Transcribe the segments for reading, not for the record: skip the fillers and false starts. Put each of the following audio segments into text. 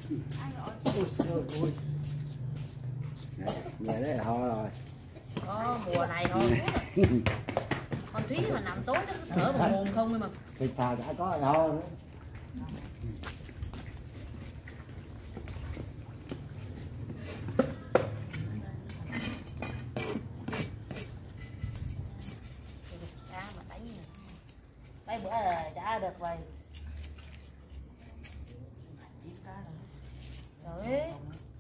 Ôi trời ơi. Vậy đấy là ho rồi. Mùa này thôi. Con Thúy mà nằm tối nó thở bằng mồm không mà. Thịt thà đã có rồi ho nữa. Mấy bữa là trả được vậy. Đấy.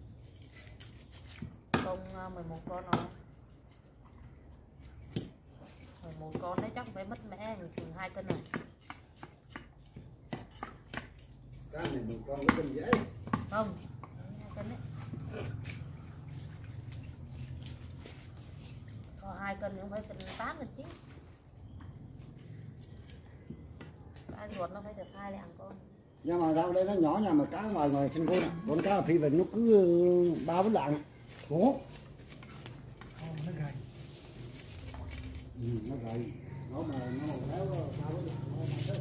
Con 11 con rồi. 11 con đấy chắc phải mất mẹ chừng 2 cân này. Cá này một con có cân dễ. Không, 2 cân đấy. Có 2 cân nhưng phải cân 8 cân chứ. Cá ruột nó phải được 2 lạng con. Nhưng mà sao đây nó nhỏ nha mà cá ngoài ngoài trên con con cá phi về nó cứ 3-4 lạng. Ủa? Nó gầy. Nó gầy. Nó mà nó béo 3-4 lạng nó tới.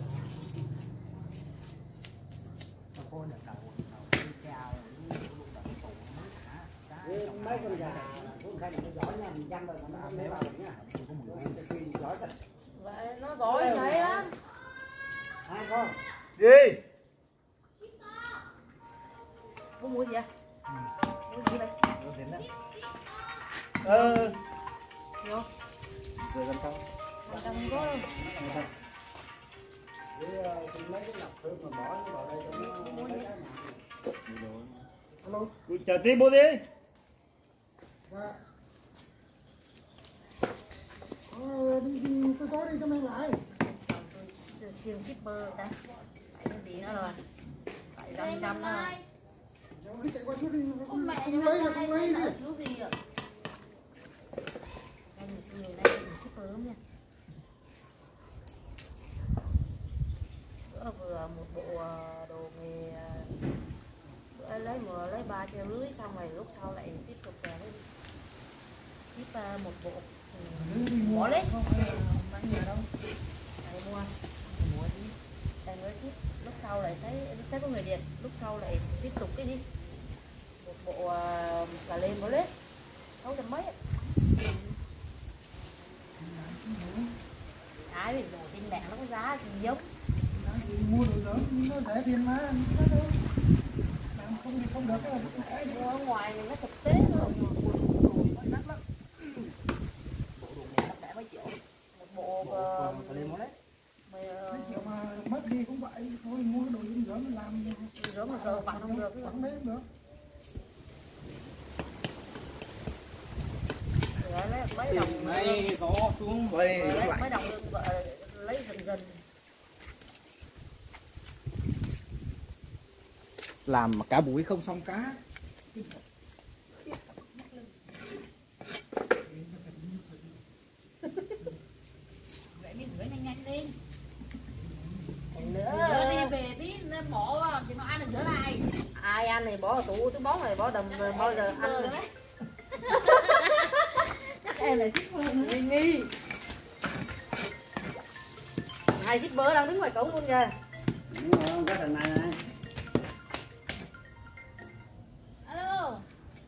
Nó có được đầu cao mấy con gà con khai này nó giỏi nha, mình chăm rồi mà nó không để vào được nha. Khi giỏi thật. Vậy nó giỏi vậy lắm. Hai con. Gì? Có mua gì vậy? Mua gì đây? Mua tiền đó. Vô. Rồi con không? Con không có đâu. Để mấy cái lọc thơm mà bỏ vào đây cho nó mua cái nào. Alo. Chờ tí bố đi. Dạ. Tôi có đi cho mang lại. Tôi siêng shipper ta. Phải cái gì nữa rồi. Phải 500 nữa. Chạy qua chút đi. Con mẹ không lấy là không lấy đi. Lúc gì ạ? Em người này shipper lắm nha. Bữa vừa một bộ đồ nghề, bữa lấy 3,5 triệu xong rồi lúc sau lại tiếp tục về ship một bộ. Bỏ lấy bán nhà đâu lại mua đi đang mới ship, lúc sau lại thấy có người điện, lúc sau lại tiếp tục cái đi một bộ cà lê bỏ lấy 600 mấy. Ai biết đồ trên mạng nó có giá gì giống Mua đồ lớn nó rẻ tiền mà. Làm không thì không được cái mua ở ngoài thì nó thực tế rồi. đắt lắm. Bộ đồ này đã mấy triệu một bộ Cà lê mua đấy. mấy Triệu mà mất đi cũng vậy thôi, mua cái đồ dinh dưỡng mình làm dưỡng mà giờ vặn không được vẫn đấy được. lấy mấy đồng Này gió xuống về lấy mấy đồng lấy dần dần. làm cả buổi không xong cá. Vậy đi rửa nhanh nhanh đi. Rửa đi về tí nên bỏ vào thì nó ăn được rửa lại. Ai ăn thì bỏ vào tủ, cái bón này bỏ đầm bao giờ ăn được. Chắc em là shipper nghi. Hai shipper đang đứng ngoài cổng luôn kìa. Đúng rồi, cái thằng này này. Alo.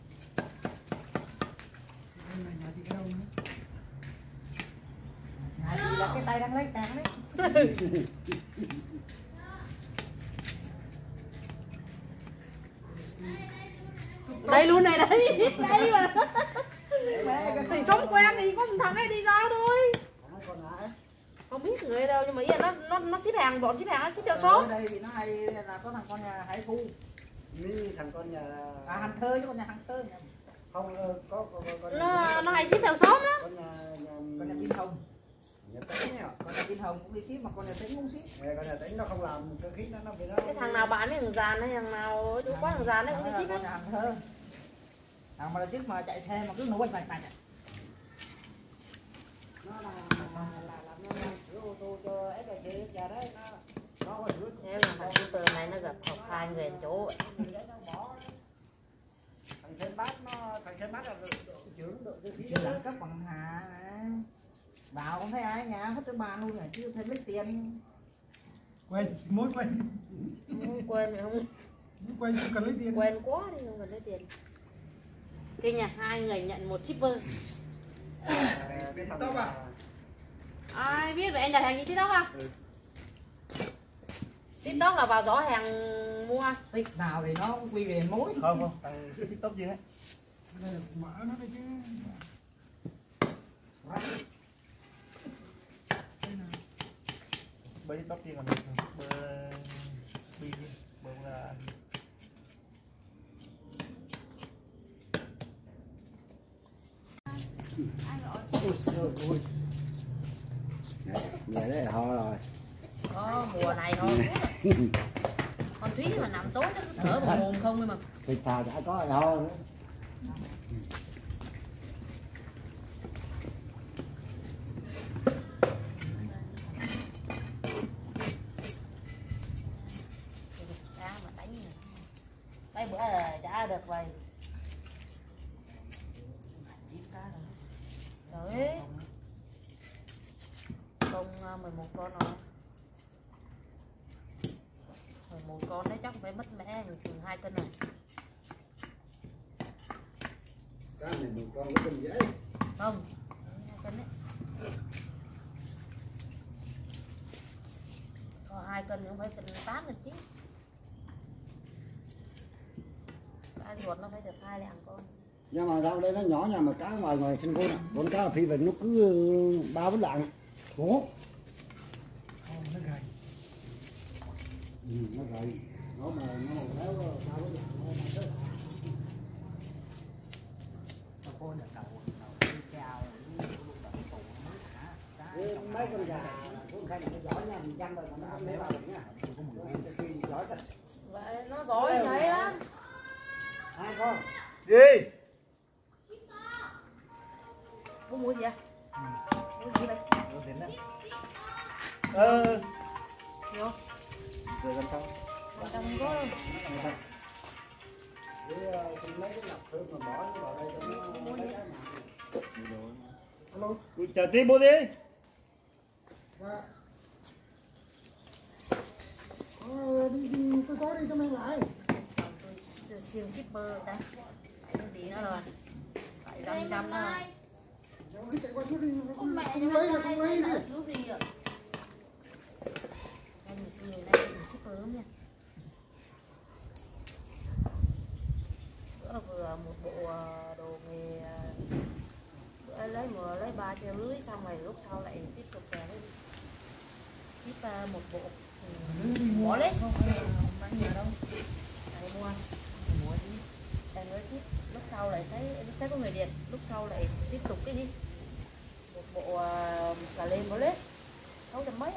Nhà chị ở đâu nữa? Nhà chị là cái tay đang lấy tàn đấy. Đây luôn này đấy. Đây mà. Thì sống quen thì có một thằng ấy đi ra thôi. Không biết người đâu nhưng mà ý là nó ship hàng, bọn ship hàng nó ship theo số. Ở đây thì nó hay là có thằng con nhà Hải Thu. Thằng con nhà Hàng Thơ chứ con nhà Hàng Thơ. không có Nó hay ship theo số đó. con nhà Pin Hồng. Nhà Tính nhá. Con nhà Pin Hồng cũng đi ship mà con nhà Tính cũng ship. Con nhà Tính nó không làm cơ khí nó bị nó. Cái thằng nào bán với thằng giàn hay thằng nào ở chỗ quán thằng giàn đấy cũng đi ship con nhà Hàng Thơ. Thằng mà là trước mà chạy xe mà cứ nổ bạch bạch. Nó làm sửa ô tô cho FPC nhà đấy nó có sửa. Nếu mà thằng shipper này nó gặp học hai người chỗ thằng xe bát là trưởng đội cơ khí Chứ đẳng cấp bằng Hà vào không thấy ai nhà hết cái bàn luôn chứ thêm lấy tiền. Quên, mối quên. không quên mày không. quên không cần lấy tiền. Quen quá đi không cần lấy tiền. Kinh nha, hai người nhận một shipper. Biết TikTok à? Ai biết vậy anh đặt hàng trên TikTok không? TikTok là vào giỏ hàng mua. Tích nào thì nó cũng quy về mối. Không, thằng TikTok chứ ấy. Đây là mở nó đây chứ. Bơi TikTok chứ còn bơi bi bơi là Ôi trời ơi. Vậy đấy là ho rồi. Mùa này thôi. Con Thúy mà nằm tối nó cứ thở vào mồm không mà. Thịt thà đã có rồi ho nữa. Cá mà đánh này. Mấy bữa là trả được vậy. Đấy. Con 11 con rồi. 11 con đấy chắc phải mất mẻ chừng 2 cân rồi. Cá này một con có cân dễ. Không, 2 cân đấy. Có 2 cân cũng phải cân 8 cân 9. Cá ruột nó phải được 2 lạng con. Nhưng mà rau đây nó nhỏ nha, mà cá ngoài ngoài sân khôn ạ. Con cá phi về nó cứ 3-4 lạng. Ủa? Nó gầy. Nó gầy. Nó mà nó léo 3-4 lạng. cô nhà đầu chào mấy con gà cũng khai nó giỏi nha, mình chăm rồi mà nó lấy vào được nha. Khi giỏi thật. Vậy nó giỏi vậy lắm. Hai con. gì Muốn mua gì vậy? Mua gì đây? Vô. rồi làm sao Trong có Mấy cái lọc thương mà bỏ vào đây cho nó lấy cái mà. Alo. chờ tí bố đi. Dạ. Đi tôi có đi cho mang lại. tôi xiên shipper ta. Cái gì nữa rồi? Phải 500 nữa. Cháu chạy qua chút đi. Con mẹ không lấy là không lấy đi. Lúc gì ạ? Anh người này shipper lắm nha. Bữa vừa một bộ đồ nghề bữa lấy 3,5 triệu xong rồi lúc sau lại tiếp tục về ship một bộ bỏ lấy không mang nhà đâu này mua đây mới tiếp lúc sau lại thấy có người điện lúc sau lại tiếp tục cái đi một bộ cà lem bỏ lấy 600 mấy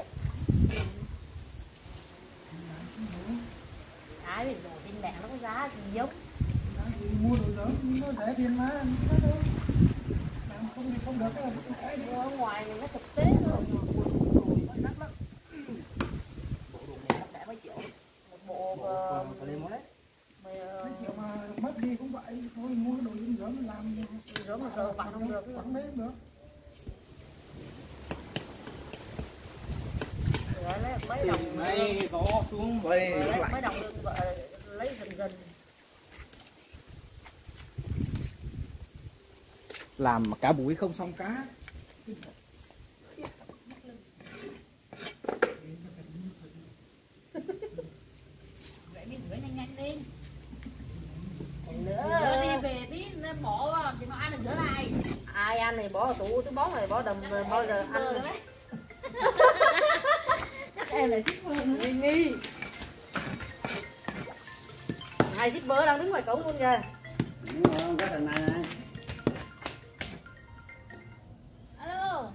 ai biết đồ trên mạng nó có giá thì giống Mua đồ lớn nó rẻ tiền mà nó đâu. Làm không thì không được cái mua ở ngoài thì nó thực tế thôi đắt lắm bộ đồ nghề nó đã mấy triệu một bộ cà lem đấy mấy triệu mà mất đi cũng vậy thôi, mua đồ dinh dưỡng mình làm rửa mà giờ bạn không được vẫn lấy được. rửa lấy mấy đồng này có xuống về lấy mấy đồng được vợ lấy dần dần làm mà cả buổi không xong cá. vậy đi rửa nhanh nhanh đi nữa đi về tí nên bỏ vào thì nó ăn được rửa lại ai ăn thì bỏ vào tủ túi bón này bỏ đầm rồi bao giờ ăn được đấy chắc em là shipper nghi nghi hai shipper đang đứng ngoài cổng luôn kìa Đúng rồi, có thằng này này. alo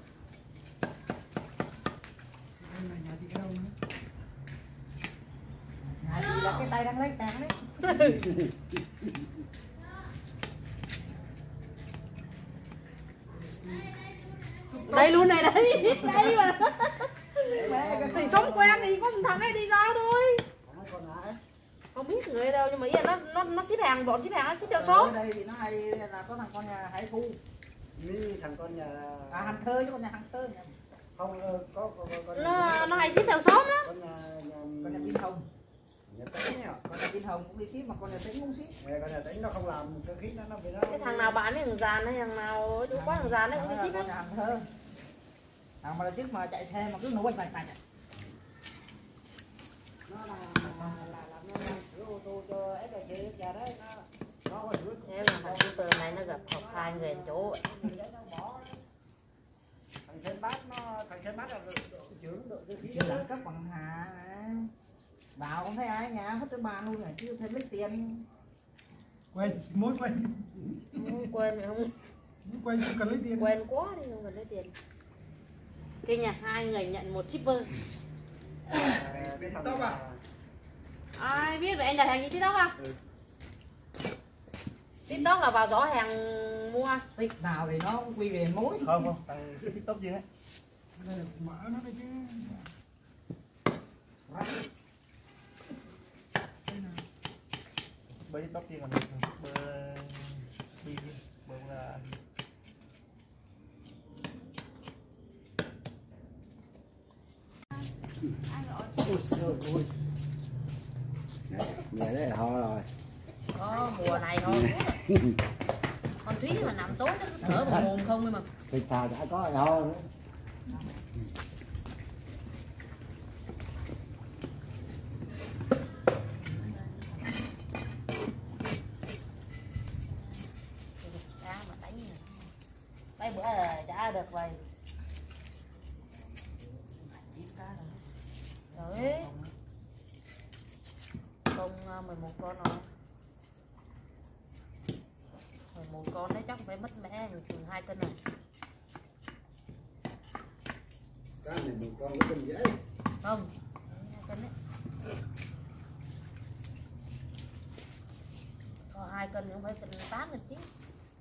Nhà chị đâu nữa. Nhà chị là cái tay đang lấy tàn đấy. đây luôn này đấy đây mà thì sống quen thì có một thằng ấy đi giao thôi không biết người đâu nhưng mà ý là nó ship hàng bọn ship hàng nó ship theo số Ở đây thì nó hay là có thằng con nhà Hải Thu. Với thằng con nhà Hàng Thơ chứ con nhà Hàng Thơ nhỉ? không có nó hay ship theo số đó con nhà Con nhà Biên Thông. Nhà Tính nè. Con nhà Vinh Hồng cũng đi ship mà con nhà Tính cũng ship. Mẹ con nhà Tính nó không làm cái khí nó bị nó. Cái thằng nào bán cái thằng giàn hay thằng nào chỗ quán thằng giàn đấy cũng đi ship Con đấy. nhà hàng thơ. Thằng mà lần trước mà chạy xe mà cứ nổ bạch bạch bạch. Nó làm nó sửa ô tô cho FPC nhà đấy nó có sửa. Thế mà thằng shipper này nó gặp học hai người chỗ ấy. Thằng Sơn Bát nó thằng Sơn Bát là trưởng đội cái khí Chưa đẳng cấp bằng Hà mà. Vào không thấy ai nhà hết cái bàn luôn rồi chứ thêm lấy tiền. Quên, mỗi quên. Quên mày không? Quên không cần lấy tiền. Quen quá đi không cần lấy tiền. Kinh nhỉ, hai người nhận một shipper. cái thằng TikTok à? Ai biết vậy anh đặt hàng trên TikTok à? Ừ. TikTok là vào giỏ hàng mua. Tích nào thì nó cũng quy về mối. Không, thằng ship TikTok gì hết. Đây là mở nó đấy chứ. Bởi TikTok gì mà bơ bi đi, bơ là Mẹ đấy ho rồi. Mùa này thôi. Con Thúy mà nằm tối nó thở vào mồm không ấy mà. Thịt thà đã có ho nữa. Đá mà đánh này. Mấy bữa là đã được vậy. Đấy. Không 11 con rồi. 11 con đấy chắc phải mất mẹ chừng 2 cân này. Cá này một con nó cân dễ. Không, 2 cân đấy. Còn 2 cân cũng phải cân 8 cân 9.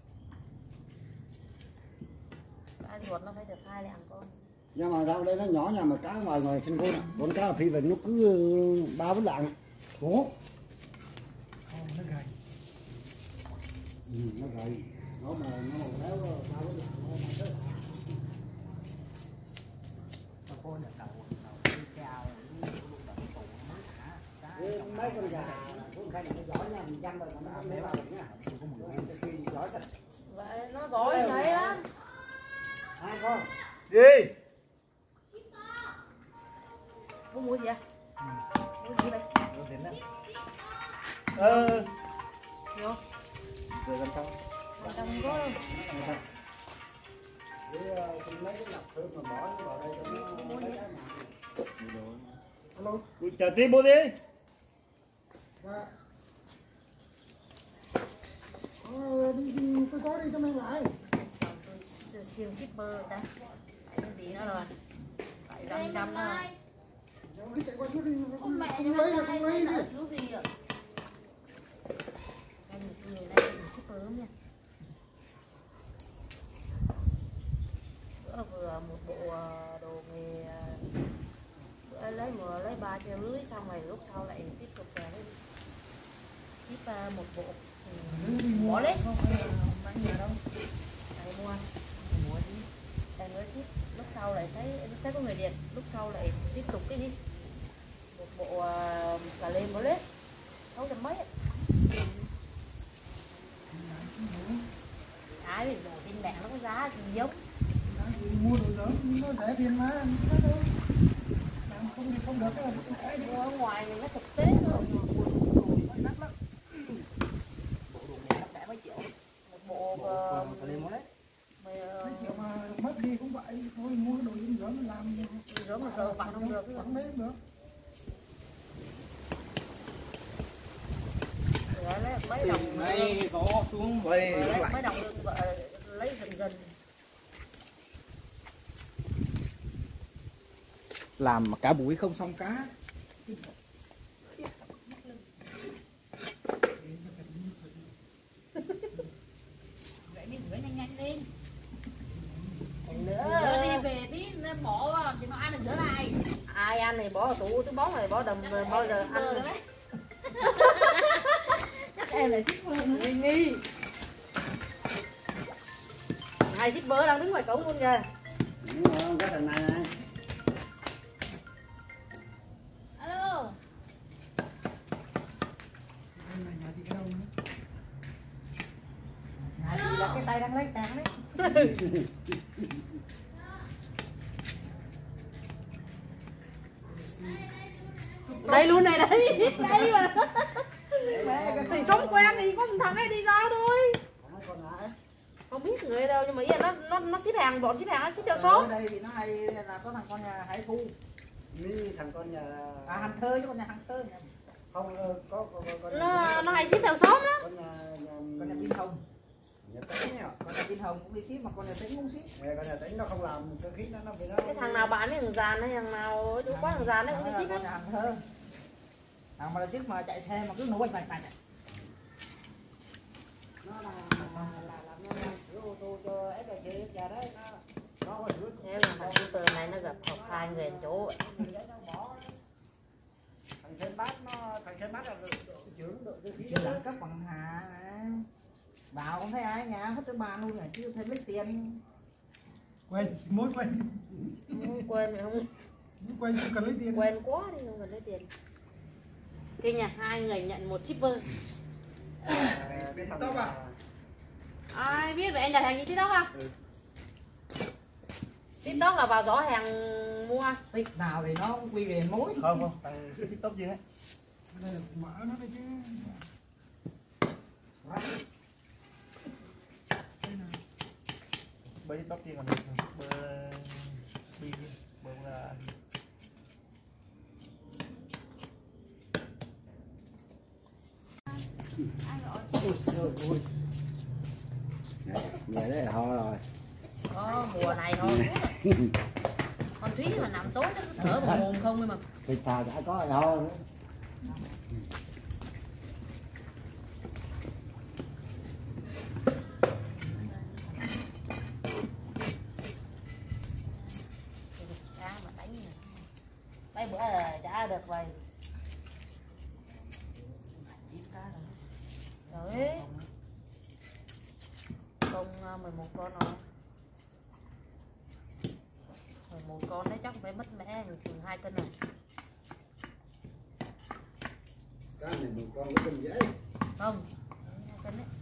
Cá ruột nó phải được 2 lạng con. Nhưng mà rau đây nó nhỏ nha mà cá ngoài ngoài trên con con cá phi về nó cứ 3-4 lạng. Ủa? nó gầy. Nó gầy. Nó mà nó béo 3-4 lạng nó chết. Cô nhận đầu chào Mấy con gà cũng khai nó giỏi nha, mình chăn rồi mà nó không để vào được nha. Khi giỏi thật. Vậy nó giỏi vậy lắm. Hai con. Gì? Có mua gì à? Mua gì đây? Vô. Rồi làm sao? Làm sao không có đâu. Mấy cái lọc thơm mà bỏ vào đây cho nó mấy cái mà. Alo. Chờ tí bố đi. đi tôi có đi cho mình lại. Tôi siêu shipper đây. Cái gì nữa rồi? Phải 500 nữa. Cứ chạy qua chút đi. Con mẹ Không lấy được, không lấy đi. Thiếu gì ạ? Anh người này shipper lắm nha. Bữa vừa một bộ đồ nghề bữa lấy 3 triệu rưỡi xong rồi lúc sau lại tiếp tục lấy ship một bộ bỏ lấy không bán nhà đâu lại mua đây mới ship lúc sau lại thấy có người điện lúc sau lại tiếp tục cái đi một bộ cà lem bỏ lấy 600 mấy ai biết đồ tin mẹ nó có giá gì giống Mua đồ đó nó rẻ tiền mà. Làm không thì không được. mua ở ngoài mình nó thực tế thôi Đắt lắm. Bộ đồ mẹ nó rẻ mấy triệu. một bộ Cà lem nó đấy. mấy Triệu mà mất đi cũng vậy. Thôi mua cái đồ dinh dưỡng mình làm. rửa một giờ bạn không được Vẫn lấy được. lấy mấy đồng Đây có xuống vậy lấy lại. mấy đồng lương vợ lấy dần Làm cả buổi không xong cá. vậy mình rửa nhanh nhanh đi rửa đi về tí nó bỏ vào thì nó ăn được rửa lại ai ăn thì bỏ vào tủ túi bóng rồi bỏ đầm rồi bao giờ ăn được chắc em là shipper nghi hai shipper đang đứng ngoài cổng luôn kìa Đúng không? Cái thằng này này. alo cái tay đang lấy tàn đấy. Đây luôn này đấy. Đây mà. Thì sống quen thì có một thằng ấy đi giao thôi. Không biết người ở đâu nhưng mà ý là nó ship hàng, bọn ship hàng nó ship theo số. Ở đây thì nó hay là có thằng con nhà Hải Thu. Như thằng con nhà Hàng Thơ chứ con nhà Hàng Thơ. không có Nó hay ship theo số đó. con Con nhà Vinh Hồng. nhà Tính nhá. Con nhà Vinh Hồng cũng đi ship mà con nhà Tính cũng ship. Con nhà Tính nó không làm cơ khí nó bị nó. Cái thằng nào bán với thằng giàn hay thằng nào ở chỗ quán thằng giàn đấy cũng đi ship Con nhà hết. Hàng Thơ. Thằng mà trước mà chạy xe mà cứ nổ bạch bạch. Nó là làm ô tô cho FPC ra đấy nó có rước. Thế mà thằng scooter này nó gặp học 2 người chỗ. Thằng Sơn Bát là trưởng đội cơ khí Chưa đó. đẳng cấp bằng Hà mà. Bảo không thấy ai nhà hết cái bàn luôn rồi chưa thấy mấy tiền. Quên, mối quên. Quên mày không? Quên không cần lấy tiền. Quen quá đi không cần lấy tiền. Kinh nhỉ, 2 người nhận 1 shipper. TikTok à? Ai biết vậy anh đặt hàng như TikTok không? Ừ. TikTok là vào gió hàng mua. Tích nào thì nó cũng quy về mối. Không, thằng ship TikTok gì hết. Đây là mở nó đây chứ. Bơi TikTok gì mà bơi đi bơi là Vậy đấy ho rồi. Mùa này thôi. Con Thúy mà nằm tối nó thở vào mồm không ấy mà. Thịt thà đã có rồi ho nữa. Cá mà đánh này. Mấy bữa là chả được vậy. Đấy. Công 11 con rồi. 11 con đấy chắc phải mất mẹ chừng 2 cân này. Cá này một con có cân dễ. Không, 2 cân đấy.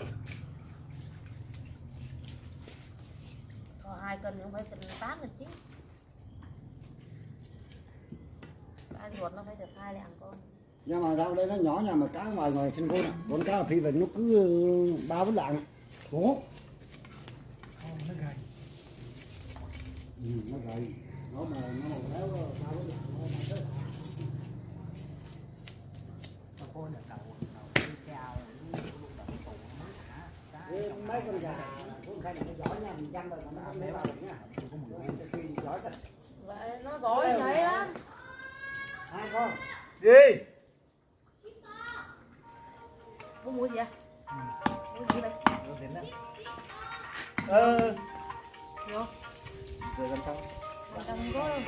Có 2 cân cũng phải cân 8 cân chứ. Cá ruột nó phải được 2 lạng con. Nhưng mà sao đây nó nhỏ nha mà cá ngoài ngoài trên con con cá phi về nó cứ 3-4 lạng. Ủa? Nó gầy. Nó gầy. Nó mà nó béo 3-4 lạng nó tới. Nó coi là đầu chào Mấy con gà cũng khai là nó giỏi nha, mình dăm rồi mà nó không lấy vào được nha. Khi giỏi thật. Vậy nó giỏi vậy lắm. Hai con. gì? Có mua gì à? Mua gì đây? Vô. Rồi làm sao? Mà tao không có đâu.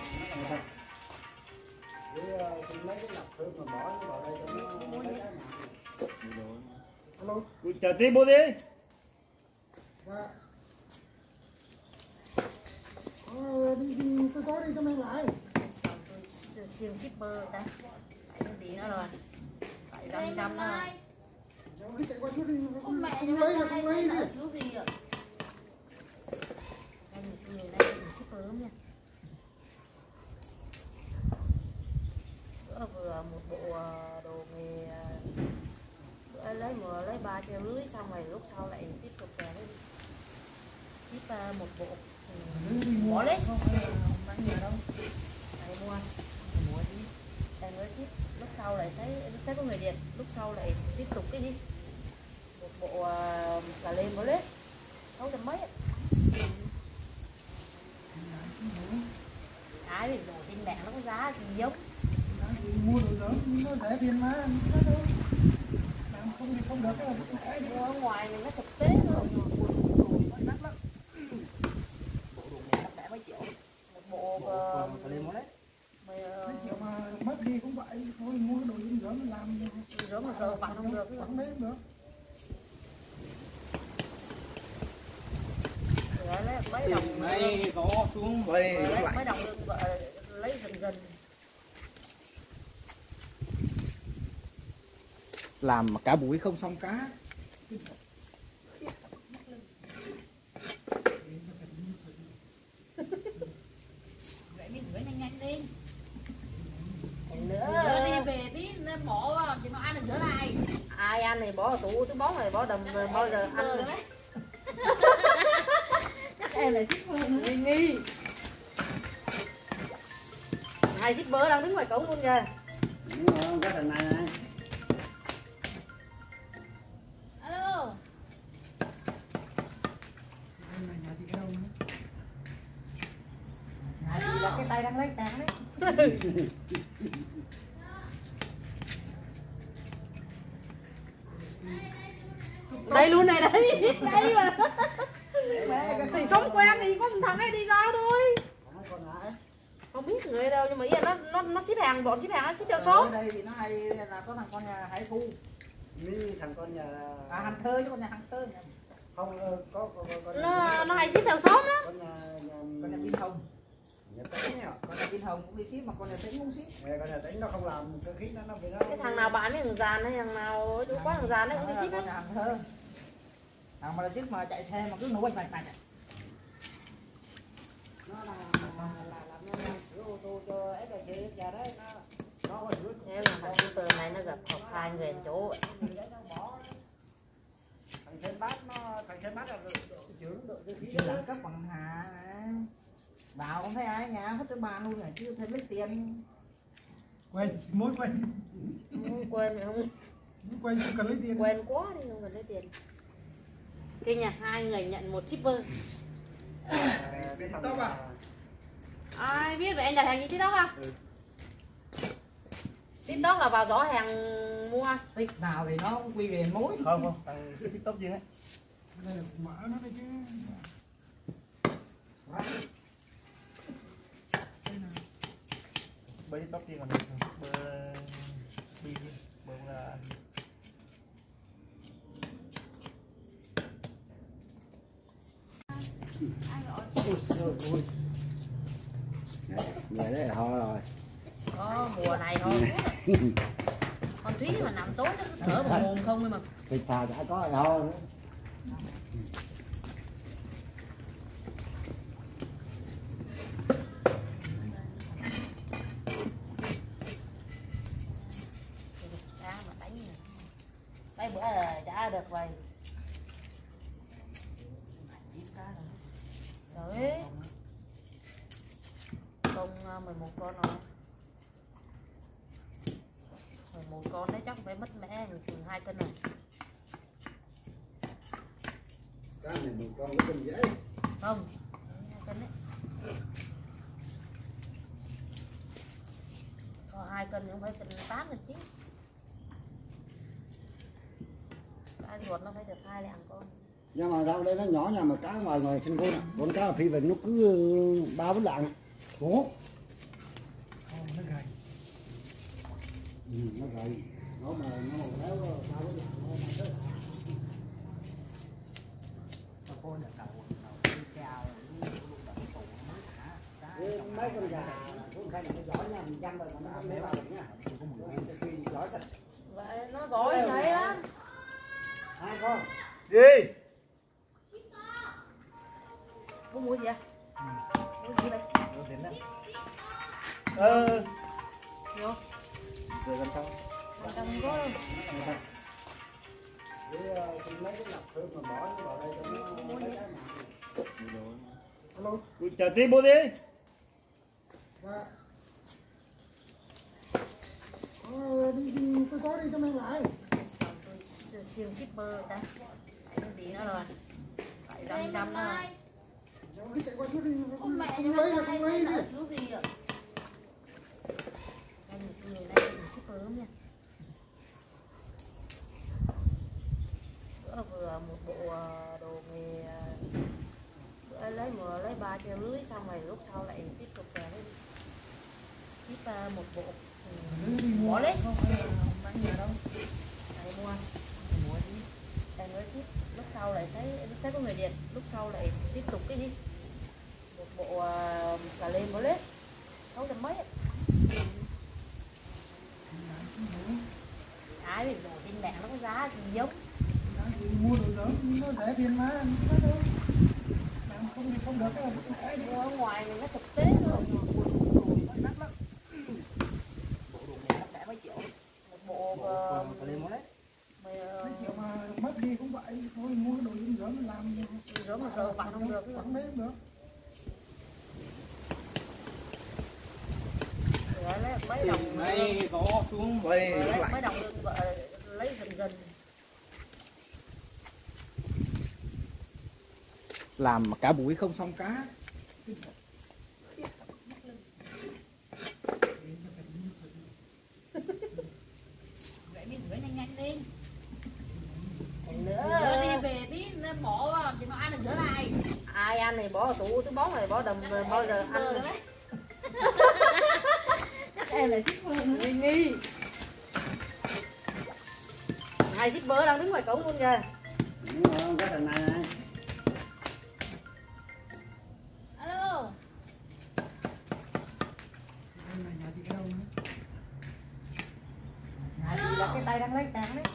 Mấy cái lọc thơm mà bỏ vào đây cho nó lấy cái mà. Alo. Chờ tí bố đi. Dạ. Đi tôi có đi cho mang lại. Tôi siêu shipper ta. Phải cái gì nữa rồi? Phải 500 nữa. Đi chạy qua chút đi. Con mẹ không lấy là không lấy đi. Lúc gì ạ? Anh người này cũng shipper lắm nha. Bữa vừa một bộ đồ nghề bữa lấy 3 triệu rưỡi xong rồi lúc sau lại tiếp tục về đấy. Ship một bộ bỏ lấy không bán nhiều đâu. Này mua đi. Em mới tiếp lúc sau lại thấy có người đẹp, lúc sau lại tiếp tục cái gì? Một bộ cà lê mới lấy 600 mấy. Cái bình đồ trên mạng nó có giá gì giống. Mua đồ đó nó rẻ tiền mà. Làm không thì không được cái Mua ở ngoài thì nó thực tế thôi. đắt lắm. Bộ đồ này đắt mấy triệu. Một bộ Cà lê mới đấy. mấy Triệu mà mất đi cũng vậy. Thôi mua cái đồ dinh dưỡng mình làm. giống mà sợ vặn không được. Vặn đấy cũng được. Lấy mấy đồng Này có xuống về lấy mấy đồng được lấy dần. Làm cả buổi không xong cá. bỏ vào thì nó ăn được nữa này. Ai ăn thì bỏ vào tủ, túi bóng này bỏ đầm bao giờ ăn được. Chắc em là shipper nghi. Hai shipper đang đứng ngoài cổng luôn kìa. Đúng rồi, cái thằng này này. Alo. Nhà chị ở đâu nữa? Nhà chị là cái tay đang lấy tàn đấy. Đây luôn này đấy, đây mà. Thì sống quen thì có một thằng ấy đi ra thôi. Không biết người đâu nhưng mà ý là nó ship hàng, bọn ship hàng nó ship theo số. Ở đây thì nó hay là có thằng con nhà Hải Thu. Thằng con nhà Hàng Thơ chứ con nhà Hàng Thơ. không có Nó hay ship theo số đó. con Nhà Pin Hồng. nhà Tính nhá. Con nhà Pin Hồng cũng đi ship mà con nhà Tính cũng ship. Con nhà Tính nó không làm cơ khí nó bị nó. Cái thằng nào bán với thằng giàn hay thằng nào chú có thằng giàn đấy cũng đi ship Con nhà hết. Hàng Thơ. Thằng mà là trước mà chạy xe mà cứ nổ bạch bạch bạch. Nó là làm sửa ô tô cho FPC nhà đấy nó có sửa. Nếu mà thằng shipper này nó gặp học hai người chỗ thằng xe bát là trưởng đội cơ khí Chứ đẳng cấp bằng Hà mà. Vào không thấy ai nhà hết cái bàn luôn rồi chứ thêm lấy tiền. Quên, mối quên. quên mày không Quên không cần lấy tiền. quen quá đi không cần lấy tiền. Kinh nhà hai người nhận một shipper. cái thằng à? Ai biết vậy anh đặt hàng gì TikTok không? TikTok là vào giỏ hàng mua. Tích nào thì nó cũng quy về mối. Không, thằng TikTok gì ấy. Đây là mở nó đây chứ. Bây TikTok gì còn được. Bơ là Vậy đấy là ho rồi. Mùa này thôi. Con Thúy mà nằm tối nó cứ thở vào mồm không mà. Thịt thà đã có rồi ho nữa. Mà đánh nè. Mấy bữa là đã được vậy. Đấy. Con 11 con rồi. 11 con đấy chắc phải mất mẹ chừng 2 cân rồi. Cá này một con có cân dễ. Không, 2 cân đấy. Có 2 cân cũng phải cân 8 cân 9. Cá ruột nó phải được 2 lạng con. Nhưng mà rau đây nó nhỏ nhà mà cá ngoài ngoài trên con con cá phi về nó cứ 3-4 lạng. Ủa? Nó gầy. Nó gầy. Nó mà léo 3-4 lạng nó mà rất. Con nhà cậu chào mấy con gà cũng khai nó giỏi nha, mình chăm rồi mà nó lấy vào được nha. Khi giỏi thật. Vậy nó giỏi vậy đó. Hai con. gì? Muốn mua gì vậy? Mua gì đây? Vô. Rồi làm sao? Trong có Mấy cái lọc thơm mà bỏ vào đây cho nó lấy cái mà. Alo. Chờ tí bố đi. Dạ. Đi tôi có đi cho mang lại. tôi siêu shipper ta. Cái gì nữa rồi? Phải 500 nữa. Chạy qua chút đi. Con mẹ không lấy là không lấy đi. Lúc gì ạ? Người này shipper lắm nha. Bữa vừa một bộ đồ nghề bữa lấy 3,5 triệu xong rồi lúc sau lại tiếp tục ship một bộ bỏ lấy Không phải là bán nhà đâu. này mua đây mới ship lúc sau lại thấy có người điện lúc sau lại tiếp tục cái gì một bộ cà lê mới lên 600 mấy ấy. Ai biết đồ trên mạng nó có giá thì giống Mua đồ lớn nó rẻ tiền mà nó đâu. Làm không thì không được cái mua ở ngoài mình nó thực tế thôi. đắt lắm. Một bộ bộ mày Mấy kiểu mà mất đi cũng vậy, thôi mua đồ dinh dưỡng mình làm rửa mà sợ bạn không được. vẫn đấy được. Rồi lấy mấy đồng Này có xuống về lấy lại. mấy đồng lương vợ lấy dần dần. Làm mà cả buổi không xong cá. Vậy mình rửa nhanh nhanh đi. Nữa Rửa đi về tí nó bỏ vào thì nó ăn được rửa lại. ai ăn thì bỏ vào tủ túi bóng này bỏ đầm rồi bao giờ ăn Rồi được. đấy. Chắc em là shipper nữa. Nghi hai shipper đang đứng ngoài cổng luôn kìa. Đúng rồi, cái thằng này này. Alo. Hôm nay nhà chị ở đâu nữa? Alo. Là cái tay đang lấy tàn đấy.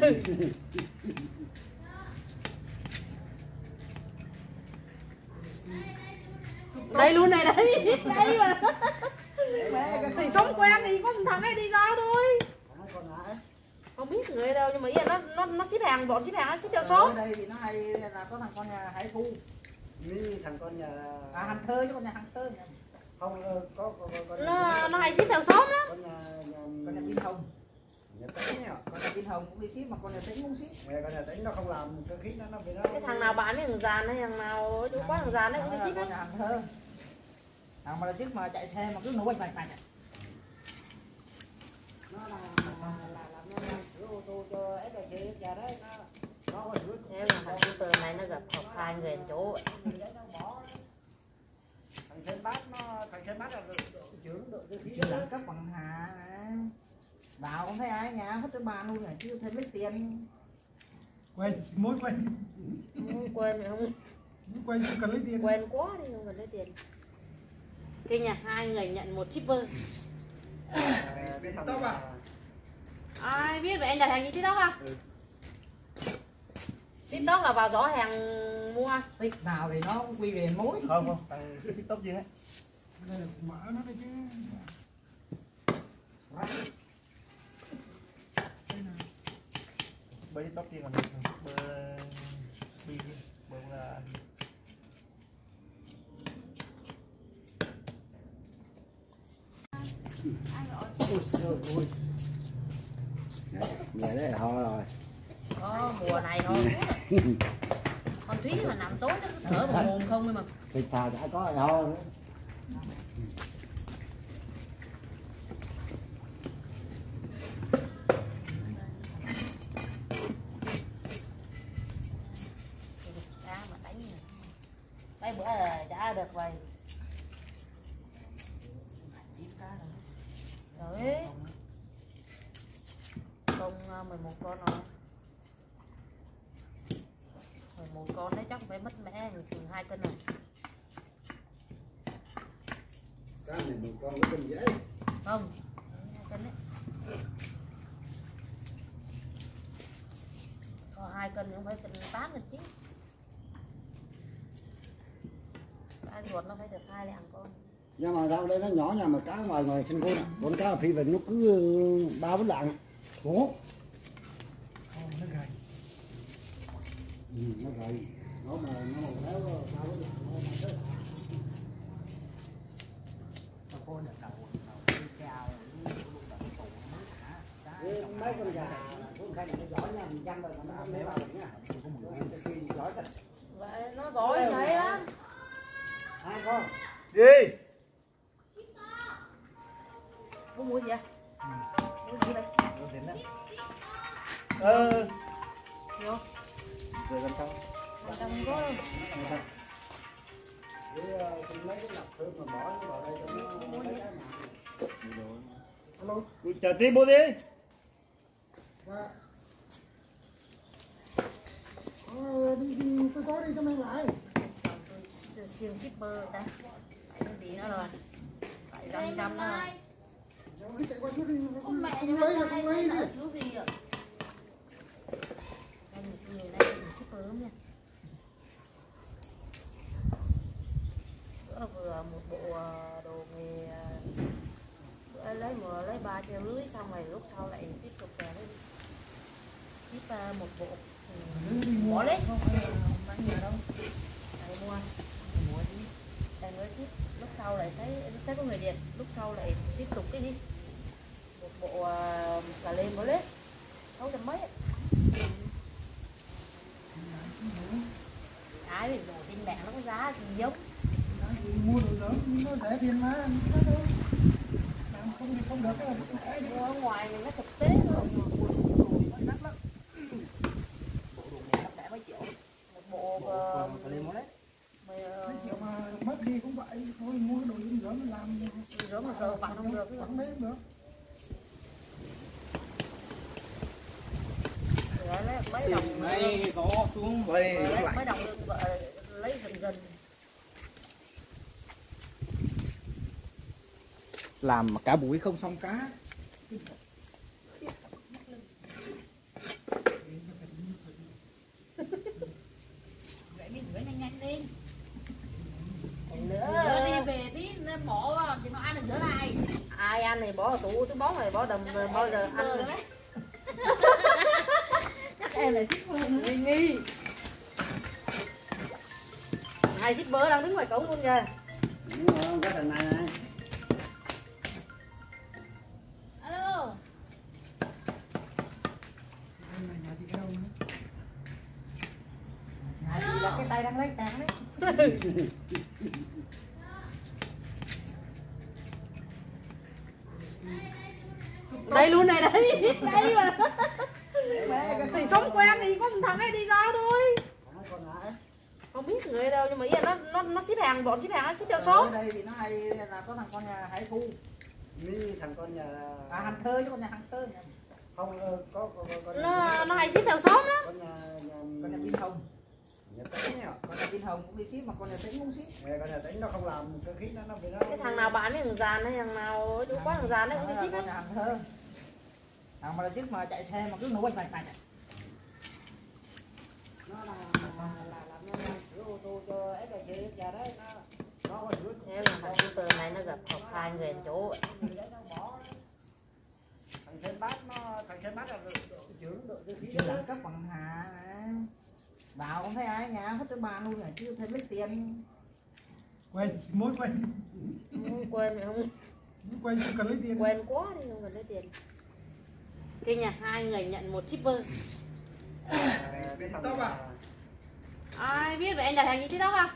Đây luôn này đấy. Đây mà. Thì sống quen thì có một thằng ấy đi giao thôi. Còn lại. Không biết người đâu nhưng mà ý là nó ship hàng, bọn ship hàng nó ship theo số. Ở đây thì nó hay là có thằng con nhà Hải Thu. Với thằng con nhà À Hàng Thơ chứ con nhà Hàng Thơ. không có con Nó hay ship theo xóm đó. con nhà Con nhà Vinh Hồng. nhà Tĩnh nhá. Con nhà Vinh Hồng cũng đi ship mà con nhà Tĩnh cũng ship. Mẹ con nhà Tĩnh nó không làm cơ khí nó bị nó. Cái thằng nào bán với thằng giàn hay thằng nào chỗ quán thằng giàn đấy cũng đi ship Con hết. nhà Hàng Thơ. Thằng mà lần trước mà chạy xe mà cứ nổ bạch bạch bạch. Nó là nó sửa ô tô cho FPC nhà đấy nó có sửa. Nếu mà thằng shipper này nó gặp học hai người chỗ Thằng Sơn Bát là trưởng đội cơ khí Chưa đó. đẳng cấp bằng Hà mà. Vào không thấy ai nhà hết trên bàn luôn rồi chứ thêm lấy tiền. Quên, mối quên. quên mày không Quên không cần lấy tiền. quen quá đi không cần lấy tiền. Kinh nha, hai người nhận một shipper. Cái thằng TikTok à? Ai biết vậy anh đặt hàng trên TikTok à? TikTok là vào giỏ hàng mua. Tích nào thì nó cũng quy về mối. Không, thằng ship TikTok gì hết. Đây là mở nó đây chứ. Bởi TikTok gì mà bơ là Người đấy ho rồi. Mùa này thôi. Con Thúy mà nằm tối nó thở vào mồm không ấy mà. Thịt thà đã có ho nữa. Cá mà đánh này. Mấy bữa là chả được vậy. Đấy. Không 11 con rồi. 11 con đấy chắc phải mất mẻ chừng 2 cân rồi. Cá này một con có cân dễ. Không, 2 cân đấy. Còn 2 cân cũng phải cân 8 cân 9. Cá ruột nó phải được 2 lạng con. Nhưng mà rau đây nó nhỏ nha mà cá ngoài ngoài trên con con cá phi về nó cứ 3-4 lạng. Ủa? Nó gầy. Nó gầy. Nó mà nó béo 3-4 lạng nó tới. Nó khô được đầu cao. Mấy con gà con khai này nó giỏi nha, mình chăn rồi mà nó không để vào được nha. Khi giỏi thật. Vậy nó giỏi vậy lắm. Hai con. gì? Có mua gì vậy? Mua gì đây? Vô. Rồi gần trong. Bên trong có Với mấy cái lọc thơm mà bỏ vào đây cho nó mấy cái mà. Alo. Chờ tí bố đi. Dạ. Đi tôi có đi cho mình lại. tôi siêu shipper ta. Phải cái gì nữa rồi? Phải 500 nữa. Rồi chạy qua chút đi. Con mẹ Không lấy là không lấy đi. chú gì ạ? Anh người này shipper lắm nha. Bữa vừa một bộ đồ nghề bữa lấy 3,5 triệu xong rồi lúc sau lại tiếp tục về lên tiếp một bộ bỏ lết bán nhà đâu lại mua đi tại mới tiếp lúc sau lại thấy có người điện lúc sau lại tiếp tục cái đi một bộ cà lê bỏ lết 600 mấy ai biết đồ trên mạng nó có giá gì giống mua đồ đó nó rẻ tiền mà làm không thì không được cái mua ở ngoài mình nó thực tế thôi đắt lắm một bộ mà mất đi cũng vậy thôi mua đồ dinh dưỡng mình làm rửa mà rửa bằng không được vẫn đấy được mấy đồng đây có xuống về mấy đồng lấy dần làm cả buổi không xong cá. Vậy mình rửa nhanh nhanh đi. nữa Rửa đi về tí nên bỏ vào thì nó ăn được rửa lại. ai ăn này bỏ vào tủ túi bóng này bỏ đầm bao giờ ăn Được đấy. Chắc em là shipper nữa. nghi hai shipper đang đứng ngoài cổng luôn kìa Đúng không? Cái thằng này này. Alo. nhà chị đâu nữa nhà chị là cái tay đang lấy tàn đấy đây luôn này đấy đây mà thì thì sống quen thì có một thằng ấy đi ra thôi Còn lại. không biết người đâu nhưng mà ý là nó ship hàng bọn ship hàng nó ship theo số ở đây thì nó hay là có thằng con nhà Hải Thu Như thằng con nhà hàng thơ chứ con nhà hàng thơ không có con nó hay ship theo số đó con nhà con nhà Pin Hồng nhà Tính nhá. con nhà Pin Hồng cũng đi ship mà con nhà Tính cũng ship Con nhà Tính nó không làm cái khí nó bị nó cái thằng nào bán với thằng giàn hay thằng nào ở chỗ quán thằng giàn đấy cũng đi ship con hết nhà hàng thơ thằng mà trước mà chạy xe mà cứ nổ bạch bạch nó là làm nó ô tô cho FPC nhà đấy nó có rửa thế mà thằng shipper này nó gặp học hai người một chỗ thằng Sen Bát là trưởng đội cơ khí chưa đó. đẳng cấp bằng hà bảo không thấy ai nhà hết cái bàn luôn này chưa thấy lấy tiền quên mối quên quên mày không quên không cần lấy tiền quen quá đi không cần lấy tiền cái nhà hai người nhận một shipper Bên tóc à? ai biết vậy anh đặt hàng như TikTok à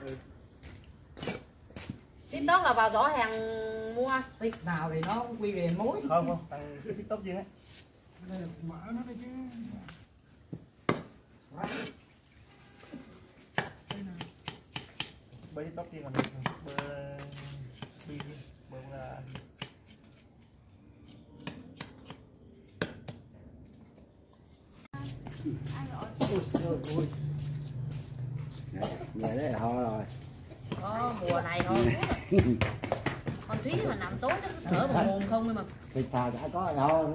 TikTok là vào gió hàng mua tích nào thì nó cũng quy về mối Không, thằng ship TikTok gì đấy. đây là mở nó đây chứ Bơ TikTok gì mà bơ bi bơ là Vậy đấy thôi rồi. mùa này thôi con Thúy mà nằm tối nó thở vào mồm không mà Thịt thà đã có rồi thôi.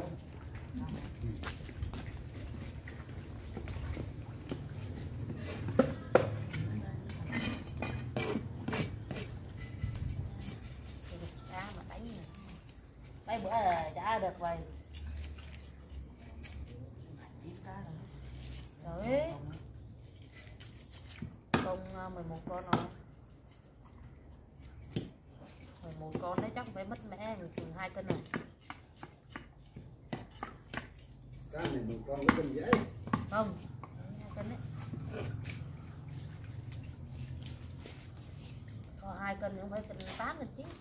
ra mà đánh này. Mấy bữa là đã được vậy đấy con 11 con rồi 11 con đấy chắc phải mất mẹ chừng 2 cân này Cá này một con có cân dễ. không 2 cân đấy có 2 cân không phải cân 8 cân chứ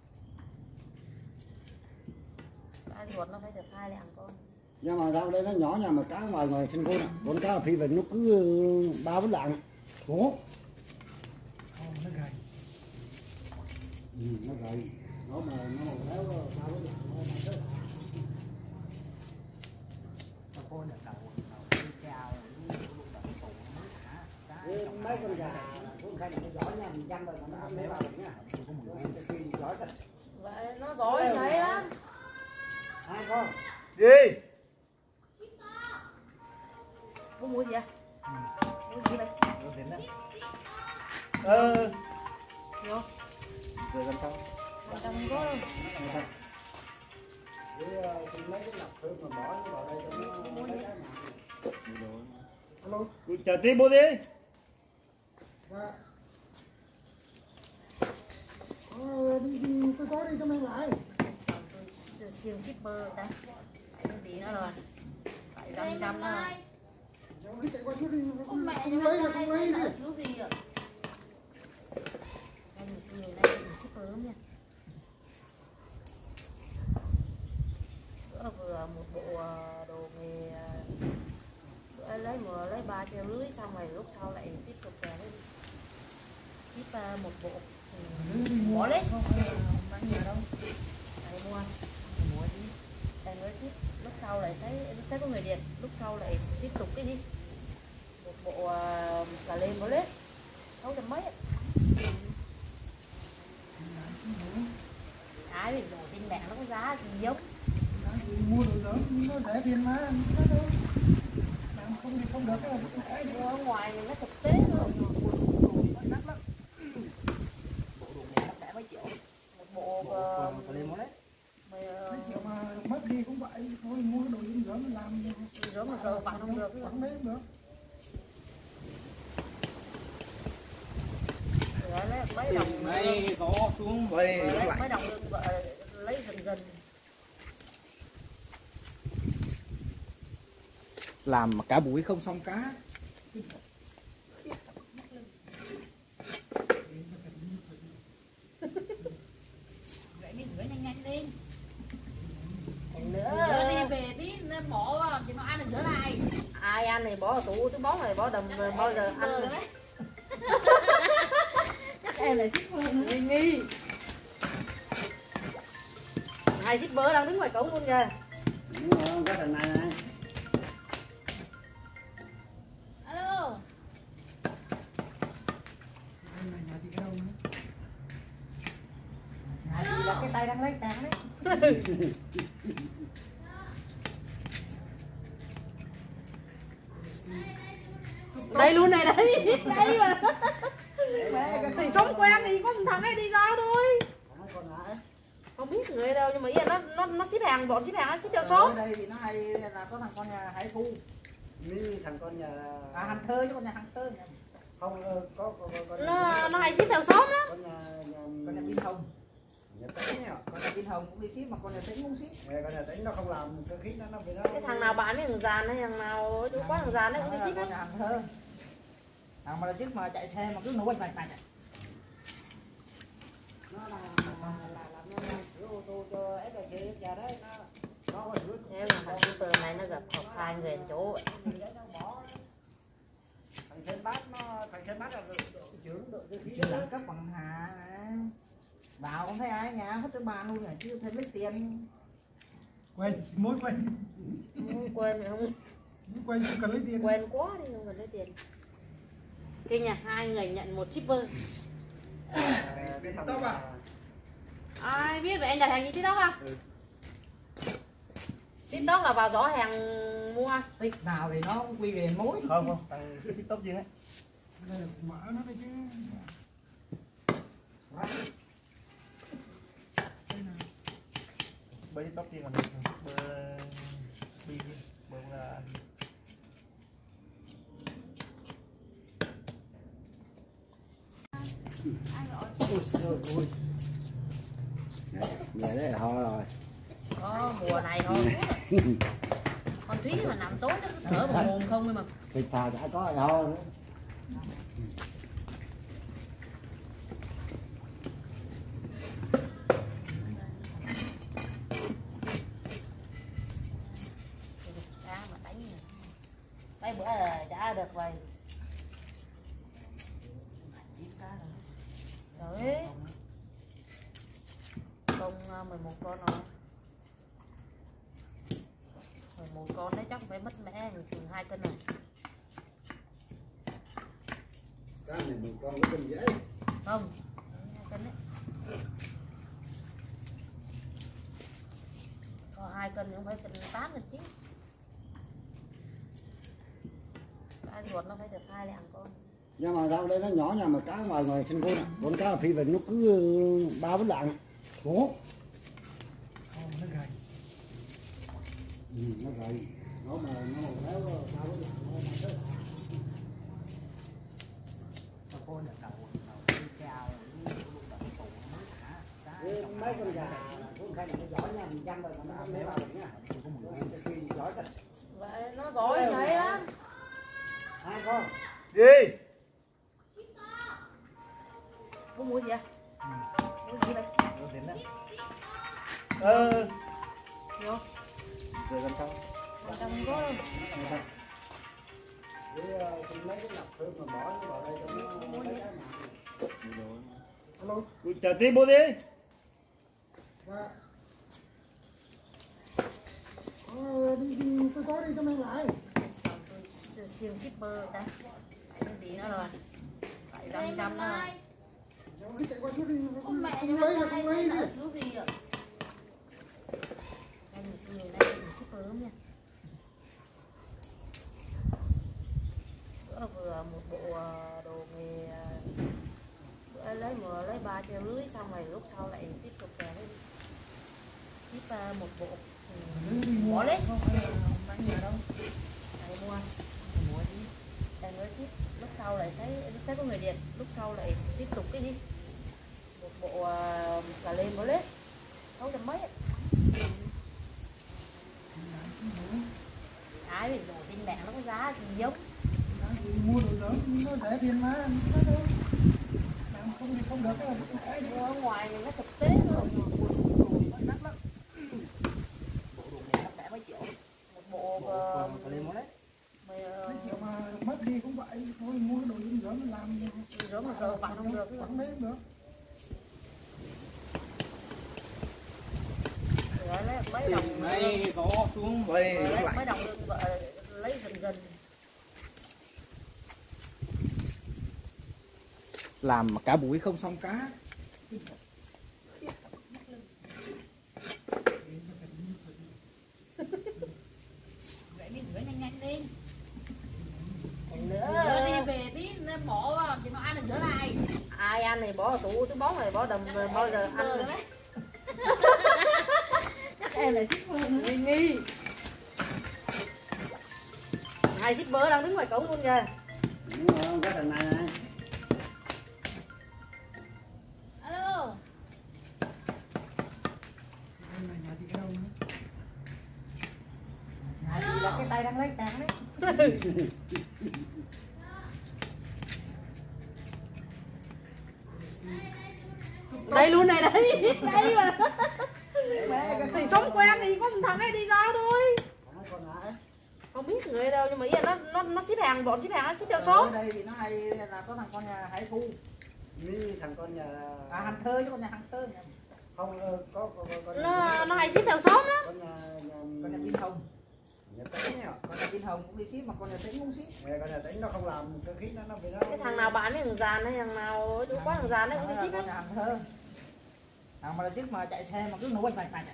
cá ruột nó phải được 2 lạng con Nhưng mà sao đây nó nhỏ nha mà cá ngoài ngoài trên con con cá phi về nó cứ 3-4 lạng. Ủa? nó gầy Nó gầy. Nó mà nó béo 3-4 lạng nó chết. cô nhận đầu chào Mấy con gà cũng khai là nó giỏi nha, mình dăm rồi mà nó ăn mấy vào được nha. Khi giỏi thật. vậy nó giỏi vậy lắm Hai con. gì? có mua gì à mua gì đây Vô. Rồi gần không? trong có đâu mấy cái lọc thương mà bỏ vào đây cho nó lấy cái mà. Alo. Chờ tí bố đi. Dạ. Đi tôi có đi cho mang lại. Tôi xiên shipper ta. Phải cái gì nữa rồi. Phải 500 nữa. Chạy qua chút đi. Con mẹ Không lấy là không lấy đi. Lúc gì ạ? Người này shipper lắm nha. Bữa vừa một bộ đồ nghề bữa lấy 3,5 triệu xong rồi lúc sau lại tiếp tục ship một bộ bỏ lấy bán nhiều đâu phải mua đi em mới tiếp lúc sau lại thấy có người đẹp lúc sau lại tiếp tục cái gì một bộ cà lê bỏ lấy 600 mấy ai biết đồ trên mạng nó có giá gì giống Mua đồ đó nó rẻ tiền mà làm không thì không được cái mua ở ngoài thì nó thực tế thôi đắt lắm bộ đồ này đã mấy triệu một bộ mà mất đi cũng vậy thôi mua cái đồ dinh dưỡng mình làm dinh dưỡng mà giờ vặn không được vẫn đấy được lấy mấy đồng Này gió xuống về lấy mấy đồng lấy dần dần làm cả buổi không xong cá. Vậy đi rửa nhanh nhanh đi. nữa Rửa đi về tí nên bỏ vào thì nó ăn được rửa lại. ai ăn thì bỏ vào tủ tôi bón này bỏ đầm rồi bao giờ ăn Được được đấy. chắc em là shipper nghi hai shipper đang đứng ngoài cổng luôn kìa đúng không cái thằng này này Alo. nhà chị cái đâu nữa Là cái tay đang lấy tàn đấy. đây luôn này đấy đây mà thì sống quen thì có một thằng ấy đi ra thôi không biết người đâu nhưng mà ý là nó ship hàng bọn ship hàng nó ship theo số Ở đây thì nó hay là có thằng con nhà Hải Thu. Ní thằng con nhà Hàng Thơ chứ con nhà Hàng Thơ. không có con nó hay ship theo số đó con nhà Pin Hồng. nhà Tính nhá Con nhà Pin Hồng cũng đi ship mà con nhà Tính cũng ship. con nhà Tính nó không làm cơ khí nó bị nó cái thằng nào bán với thằng giàn hay thằng nào chú có thằng giàn đấy cũng đi ship Con hết nhà Hàng Thơ. Thằng mà là trước mà chạy xe mà cứ nổi bạch bạch. nó làm sửa ô tô cho FPC nhà đấy nó có sửa nếu mà thằng shipper này nó gặp học hai người chỗ gì đấy nó bỏ thằng xe bát là trưởng đội cơ khí Chứ đẳng cấp bằng Hà. Vào không thấy ai nhà hết cái bàn luôn chứ thêm lấy tiền. quên mối quên quên mày không quên không cần lấy tiền quen quá đi không cần lấy tiền kia nhà hai người nhận một shipper cái tóc à ai biết vậy anh đặt hàng gì tiktok không tiktok là vào giỏ hàng mua Tích nào thì nó cũng quy về mối. không thằng ship TikTok chứ ấy. đây là mở nó đây chứ Bơi TikTok chứ còn bơi đi bơi là ôi trời ơi vậy đấy là thôi rồi có mùa này thôi con Thúy mà nằm tối nó cứ thở vào mồm không mà thịt thà đã có rồi thôi nữa cá mà đánh mấy bữa là chả được vậy đấy con 11 con rồi 11 con đấy chắc phải mất mẹ chừng 2 cân rồi cá này mình con có cân dễ không 2 cân đấy có 2 cân không phải cân 8 cân 9 cá ruột nó phải được 2 lạng con nhưng mà rau đây nó nhỏ nhà mà cá ngoài sân gôn con cá phi về nó cứ 3-4 lạng. Ủa? nó vậy nó mà nó léo sao với lại nó mà thế Tao cô nhà đầu đi cao mấy con gà cũng khai nó giỏi nha mình chăm rồi mà nó không lấy vào được nha khi giỏi thật vậy nó giỏi vậy lắm. hai con Gì? Muốn mua gì vậy? Mua gì đây? Vô. Rồi làm sao? Trong có đâu. mấy cái lọc thương mà bỏ vào đây cho nó mấy cái Alo. Chờ tí bố đi. đi tôi có đi cho mang lại Tôi xiên shipper ta. Cái gì nữa rồi? Phải 500 nữa. chạy qua chút đi Con mẹ không cho lấy nó là không lấy đi thứ gì ạ? Anh người đây là shipper lắm nha. Bữa vừa một bộ đồ nghề bữa lấy 350 xong rồi lúc sau lại tiếp tục về ship một bộ bỏ lấy bán nhà đâu này mua đi đang nói tiếp lúc sau lại thấy có người điện lúc sau lại tiếp tục cái đi một bộ cà lem mới lấy 600 mấy ấy. Ai biết rồi trên mạng nó có giá thì giống mua đồ lớn nó rẻ tiền mà làm không thì không được cái mua ở ngoài thì nó thực tế hơn đắt lắm bộ đồ này đắt đẻ mấy triệu một bộ cà lem đấy mày mấy triệu mà mất đi cũng vậy thôi mua cái đồ dinh dưỡng mình làm giống mà giờ bạn không được vẫn lấy được lấy mấy đồng Này có xuống về lấy mấy đồng được vợ lấy dần làm mà cả buổi không xong cá. Vậy đi rửa nhanh nhanh đi. nữa Rửa đi về tí nó bỏ vào thì nó ăn được rửa lại. ai ăn thì bỏ vào tủ túi bóng này bỏ đầm rồi bao giờ ăn Rồi được đấy. chắc em là shipper nghi nghi hai shipper đang đứng ngoài cổng luôn kìa đúng không cái thằng này này Alo. nhà chị đâu nữa nhà chị là cái tay đang lấy tàn đấy đây luôn này đấy biết đây mà mẹ cái thì sống quen thì có một thằng ấy đi giao thôi con lại không biết người đâu nhưng mà ý là nó ship hàng bọn ship hàng nó ship theo số ở đây thì nó hay là có thằng con nhà Hải Thu với thằng con nhà hành thơ chứ con nhà hành thơ không có con nó hay ship theo số đó con nhà con nhà Vinh Hồng nhà Tính nhá con nhà Vinh Hồng cũng đi ship mà con nhà Tính cũng ship mẹ con nhà Tính nó không làm cái khí nó bị nó cái thằng nào bán với thằng giàn hay thằng nào chỗ quá thằng giàn đấy cũng đi ship con hết nhà hành thơ thằng mà lần trước mà chạy xe mà cứ nổ bạch bạch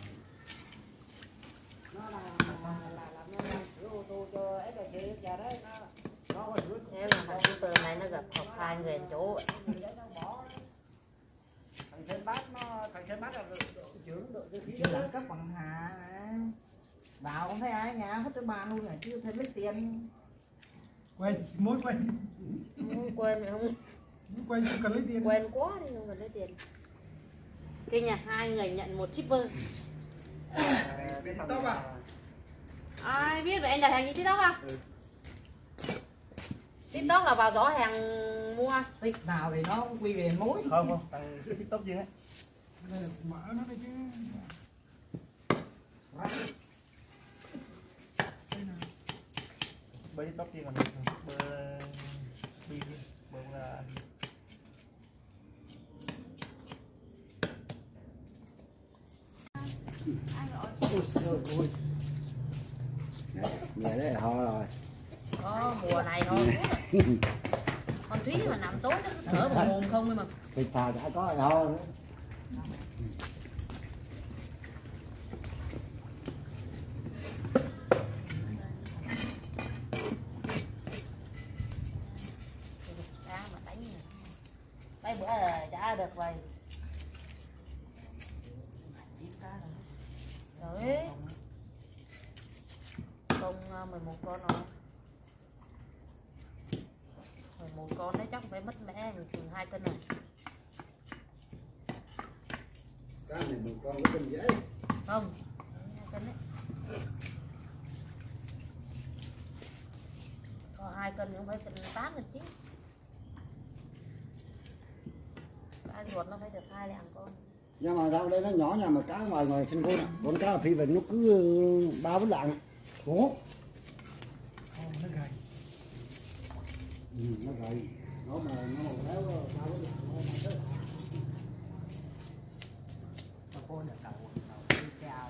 nó là nó làm sửa ô tô cho FPC nhà đấy nó có sửa nếu mà thằng shipper này nó gặp học hai người chỗ thằng Sơn Bát nó thằng Sơn Bát là trưởng đội cơ khí chưa đẳng cấp bằng hà vào không thấy ai nhà hết cái bàn luôn chưa thêm lấy tiền quên mối quên quên mày không quên không cần lấy tiền quen quá đi không cần lấy tiền kinh nha hai người nhận một shipper cái thằng à ai biết vậy anh đặt hàng gì TikTok à TikTok là vào giỏ hàng mua tích nào thì nó cũng quy về mối Không, thằng ship TikTok gì đấy. mở nó đây chứ Bởi TikTok gì mà bơ đi bơ là vậy đấy ho rồi mùa này thôi con Thúy mà nằm tối nó thở vào mồm không mà thì thà đã có ho nữa đá mà đánh mấy bữa là chả được vậy trời ơi công 11 con rồi. 11 con đấy chắc phải mất mẻ chừng 2 cân này. Cá này một con có cân dễ. Không, 2 cân đấy. Còn 2 cân cũng phải cân 8 cân 9. Cá ruột nó phải được 2 lạng con. Nhưng mà rau đây nó nhỏ nha, mà cá ngoài ngoài trên khôn con cá phi về nó cứ 3-4 lạng. Khổ. Nó gầy. Nó gầy. Nó mà nó béo 3-4 lạng nó chết. Mà cô nhận đầu chào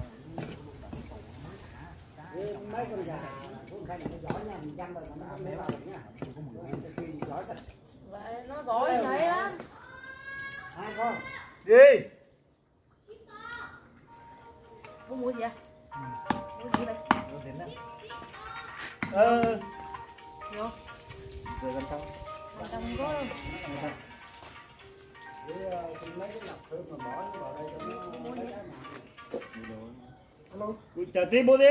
Mấy con gà cũng khai nó giỏi nha, mình chăm rồi mà nó không để vào được nha. Khi giỏi thật. Vậy nó giỏi vậy lắm. 2 con. Gì? Có mua gì vậy? Mua gì đây? Vô. Rồi gần xong. Bên trong có Mấy cái lọc thơm mà bỏ vào đây cho nó mấy cái mà. Alo. Chờ tí bố đi.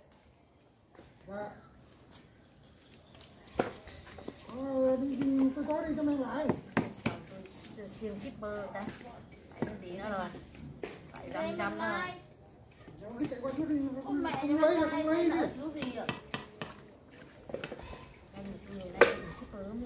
Đi tôi có đi cho mình lại. tôi siêu shipper đây. Phải cái gì nữa rồi? Phải 500 nữa. Đi chạy qua chút đi. Con mẹ Không lấy không lấy đi. chú gì ạ? Đây mình người đây mình shipper lắm nha.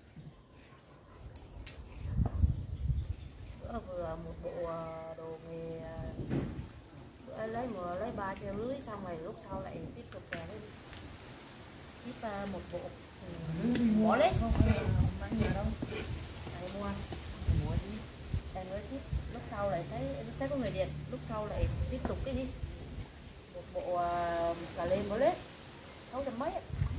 Bữa vừa một bộ đồ nghề, bữa lấy 3,5 triệu, xong rồi lúc sau lại tiếp tục về đấy ship một bộ. Bỏ lấy không bán nhà đâu. Đây mua đi. Đây mới ship, lúc sau lại thấy có người điện, lúc sau lại tiếp tục cái đi. Một bộ cà lem bỏ lấy 600 mấy.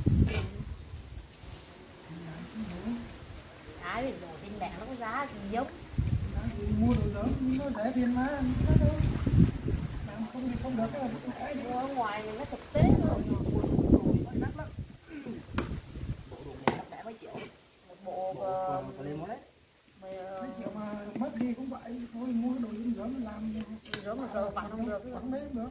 Ai biết đồ trên mạng nó có giá gì giống. mua đồ lớn nó rẻ tiền mà làm không thì không được cái Mua ở ngoài thì nó thực tế thôi. đắt lắm. Bộ đồ này đắt mấy triệu. Một bộ lên món đấy. mấy Triệu mà mất đi cũng vậy thôi, mua cái đồ dinh dưỡng mình làm giống mà giờ bạn không được. vẫn đấy được.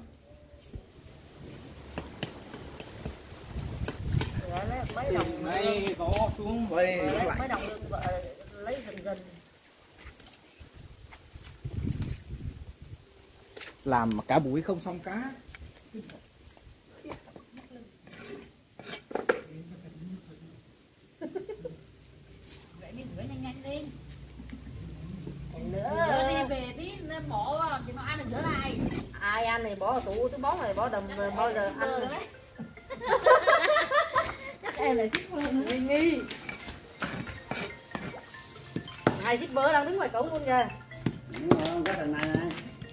Lấy mấy đồng Đây có xuống về lấy mấy đồng lương vợ lấy dần. Làm cả buổi không xong cá. Vậy đi rửa nhanh nhanh đi. Nữa Rửa đi về tí nên bỏ vào thì nó ăn được rửa lại. ai ăn này bỏ vào tủ, tôi bón này bỏ đầm rồi bao giờ ăn rồi. Chắc em là shipper nữa. Nghi. Hai shipper đang đứng ngoài cổng luôn kìa. Đúng không? Cái thằng này này.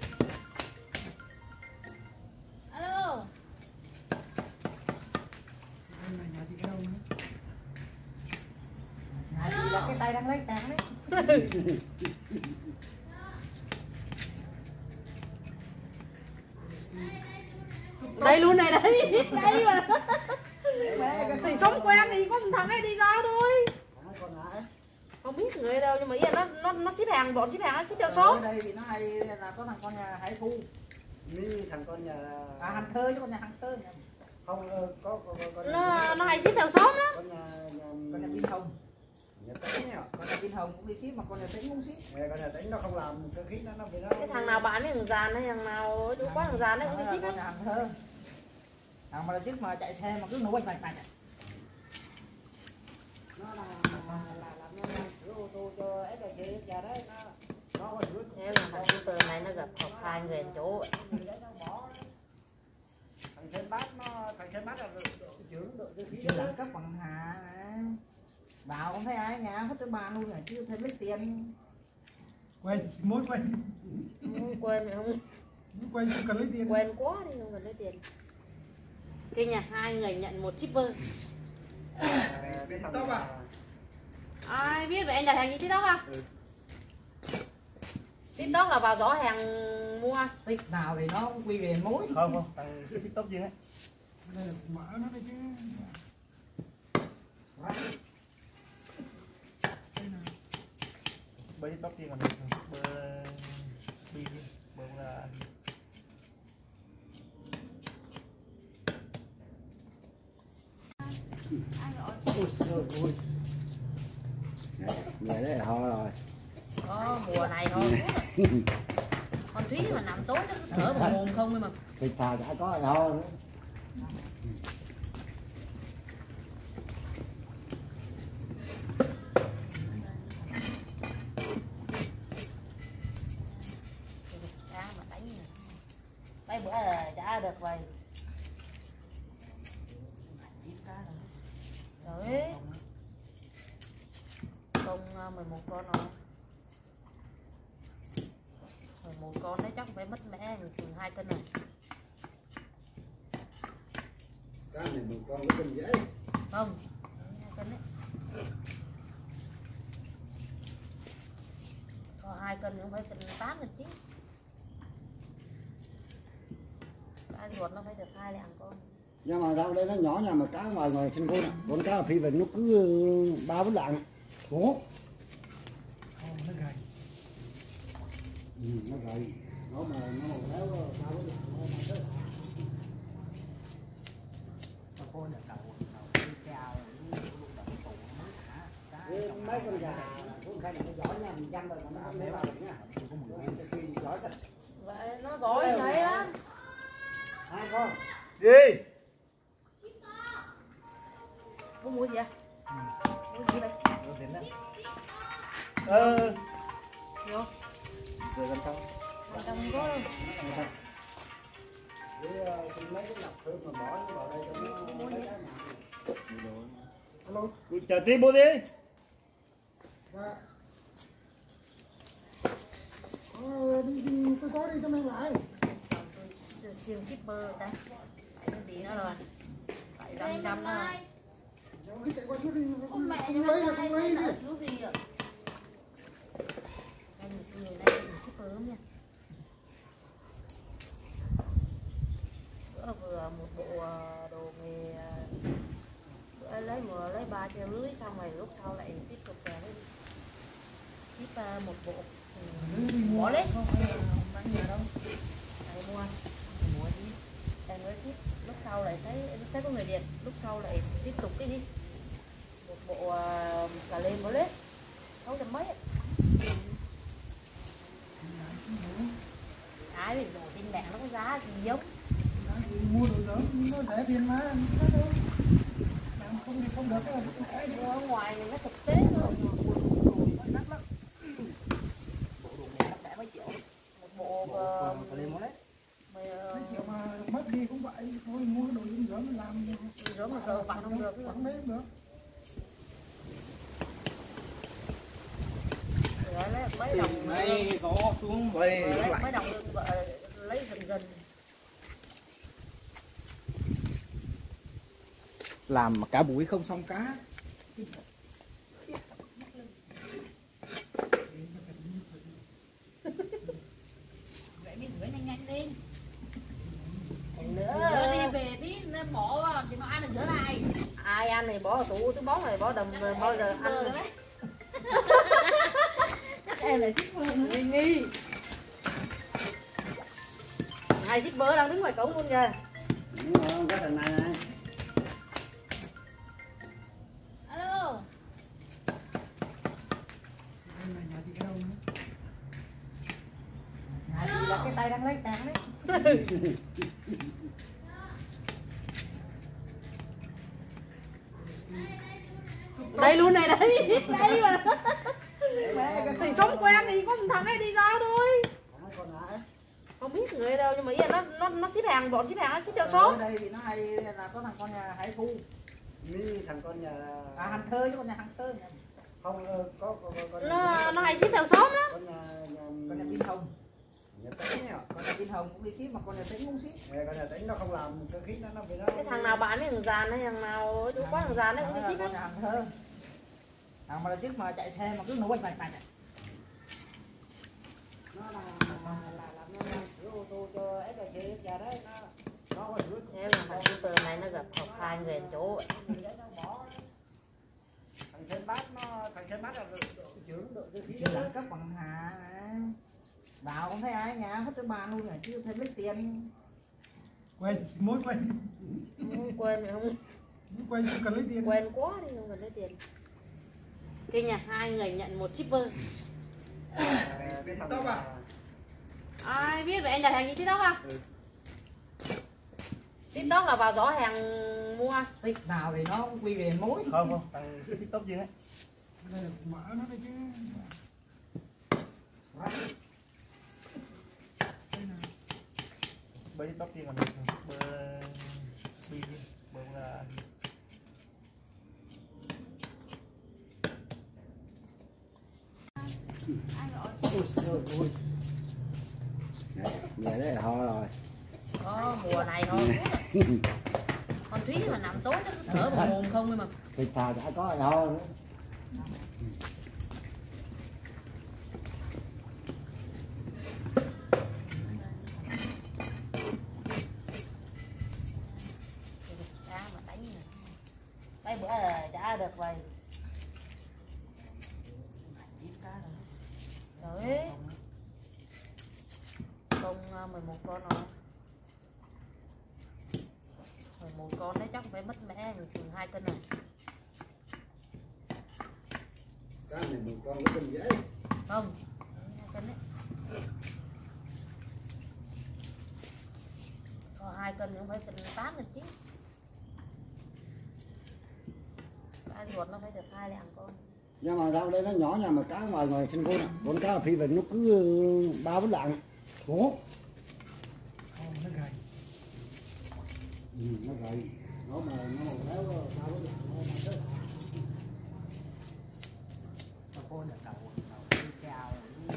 Alo. Nhà chị đâu nữa? Nhà chị là cái tay đang lấy tàn đấy. Đây luôn này đấy. Đây mà. Thì sống quen thì có một thằng ấy đi ra thôi. Không biết người đâu nhưng mà ý là nó ship hàng, bọn ship hàng nó ship theo số. Ở đây thì nó hay là có thằng con nhà Hải Thu. Như thằng con nhà Hàng Thơ chứ con nhà Hàng Thơ. không có Nó hay ship theo số đó. con Con nhà Pin Hồng. nhà Tính nhá. Con nhà Pin Hồng cũng đi ship mà con nhà Tính cũng ship. Con nhà Tính nó không làm cơ khí nó bị nó. Cái thằng nào bán với thằng giàn hay thằng nào ở chỗ quán thằng giàn đấy cũng đi ship Con nhà hết. Hàng Thơ. Thằng mà trước mà chạy xe mà cứ nổ bạch bạch. Nó là làm ô tô cho FDC nhà đấy nó có rước. Thế mà thằng shipper này nó gặp học 2 người chỗ. Thằng Sơn Bát là trưởng đội cơ khí Chưa đó. đẳng cấp bằng Hà mà. Bảo không thấy ai nhà hết cái bàn luôn rồi chứ thêm lấy tiền. Quên, mối quên. Quên mày không? Quên không cần lấy tiền. Quen quá đi không cần lấy tiền. Kinh nha, 2 người nhận 1 shipper. TikTok à? Ai biết vậy anh đặt hàng gì TikTok à? Ừ. TikTok là vào gió hàng mua. Tích nào thì nó cũng quy về mối. Không, thằng ship TikTok gì hết. Đây là mở nó đây chứ. Bơ TikTok gì mà bơ bi bơ là Ôi trời ơi. Vậy đấy là ho rồi. Mùa này thôi. Con Thúy mà nằm tối nó thở vào mồm không mà. Thịt thà đã có là ho nữa. Cá mà đánh này. Mấy bữa là chả được vậy. Đấy. Con 11 con rồi. 11 con đấy chắc phải mất mẹ chừng 2 cân này. Cá này một con có cân dễ. Không, 2 cân đấy. Có 2 cân cũng phải cân 8 cân chứ. Cá ruột nó phải được 2 lạng con. Nhưng mà sao đây nó nhỏ nha mà cá ngoài ngoài trên con con cá phi về nó cứ 3-4 lạng. Ủa? Nó gầy. Nó gầy. Nó mà nó béo 3-4 lạng nó chết. Nó khô nhà đầu chào Mấy con gà cũng khai nó giỏi nha, mình dăm rồi mà nó không để vào được nha. Khi giỏi thật. Vậy nó giỏi vậy lắm. Hai con. Gì? Có mua gì à? Mua gì đây? Vô. Rồi con không? Con không có đâu. Mấy cái lọc thơm mà bỏ vào đây cho nó lấy cái nào. Alo. Chờ tí bố đi. Dạ. Đi tôi có đi cho mang lại. Tôi siêng shipper đây. Phải cái gì nữa rồi? Phải 500 nữa. Chạy qua chút đi. Con mẹ Không lấy là không lấy đi. Chú gì ạ? Anh người này mình shipper lắm nha. Bữa vừa một bộ đồ nghề bữa lấy 3,5 triệu xong rồi lúc sau lại tiếp tục về đấy. Ship một bộ bỏ lấy không bán nhiều đâu. Đây mua đi. Em mới ship lúc sau lại thấy có người điện, lúc sau lại tiếp tục cái đi. Một bộ cà lê bỏ lấy 600 mấy. Ai biết đồ tin mẹ nó có giá gì giống. mua đồ lớn nó rẻ tiền mà làm không được cái Ở ngoài thì nó thực tế rồi. đắt lắm. Bộ đồ này đắt mấy triệu. Một bộ Cà lê mua đấy. mấy Triệu mà mất đi cũng vậy thôi, mua cái đồ dinh dưỡng mình làm rửa mà sợ vặn không được. vẫn đấy được. Lấy mấy đồng Này có xuống về lấy mấy đồng lấy dần. Làm cả buổi không xong cá. Vậy mình rửa nhanh nhanh đi. Nữa Rửa đi về tí nó bỏ vào thì nó ăn được rửa lại. ai ăn thì bỏ vào tủ, tôi bón này bỏ đầm rồi bao giờ ăn Rồi được. đấy. Chắc em lại shipper nữa. Nghi. Hai shipper đang đứng ngoài cổng luôn kìa. Đúng không? Cái thằng này này. Alo. Nhà chị ở đâu nữa? Nhà chị là cái tay đang lấy tàn đấy. Đây luôn này đấy. Đây mà. Thì sống quen thì có một thằng ấy đi ra thôi. Không biết người đâu nhưng mà ý là nó ship hàng, bọn ship hàng nó ship theo số. Ở đây thì nó hay là có thằng con nhà Hải Thu. Ní thằng con nhà Hàng Thơ chứ con nhà Hàng Thơ. không có con Nó hay ship theo số đó. con Con nhà Pin Hồng. nhà Tính nhá. Con nhà Pin Hồng cũng đi ship mà con nhà Tính cũng ship. Con nhà Tính nó không làm cơ khí nó bị nó. Cái thằng nào bán với thằng giàn hay thằng nào chú có thằng giàn đấy cũng đi ship Con nhà hết. Hàng Thơ. Thằng mà là trước mà chạy xe mà cứ nổ bạch bạch bạch. Nó làm nó sửa ô tô cho FPC nhà đấy nó có sửa. Nếu mà thằng shipper này nó gặp học hai người chỗ Thằng Sơn Bát là trưởng đội cơ khí Chứ đẳng cấp bằng Hà. Vào không thấy ai nhà hết cái bàn luôn rồi chứ thêm lấy tiền. Quên, mối quên. không quên mày không Quen không cần lấy tiền. Quen quá đi không cần lấy tiền. Kinh nha, hai người nhận một shipper. Biết TikTok à? Ai biết vậy anh đặt hàng trên TikTok không? TikTok là vào giỏ hàng mua. Tích nào thì nó cũng quy về mối. Không, thằng TikTok riêng ấy. Đây là mở nó đây chứ. Bơi TikTok riêng còn bơi bi bơi là Ôi trời ơi. Vậy đấy là ho rồi. Mùa này thôi. Con Thúy mà nằm tối nó cứ thở vào mồm không mà. Thịt thà đã có rồi ho nữa. Ra mà đánh nè. Mấy bữa là đã được vậy. Đấy. Con 11 con rồi. 11 con đấy chắc phải mất mẹ chừng 2 cân rồi. Cá này một con có cân dễ. Không, 2 cân đấy. Có 2 cân cũng phải cân 8 cân 9. Cá ruột nó phải được 2 lạng con. Nhưng mà rau đây nó nhỏ nha mà cá ngoài ngoài trên con con cá phi về nó cứ 3-4 lạng. Ủa? Nó gầy. Nó gầy. Nó mà nó léo 3-4 lạng nó mà thế. Con là đầu cao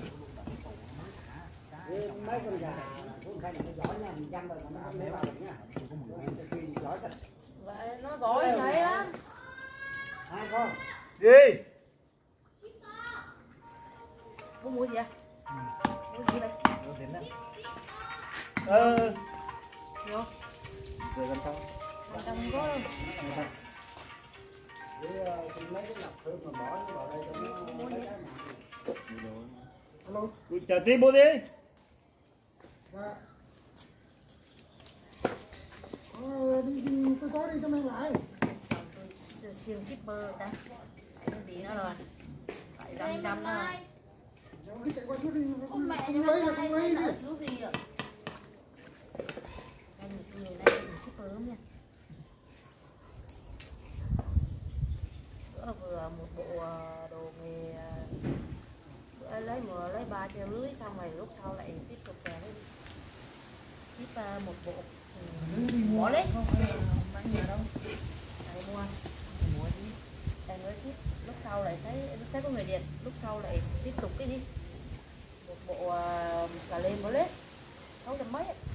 Mấy con gà con khai này nó giỏi nha, mình chăm rồi mà nó lấy vào được nha. Khi giỏi thật. Vậy nó giỏi vậy lắm. Hai con. gì? Mua gì vậy? Mua gì đây? Vô. Rồi gần xong. Trong có Mấy cái lọc thương mà bỏ vào đây cho nó lấy cái Alo. Chờ tí bố đi. Dạ. Đi tôi có đi cho mang lại. tôi siêu shipper ta. Cái gì nữa rồi? Phải 500 nữa. Chạy qua chút đi. Con mẹ Không lấy là không lấy đi. Chú gì ạ? Anh người này shipper lắm nha. Bữa vừa một bộ đồ nghề bữa lấy 350 xong rồi lúc sau lại tiếp tục về ship một bộ bỏ lấy bán nhà đâu lại mua đây mới ship lúc sau lại thấy có người điện lúc sau lại tiếp tục cái đi một bộ cà lem mới lấy 600 mấy ấy.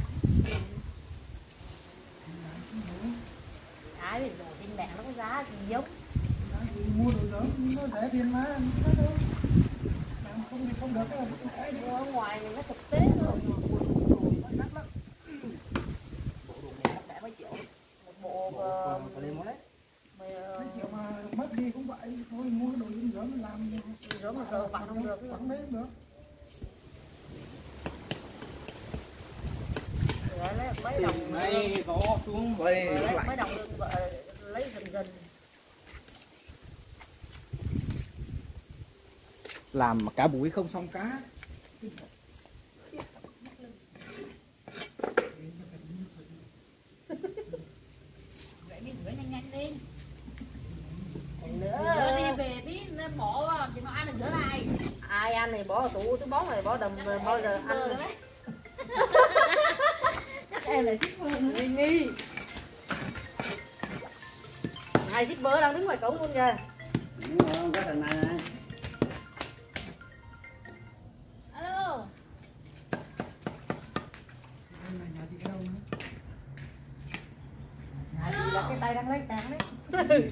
Ai biết đồ trên mạng nó có giá gì giống Mua đồ đó nó rẻ tiền mà. Làm không thì không được cái mua ở ngoài thì nó thực tế thôi. đắt lắm. Bộ đồ nghề nó đã mấy triệu. Một bộ Cà lem đấy. mấy Triệu mà mất đi cũng vậy. Thôi mua đồ dinh dưỡng mình làm rửa mà rửa bạn không được. vẫn lấy được. Lấy mấy đồng Này có xuống vậy lấy mấy đồng được vợ lấy dần dần. Làm mà cả buổi không xong cá. Vậy đi rửa nhanh nhanh đi. Nữa Rửa đi về tí nó bỏ vào thì nó ăn được rửa lại. ai ăn thì bỏ vào tủ túi bóng này bỏ đầm rồi bao giờ ăn Rồi được. đấy. Chắc em là shipper nữa. Nghi. Hai shipper đang đứng ngoài cổng luôn kìa. Đúng không? Có thằng này này. Alo. Nhà chị ở đâu nữa? Alo. Nhà chị là cái tay đang lấy tàn đấy.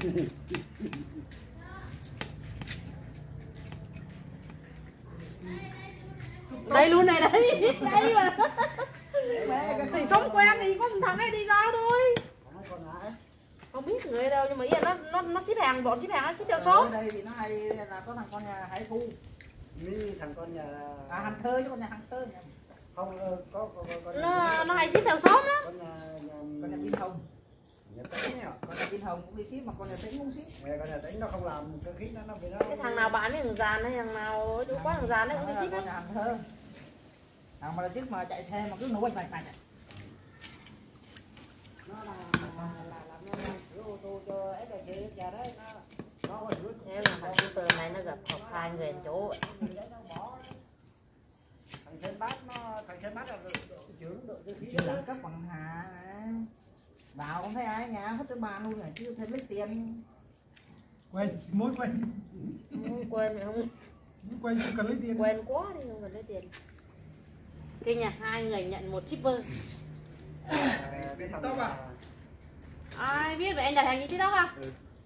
Đây luôn này đấy. Đây mà. Mẹ cái Thì sống quen thì có một thằng ấy đi giao thôi. Con này. Không biết người đâu nhưng mà ý là nó ship hàng bọn ship hàng nó ship theo ở số. đây thì nó hay là có thằng con nhà Hải Thu. Như thằng con nhà Hàng Thơ chứ con nhà Hàng Thơ. không có con Nó hay ship theo số đó. con nhà Con nhà Biên Thông. Nhà Tính nè. Con nhà Vinh Hồng cũng đi ship mà con nhà Tính cũng ship. Mẹ con nhà Tính nó không làm cơ khí nó bị nó. Cái thằng nào bán cái thằng giàn hay thằng nào chỗ quán thằng giàn đấy cũng đi ship Con đấy. nhà Hằng Thơ. Thằng mà lần trước mà chạy xe mà cứ nổ bạch bạch bạch. Nó là làm sửa ô tô cho FPT nhà đấy nó có sửa. Nếu mà thằng scooter này nó gặp học hai người chỗ Thằng Sơn Bát nó là trưởng đội cơ khí Chưa đó. đẳng cấp bằng Hà mà. Vào không thấy ai nhà hết trên bàn luôn rồi chứ thêm lấy tiền. Quên, mối quên. quên mày không Quên không cần lấy tiền. quen quá đi không cần lấy tiền. Kinh nha, hai người nhận một shipper. Cái thằng TikTok à? Ai biết vậy anh đặt hàng trên TikTok à?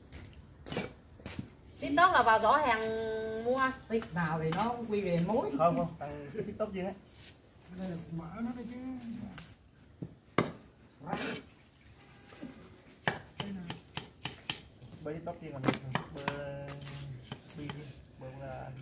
TikTok là vào giỏ hàng mua. Tích nào thì nó cũng quy về mối. Không, thằng ship TikTok gì hết. Đây là mở nó đấy chứ. Bởi TikTok gì mà bơ là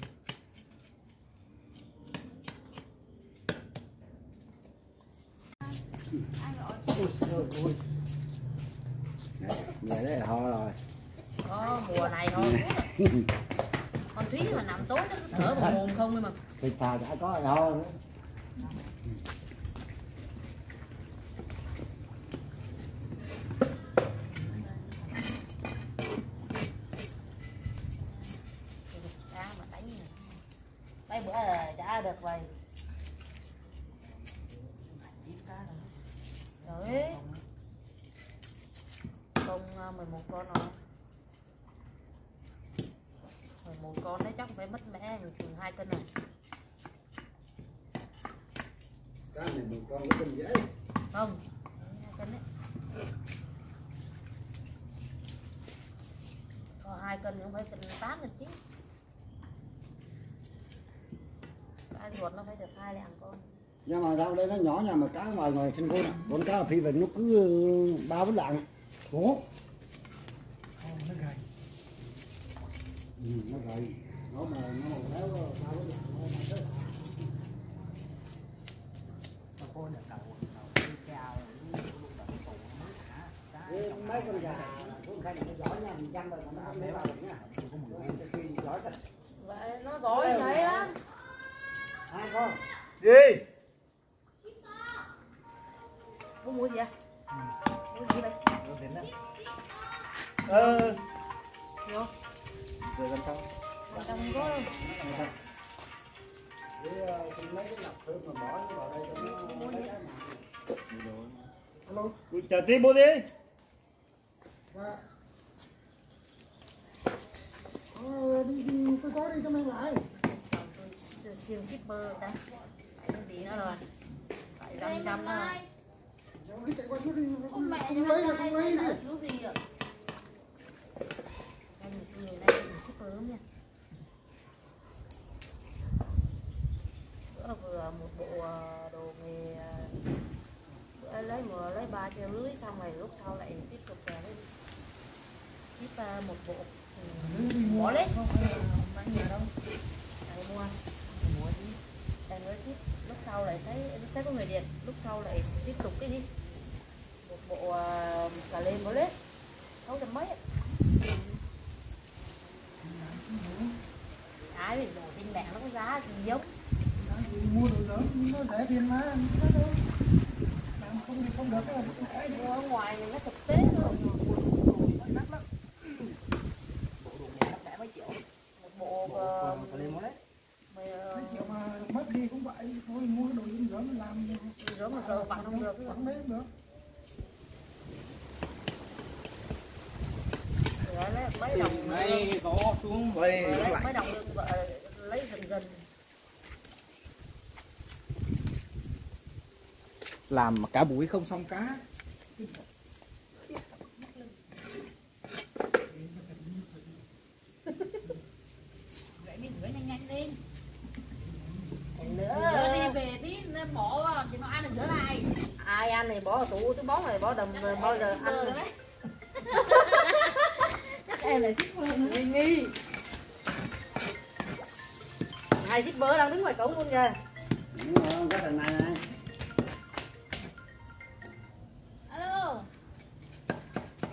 Người đấy ho rồi. Mùa này thôi. Con Thúy mà nằm tối nó thở vào mồm không ấy mà. Thịt thà đã có ho nữa. Đá mà đánh này. Mấy bữa là đã được vậy. Trời ơi. Con 11 con rồi. 11 con đấy chắc phải mất mẹ chừng 2 cân này. Cá này một con nó cân dễ. Không, 2 cân đấy. Còn 2 cân cũng phải cân 8 cân 9. Cá ruột nó phải được 2 lạng con. Nhưng mà rau đây nó nhỏ nha mà cá ngoài ngoài trên con con cá phi về nó cứ 3-4 lạng. Ủa? nó gầy. Nó gầy. Nó mà nó béo 3-4 lạng nó chết. Con nhà đầu cao Mấy con gà cũng khai nó giỏi nha, mình chăn rồi mà nó không để vào được nha. Khi giỏi thật. Vậy nó giỏi vậy lắm. Hai con. Gì? Có mua gì à? Mua gì đây? Vô. Rồi làm sao? Bên trong có đâu. Để xin mấy cái lọc thơm mà bỏ vào đây cho nó mấy cái mà. Alo. Chờ tí bố đi. Đi tôi có đi cho mang lại. Tôi siêu shipper đây. Phải cái gì nữa rồi. Phải 500 nữa rồi. Cứ chạy qua chút đi. Con mẹ Không lấy được, không lấy nó được. thiếu gì ạ? Đây người này shipper lắm nha. Bữa vừa một bộ đồ nghề bữa lấy 3 triệu rưỡi xong rồi lúc sau lại tiếp tục lấy ship một bộ bỏ lấy không bán nhà đâu này mua đi đây mới ship lúc sau lại thấy có người điện lúc sau lại tiếp tục cái gì một bộ cà lê mới lấy 600 mấy ai biết đồ trên mạng nó có giá gì giống Mua đồ lớn nó rẻ tiền mà. Làm không thì không được đâu. mua ở ngoài thì nó thực tế thôi đắt lắm. Bộ đồ nghề nó mấy triệu. một bộ Còn lên món đấy. Mà mất đi cũng vậy. Thôi mua cái đồ dinh dưỡng mình làm. rửa mà rửa bằng không được Vẫn lấy được. rửa lấy mấy đồng Đây có xuống đây lấy lại. mấy đồng lương vợ lấy dần Làm mà cả buổi không xong cá. Vậy mình rửa nhanh nhanh đi. nữa Rửa đi về tí nó bỏ vào thì nó ăn được rửa lại. ai ăn thì bỏ vào tủ túi bóng rồi bỏ đầm rồi bao giờ ăn được. Chắc em là shipper nữa. nghi hai shipper đang đứng ngoài cổng luôn kìa. Đúng không? Cái thằng này này. Alo.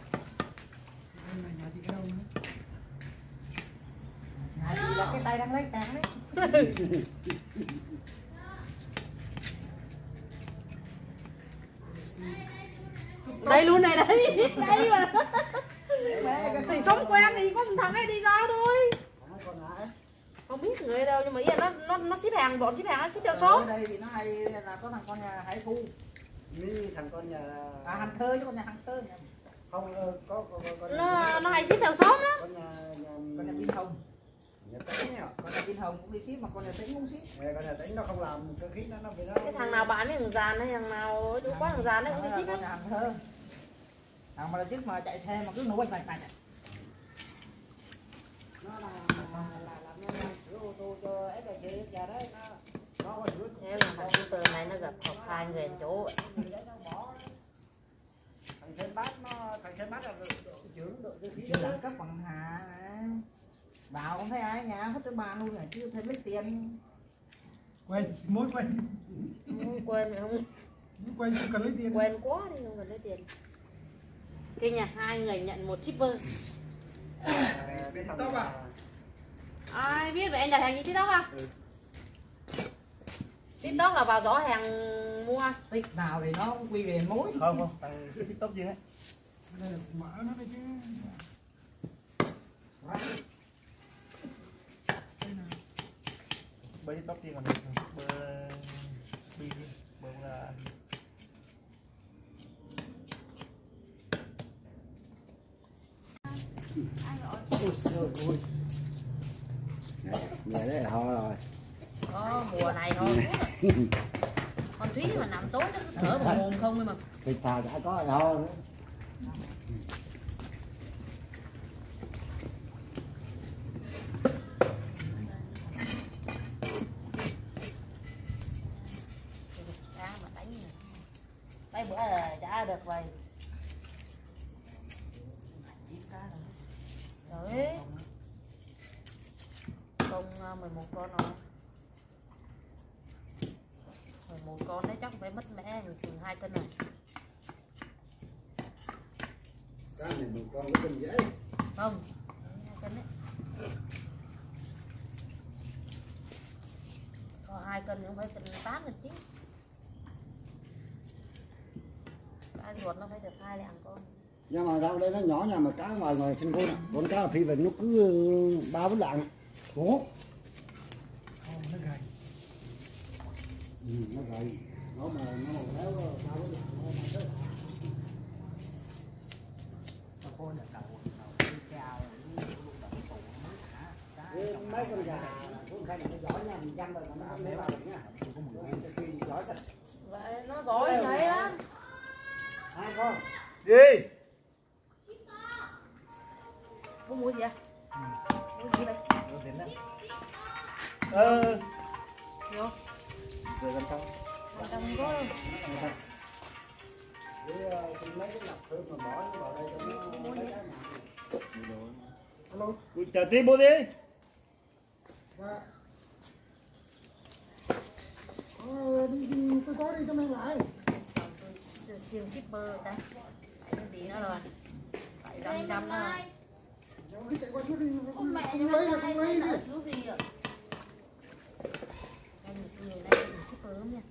là cái tay đang lấy tàn đấy. Đây luôn này đấy. Đây mà. Thì Sống quen thì có một thằng ấy đi giao thôi. Còn lại Không biết người ở đâu nhưng mà ý là nó ship hàng, bọn ship hàng nó ship theo số. ở đây thì nó hay là có thằng con nhà Hải Thu. như thằng con nhà Hàng Thơ chứ con nhà Hàng Thơ. không có con Nó hay ship theo số đó. con Con nhà Pin Hồng. nhà tính nhá. Con nhà Pin Hồng cũng đi ship mà con nhà Tĩnh cũng ship. Con nhà tính nó không làm cơ khí nó bị nó Cái thằng nào bán với thằng giàn hay thằng nào đủ quá thằng giàn đấy cũng đi ship Con nhà hết. Hàng Thơ. Thằng mà trước mà chạy xe mà cứ nổ bạch bạch. nó là nó ô tô cho FPC nhà đấy nó có rước Thế mà thằng scooter này nó gặp học 2 người chỗ. thằng trên bát là trưởng đội cơ khí Chưa đó. đẳng cấp bằng Hà. Bảo không thấy ai nhà hết cái bàn luôn này chứ thêm lấy tiền. Quên, mối quên. Quên mày không? Quên không cần lấy tiền. Quen quá đi không cần lấy tiền. Kinh nhỉ, 2 người nhận 1 shipper. Cái thằng TikTok à? Ai biết vậy anh đặt hàng như TikTok à? Ừ. TikTok là vào gió hàng mua. Tích nào thì nó cũng quy về mối. Không, thằng ship TikTok gì hết. đây là mở nó đây chứ Bơi TikTok gì mà bơi đi bơi là vậy đấy là thôi rồi Mùa này thôi. Con Thúy mà nằm tối nó cứ thở vào mồm không ấy mà. thịt thà đã có rồi thôi Cá mà đánh này. Mấy bữa là đã được vậy. Đấy. Công 11 con rồi. 11 con đấy chắc phải mất mẹ chừng 2 cân này. cá này một con có cân dễ Không, 2 cân đấy. Có 2 cân cũng phải cân 8 cân chứ. Cá ruột nó phải được 2 lạng con. nhưng mà sao đây nó nhỏ nha mà cá ngoài ngoài trên con con cá phi về nó cứ 3-4 lạng khổ nó gầy. nó gầy nó mà nó béo 3-4 lạng nó chết Con nhà đầu chào mấy con gà con khai này nó giỏi nha mình chăm rồi mà nó không để vào được nha khi giỏi thật Vậy nó giỏi vậy lắm. hai con Gì? Có mua gì à? Mua gì đây? Vô. rồi gần không Người ta không có đâu. để lấy cái lọc thơm mà bỏ vào đây cho nó lấy cái nào alo Chờ tí bố đi. dạ đi tôi có đi cho mang lại Tôi siêu shipper ta. Phải cái gì nữa rồi? Phải 500 nữa. chạy qua chút đi Con mẹ không lấy là không lấy đi Lúc gì ạ? Người này shipper lắm nha.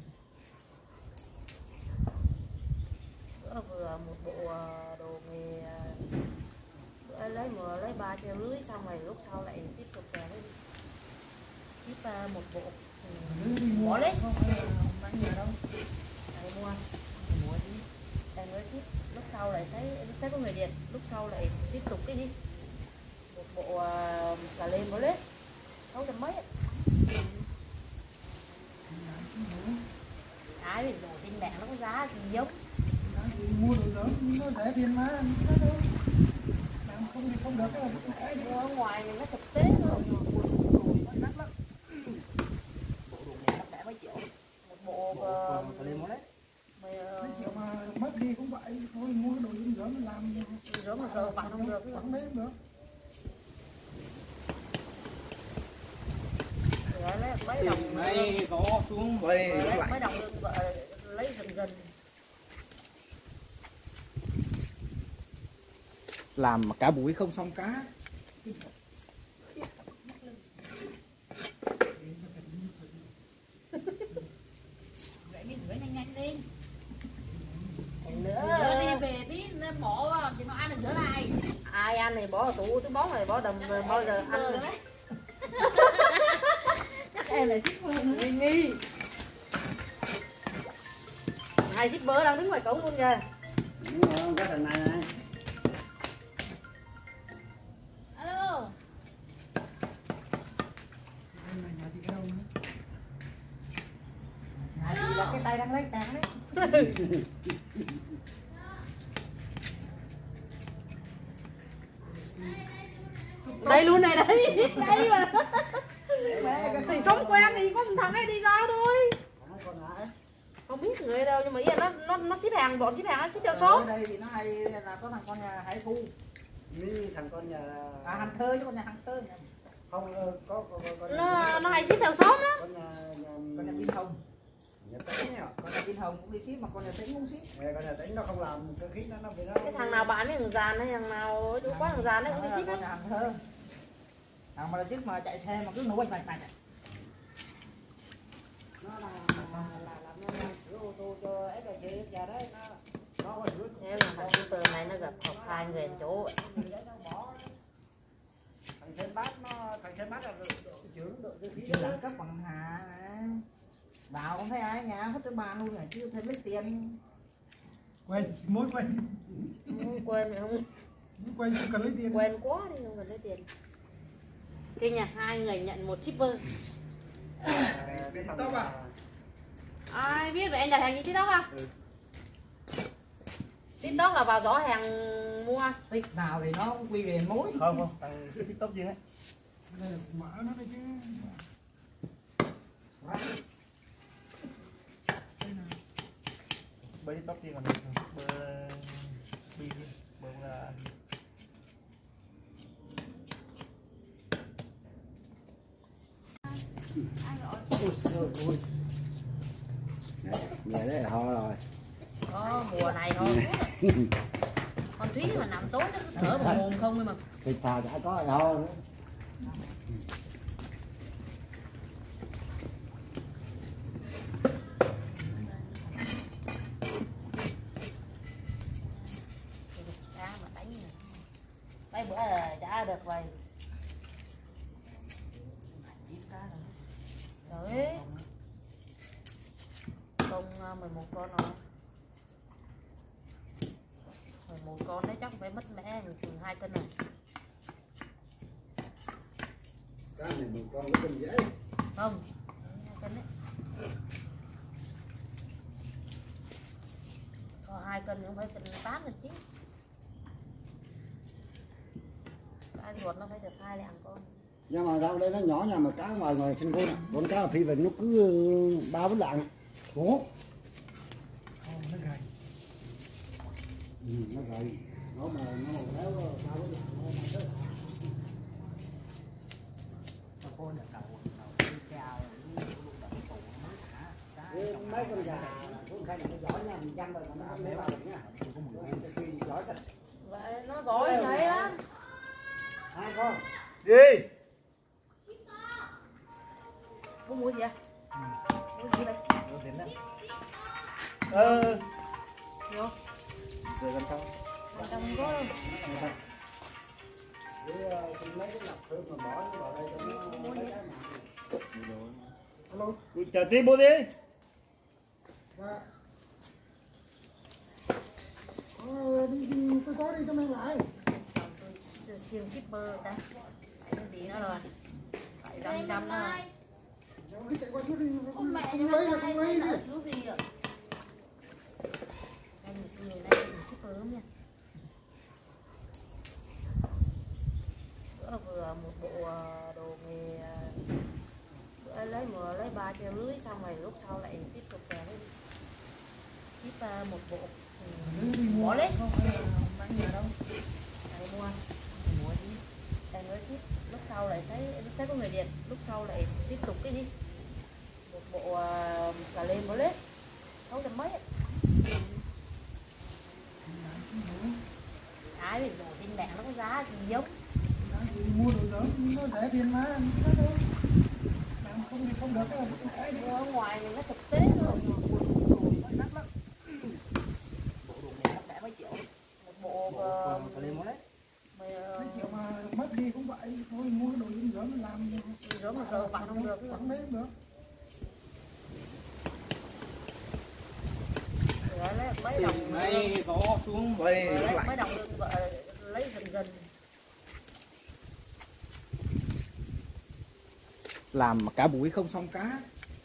Bữa vừa một bộ đồ nghề bữa lấy 3 triệu rưỡi xong rồi lúc sau lại tiếp tục về đấy ship một bộ bỏ lấy không bán nhiều đâu lại mua đi đang mới tiếp lúc sau lại thấy có người điện lúc sau lại tiếp tục cái đi một bộ cà lê bỏ lấy 600 mấy ai biết đồ trên mạng nó có giá gì giống Mua đồ đó nó rẻ tiền mà. Làm không thì không được cái mua ở ngoài thì nó thực tế thôi đắt lắm một bộ mà mất đi cũng vậy thôi, mua cái đồ dinh dưỡng mình làm rửa mà sợ vặn không được vẫn lấy được. lấy mấy đồng Này có xuống về lấy mấy đồng được vợ lấy dần Làm mà cả buổi không xong cá. tủ túi bón này bỏ đầm rồi bao giờ ăn được đấy. Chắc em là shipper nữa. Nghi. Hai shipper đang đứng ngoài cổng luôn kìa. Đúng rồi, cái thằng này này. Alo. Nhà chị ở đâu nữa? Nhà chị là cái tay đang lấy tàn đấy. Đây luôn này đấy. Đây mà. Mẹ, Thì sống quen thì có một thằng ấy đi ra thôi. Con lại. Không biết người đâu nhưng mà ý là nó ship hàng, bọn ship hàng nó ship theo ở số. đây thì nó hay là có thằng con nhà Hải Thu. Ni thằng con nhà Hành Thơ chứ con nhà Hành Thơ. không có con Nó hay ship theo số đó. con nhà Pin Hồng. nhà Tính nhá. Con nhà Pin Hồng cũng đi ship mà con nhà Tính cũng ship. Con nhà Tính nó không làm cơ khí nó bị nó. Cái thằng nào bán với thằng giàn hay thằng nào chú có thằng giàn đấy cũng đi ship Con hết. nhà Hành Thơ. Thằng mà là trước mà chạy xe mà cứ nổ bạch bạch. Nó là làm nó sửa ô tô cho FPC nhà đấy nó có sửa. Nếu mà thằng shipper này nó gặp học hai người chỗ Thằng Sơn Bát là trưởng đội cơ khí Chưa đẳng cấp bằng Hà mà. Vào không thấy ai nhà hết cái bàn luôn rồi chứ thêm lấy tiền. Quên, mối quên. không quên mày không Quên không cần lấy tiền. quen quá đi không cần lấy tiền. Cái nhà hai người nhận một shipper. cái thằng à? Ai biết vậy anh đặt hàng trên TikTok không? TikTok là vào giỏ hàng mua. Tích nào thì nó cũng quy về mối. Không, thằng TikTok gì hết. Đây là mở nó đây chứ. Bơi TikTok gì còn được. Bơi là vậy đấy là ho rồi. Có mùa này thôi. Con Thúy mà nằm tối nó cứ thở vào mồm không mà. Thịt thà đã có rồi ho nữa. Cá mà đánh nè. Mấy bữa là trả được vậy. Trời. Công 11 con rồi. 11 con đấy chắc phải mất mẹ chừng 2 cân rồi. Cá này một con có cân dễ. Không, 2 cân đấy. Có 2 cân cũng phải cân 8 cân chứ. Cá ruột nó phải được 2 lạng con. Nhưng mà rau đây nó nhỏ nha mà cá ngoài ngoài trên con con cá phi về nó cứ 3-4 lạng. Ủa? Nó gầy. Nó gầy. Nó mà nó léo 3-4 lạng nó mà tới. Con nhà cầu chào Mấy con gà cũng khai nó giỏi nha, mình chăm rồi mà nó lấy vào được nha. Khi giỏi thật. Vậy nó giỏi vậy đó. Hai con. Gì? Có mua gì vậy? Mua gì đây? Vô. Rồi con không? Trong có đâu. Mấy cái lọc thương mà bỏ vào đây cho nó lấy cái mà. Alo. Chờ tí bố đi. Dạ. Đi tôi có đi tôi mang lại. Tôi siêu shipper ta. Cái gì nữa rồi? Phải 500 nữa. Đi chạy qua chút đi. Con mẹ Không lấy là không lấy đi. Chú gì ạ? Anh người này shipper lắm nha. Bữa vừa một bộ đồ nghề bữa lấy 3,5 triệu xong rồi lúc sau lại tiếp tục ship một bộ bỏ lấy không bán nhà đâu lại mua đi đây mới tiếp lúc sau lại thấy có người điện lúc sau lại tiếp tục cái đi một bộ cà lê mới lên 600 mấy ấy. Cái mình đồ trên mạng nó có giá thì giống Mua đồ lớn nó rẻ tiền mà. Làm không thì không được. mua ở ngoài mình nó thực tế thôi đắt lắm. Bộ đồ nghề đắt đẻ mấy triệu. một bộ Cà lê mới đấy. Mấy triệu mà mua đồ dinh dưỡng mình làm rửa mà rửa bạn không được vẫn đấy được. rửa lấy mấy đồng Này có xuống vậy lấy lại. mấy đồng vợ lấy dần dần Làm mà cả buổi không xong cá.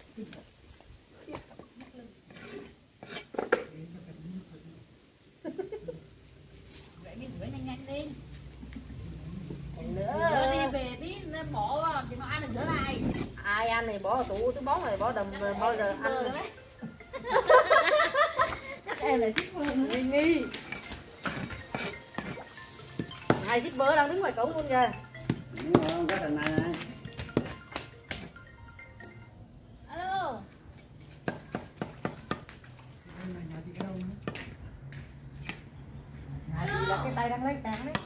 Vậy đi rửa nhanh nhanh đi. nữa Rửa đi về tí nó bỏ vào thì nó ăn được rửa lại. ai ăn thì bỏ vào tủ túi bóng này bỏ đầm rồi bao giờ ăn Rồi đấy. Chắc em là shipper nữa. nghi nghi hai shipper đang đứng ngoài cổng luôn kìa. Đúng rồi, cái thằng này này. Alo. Hôm nay nhà chị ở đâu nữa? Nhà chị là cái tay đang lấy càng đấy.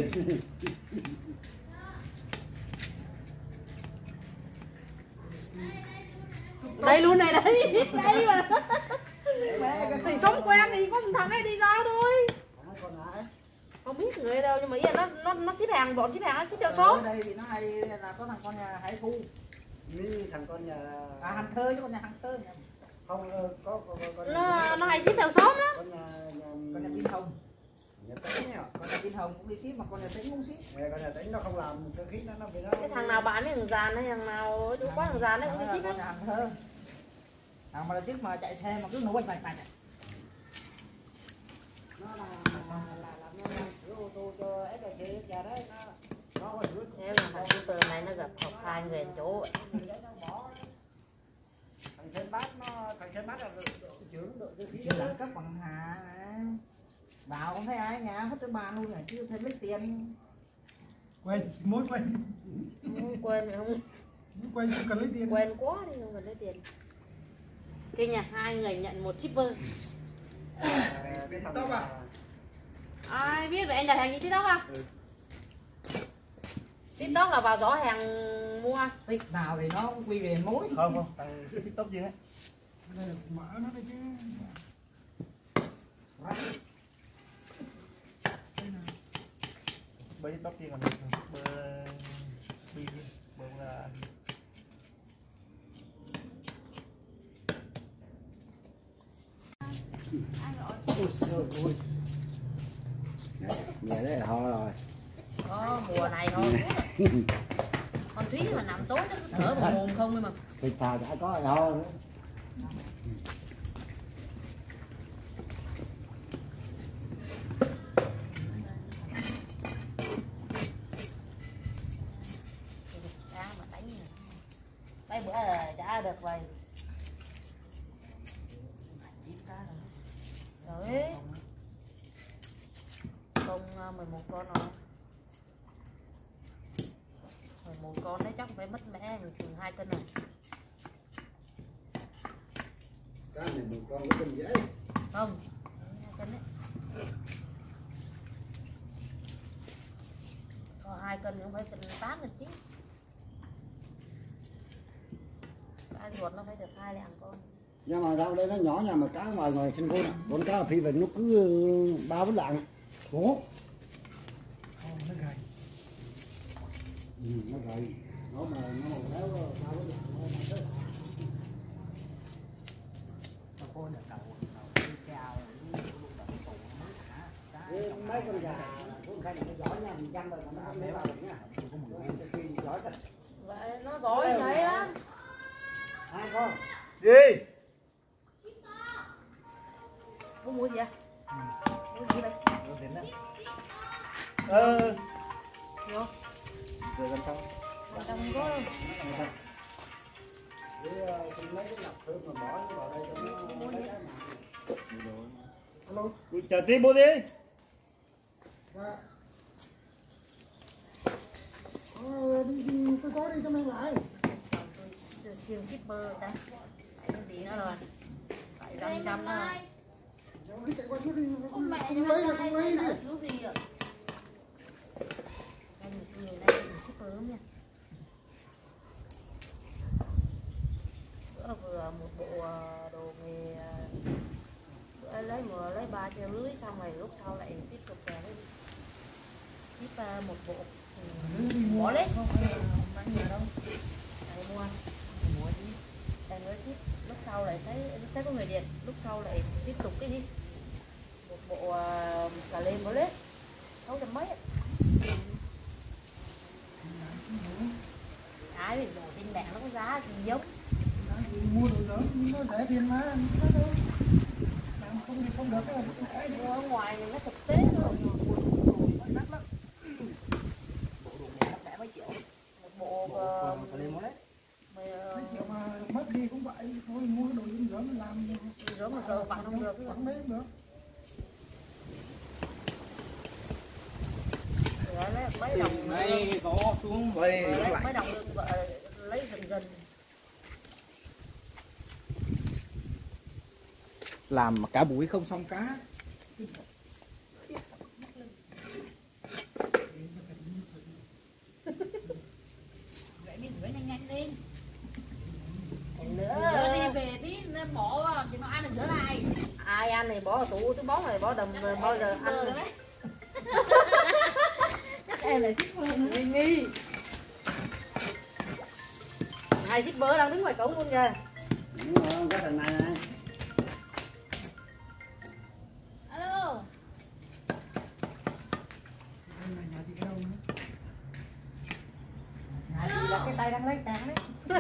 Đây luôn này đấy đây mà Mẹ cái thì sống quen thì có một thằng ấy đi giao thôi Còn lại. không biết người đâu nhưng mà ý là nó ship hàng bọn ship hàng nó ship theo ở số đây thì nó hay là có thằng con nhà Hải Thu. Như thằng con nhà À Hằng Thơ chứ con nhà Hằng Thơ nhỉ? không có con nó hay ship theo xóm đó con nhà Con nhà Vin Hồng. nhà Tính nhá. Con nhà Vin Hồng cũng đi ship mà con nhà Tính cũng ship. Mẹ con nhà Tính nó không làm cơ khí nó bị nó. cái thằng nào bán với thằng giàn hay thằng nào chỗ quán thằng giàn đấy cũng đi ship Con nhà đó Hằng Thơ. Thằng mà lần trước mà chạy xe mà cứ nổ bạch bạch bạch. Nó làm nó sửa ô tô cho FPC nhà đấy nó có sửa. nếu mà thằng shipper này nó gặp học hai người chỗ Thằng Sơn Bát nó thằng Sơn Bát là trưởng đội cơ khí Chưa đẳng cấp bằng Hà mà. Vào không thấy ai nhà hết cái bàn luôn, chưa thêm lấy tiền. Quay mối quay quên mày không quay không cần lấy tiền. quen quá đi không cần lấy tiền kinh nha hai người nhận một shipper cái thằng Tóc à? ai biết vậy anh đặt hàng gì tiktok à tiktok là vào giỏ hàng mua Tích nào thì nó cũng quy về mối. Không, thằng ship TikTok gì đấy. Đây là mở nó đây chứ. Bởi TikTok gì còn bơ bi bơ là Nhà đấy ho rồi. mùa này thôi con Thúy mà nằm tối nó thở vào mồm không ấy mà Thịt thà đã có ho nữa. đá mà đánh này. Mấy bữa là đã được vậy rồi không 11 con rồi 11 con đấy chắc phải mất mẹ chừng 2 cân rồi Cá này một con có cân dễ. không 2 cân đấy còn 2 cân cũng phải cân 8 cân 9 cá ruột nó phải được 2 lạng con Nhưng mà rau đây nó nhỏ nhà mà cá ngoài ngoài sân khôn con cá phi về nó cứ 3-4 lạng. Ủa? Nó gầy. Nó gầy. Nó mà nó béo 3-4 lạng nó chết. Nó khô được đầu chào Mấy con gà cũng khai nó giỏi nha, mình chăn rồi mà nó không để vào được nha. Khi giỏi thật. vậy nó giỏi vậy lắm 2 con. gì? có mua gì à mua gì đây vô Rồi gần xong. mà trong có Xin mấy cái lọc thơm mà bỏ vào đây cho nó mấy cái mà. Alo. Chờ tí bố đi. Dạ. Đi tôi có đi cho mang lại. tôi siêu shipper ta phải cái gì nữa rồi phải 500 nữa rồi. Cứ chạy qua chút đi. Con mẹ Không lấy là không lấy đi. thiếu gì ạ? Đây người đây mình shipper lắm nha bữa vừa một bộ đồ nghề bữa lấy 3,5 triệu xong rồi lúc sau lại tiếp tục lấy ship một bộ bỏ lấy không phải là bán nhà đâu. thầy mua đi thầy nói tiếp lúc sau lại thấy có người điện, lúc sau lại tiếp tục cái gì một bộ cà lem bỏ lấy 600 mấy ai biết đồ trên mạng nó có giá gì giống Mua đồ đó nó rẻ tiền mà nó đâu. Làm không thì không được cái mua ở ngoài thì nó thực tế thôi. Đắt lắm. Bộ đồ mẹ đắt đẻ mấy triệu. Một bộ Cà lem đó đấy. mấy triệu mà mất đi cũng vậy thôi, mua cái đồ dinh dưỡng mình làm rửa một giờ bạn không được vẫn đấy được. lấy mấy đồng Đây gió xuống về lấy lại. mấy đồng lương vợ lấy dần Làm mà cả buổi không xong cá. Vậy đi rửa nhanh nhanh đi. nữa Rửa đi về tí nó bỏ vào thì nó ăn được rửa lại. ai ăn này bỏ vào tủ túi bóng này bỏ đầm bao giờ ăn Được đấy. Chắc em là shipper nữa. nghi hai shipper đang đứng ngoài cổng luôn kìa. Đúng không? Cái thằng này này. Alo. Nhà chị đâu nữa. Nhà chị là cái tay đang lấy tàn đấy.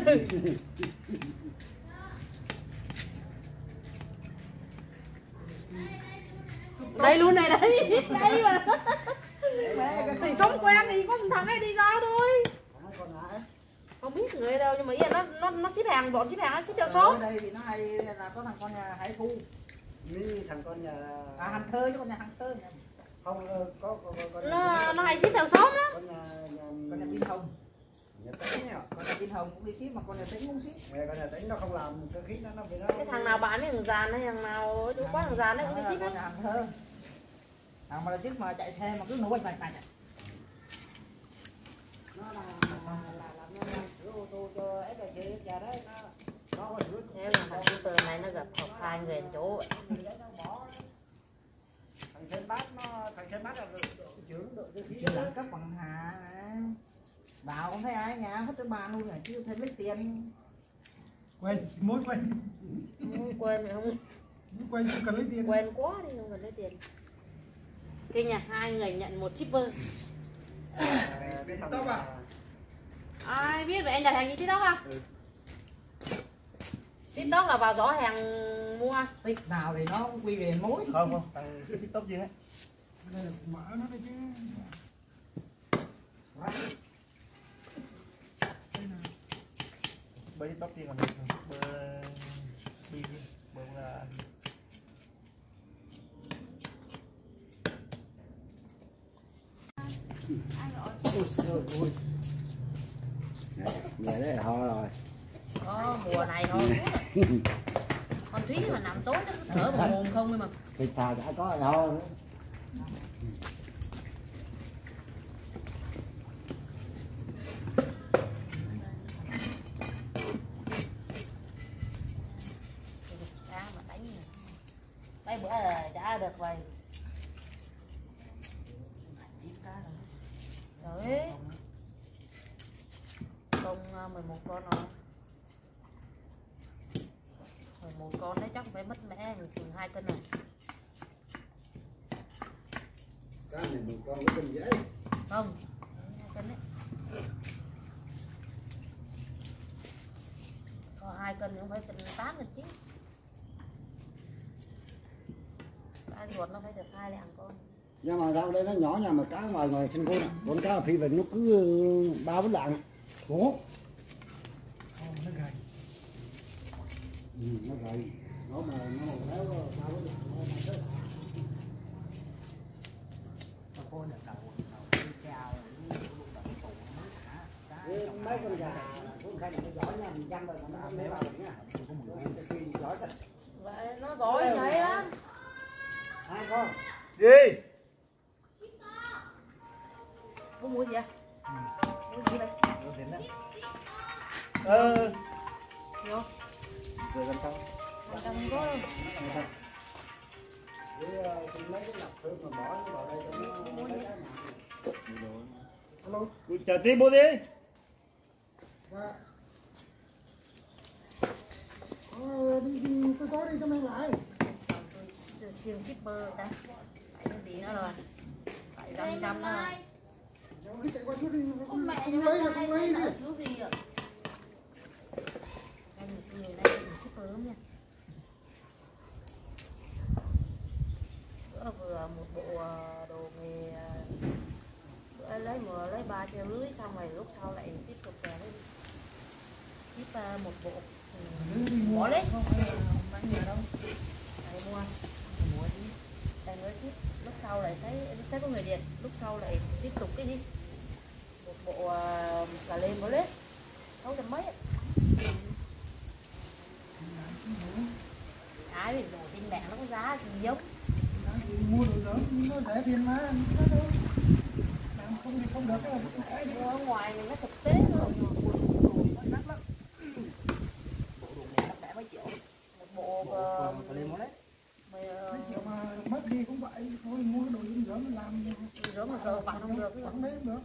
Đây luôn này đấy đây mà thì Thì sống quen thì có một thằng ấy đi ra thôi Con này. không biết người ở đâu nhưng mà ý là nó ship hàng bọn ship hàng nó ship theo số ở đây thì nó hay là có thằng con nhà Hải Thu. Ní thằng con nhà À Hàng Thơ chứ con nhà Hàng Thơ. không có con nó hay ship theo xóm đó. con nhà Con nhà Pin Hồng. nhà Tính nhá. Con nhà Pin Hồng cũng đi ship mà con nhà Tính cũng ship. Mẹ con nhà Tính nó không làm cơ khí nó bị nó Cái thằng nào bán với thằng giàn hay thằng nào ở chỗ quán thằng giàn đấy cũng đi ship Con hết. nhà Hàng Thơ. Thằng mà trước mà chạy xe mà cứ nổ bạch bạch. nó là nó ô tô cho FPC nhà đấy nó có rước Thế mà thằng shipper này nó gặp học hai người một chỗ thằng Sơn Bát là trưởng đội cơ khí Chưa đó. đẳng cấp bằng Hà. Bảo không thấy ai nhà hết cái bàn luôn rồi chứ thêm lấy tiền. Quên mối quên quên mày không quên không cần lấy tiền. quen quá đi không cần lấy tiền kinh nha hai người nhận một shipper Cái thằng ai biết vậy anh đặt hàng như TikTok không? TikTok là vào gió hàng mua Tích nào thì nó quy về mối. Không, thằng ship TikTok gì hết. Đây là mở nó đây chứ. Bơi TikTok gì mà bơi đi bơi là vậy đấy ho rồi. mùa này thôi con Thúy mà nằm tối nó thở vào mồm không ấy mà Thịt thà đã có rồi ho nữa. cá mà đánh này. Mấy bữa là đã được vậy đấy công 11 con rồi 11 con đấy chắc phải mất mẹ chừng 2 cân này Cá này một con có cân dễ. không 2 cân đấy có 2 cân cũng phải cân 8 cân chứ cá ruột nó phải được 2 lạng con Nhưng mà rau đây nó nhỏ nha mà cá ngoài ngoài trên con con cá phi về nó cứ 3-4 lạng. Ủa? Nó gầy. Nó gầy. Nó mà nó béo 3-4 lạng nó tới. Cô nhận đầu chào Mấy con gà cũng khai là nó giỏi nha, mình chăm rồi mà nó không để vào được nha. Khi giỏi thật. vậy nó giỏi vậy lắm Hai con. gì? có mua gì à mua gì đây vô Rồi gần xong. còn không có đâu Để lấy cái lọc thơm mà bỏ vào đây cho nó lấy cái nào. Alo. Chờ tí bố đi. Dạ. Đi tôi có đi cho mang lại. Tôi xiên shipper ta. Phải cái gì nữa rồi. Phải 500 nữa. Đi chạy qua chút đi. Con mẹ Không lấy là không lấy đi. Lúc gì ạ? Em người này shipper lắm nha. Bữa vừa một bộ đồ nghề, bữa lấy 3,5 triệu xong rồi lúc sau lại tiếp tục về đấy ship một bộ bỏ lấy Bán nhà đâu? lại mua đi đang nói tiếp lúc sau lại thấy có người điện lúc sau lại tiếp tục cái gì một bộ cà lê bỏ lấy 600 mấy ai biết đồ trên mạng nó có giá thì giống Mua đồ đó nó rẻ tiền mà. Nó đâu. Làm không thì không được cái. mua ở ngoài thì nó thực tế rồi Đắt lắm. bộ đồ này nó đã mấy triệu một bộ Cà lê mới đấy. mày Kiểu mà mất đi cũng vậy. Thôi mua cái đồ dinh dưỡng mình làm. rửa mà sợ vặn không được Vẫn đấy cũng được.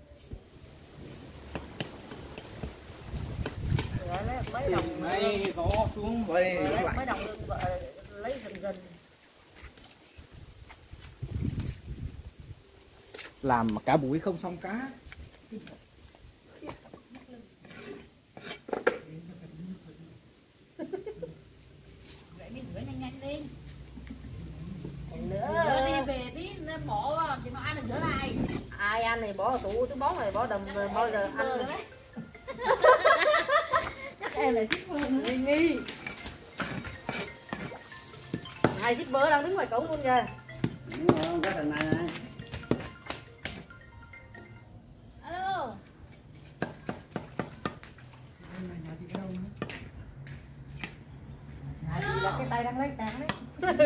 lấy mấy đồng Này gió xuống vậy. lấy mấy đồng lấy dần Làm cả buổi không xong cá. Vậy mình rửa nhanh nhanh đi. nữa Rửa đi về tí nên bỏ vào thì nó ăn được rửa lại. ai ăn thì bỏ vào tủ túi bón này bỏ đầm rồi bao giờ ăn Được được đấy. Chắc em lại shipper nữa. nghi hai shipper đang đứng ngoài cổng luôn kìa Đúng không? Cái thằng này này. Alo. Nhà chị ở đâu nữa? Là cái tay đang lấy tàn đấy.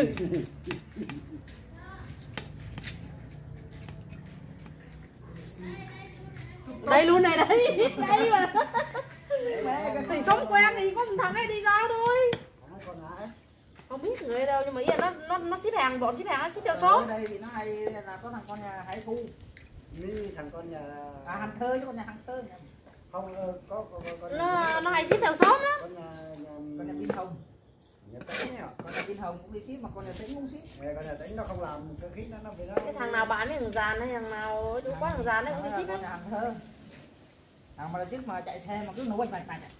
đây luôn này đấy đây mà thì sống quen thì có một thằng ấy đi ra thôi không biết người đâu nhưng mà ý là nó ship hàng bọn ship hàng nó ship theo số Ở đây thì nó hay là có thằng con nhà Hải Thu. Ní thằng con nhà Hành Thơ chứ con nhà Hành Thơ. không có con nó hay ship theo số đó con nhà Con nhà Pin Hồng. nhà Tính nhá. Con nhà Pin Hồng cũng đi ship mà con nhà Tính cũng ship. Con nhà Tính nó không làm cái khí nó bị nó cái thằng nào bán với thằng giàn hay thằng nào chú quá thằng giàn đấy cũng đi ship Con nhà hết Hành Thơ. Thằng mà trước mà chạy xe mà cứ nổi bạch bạch.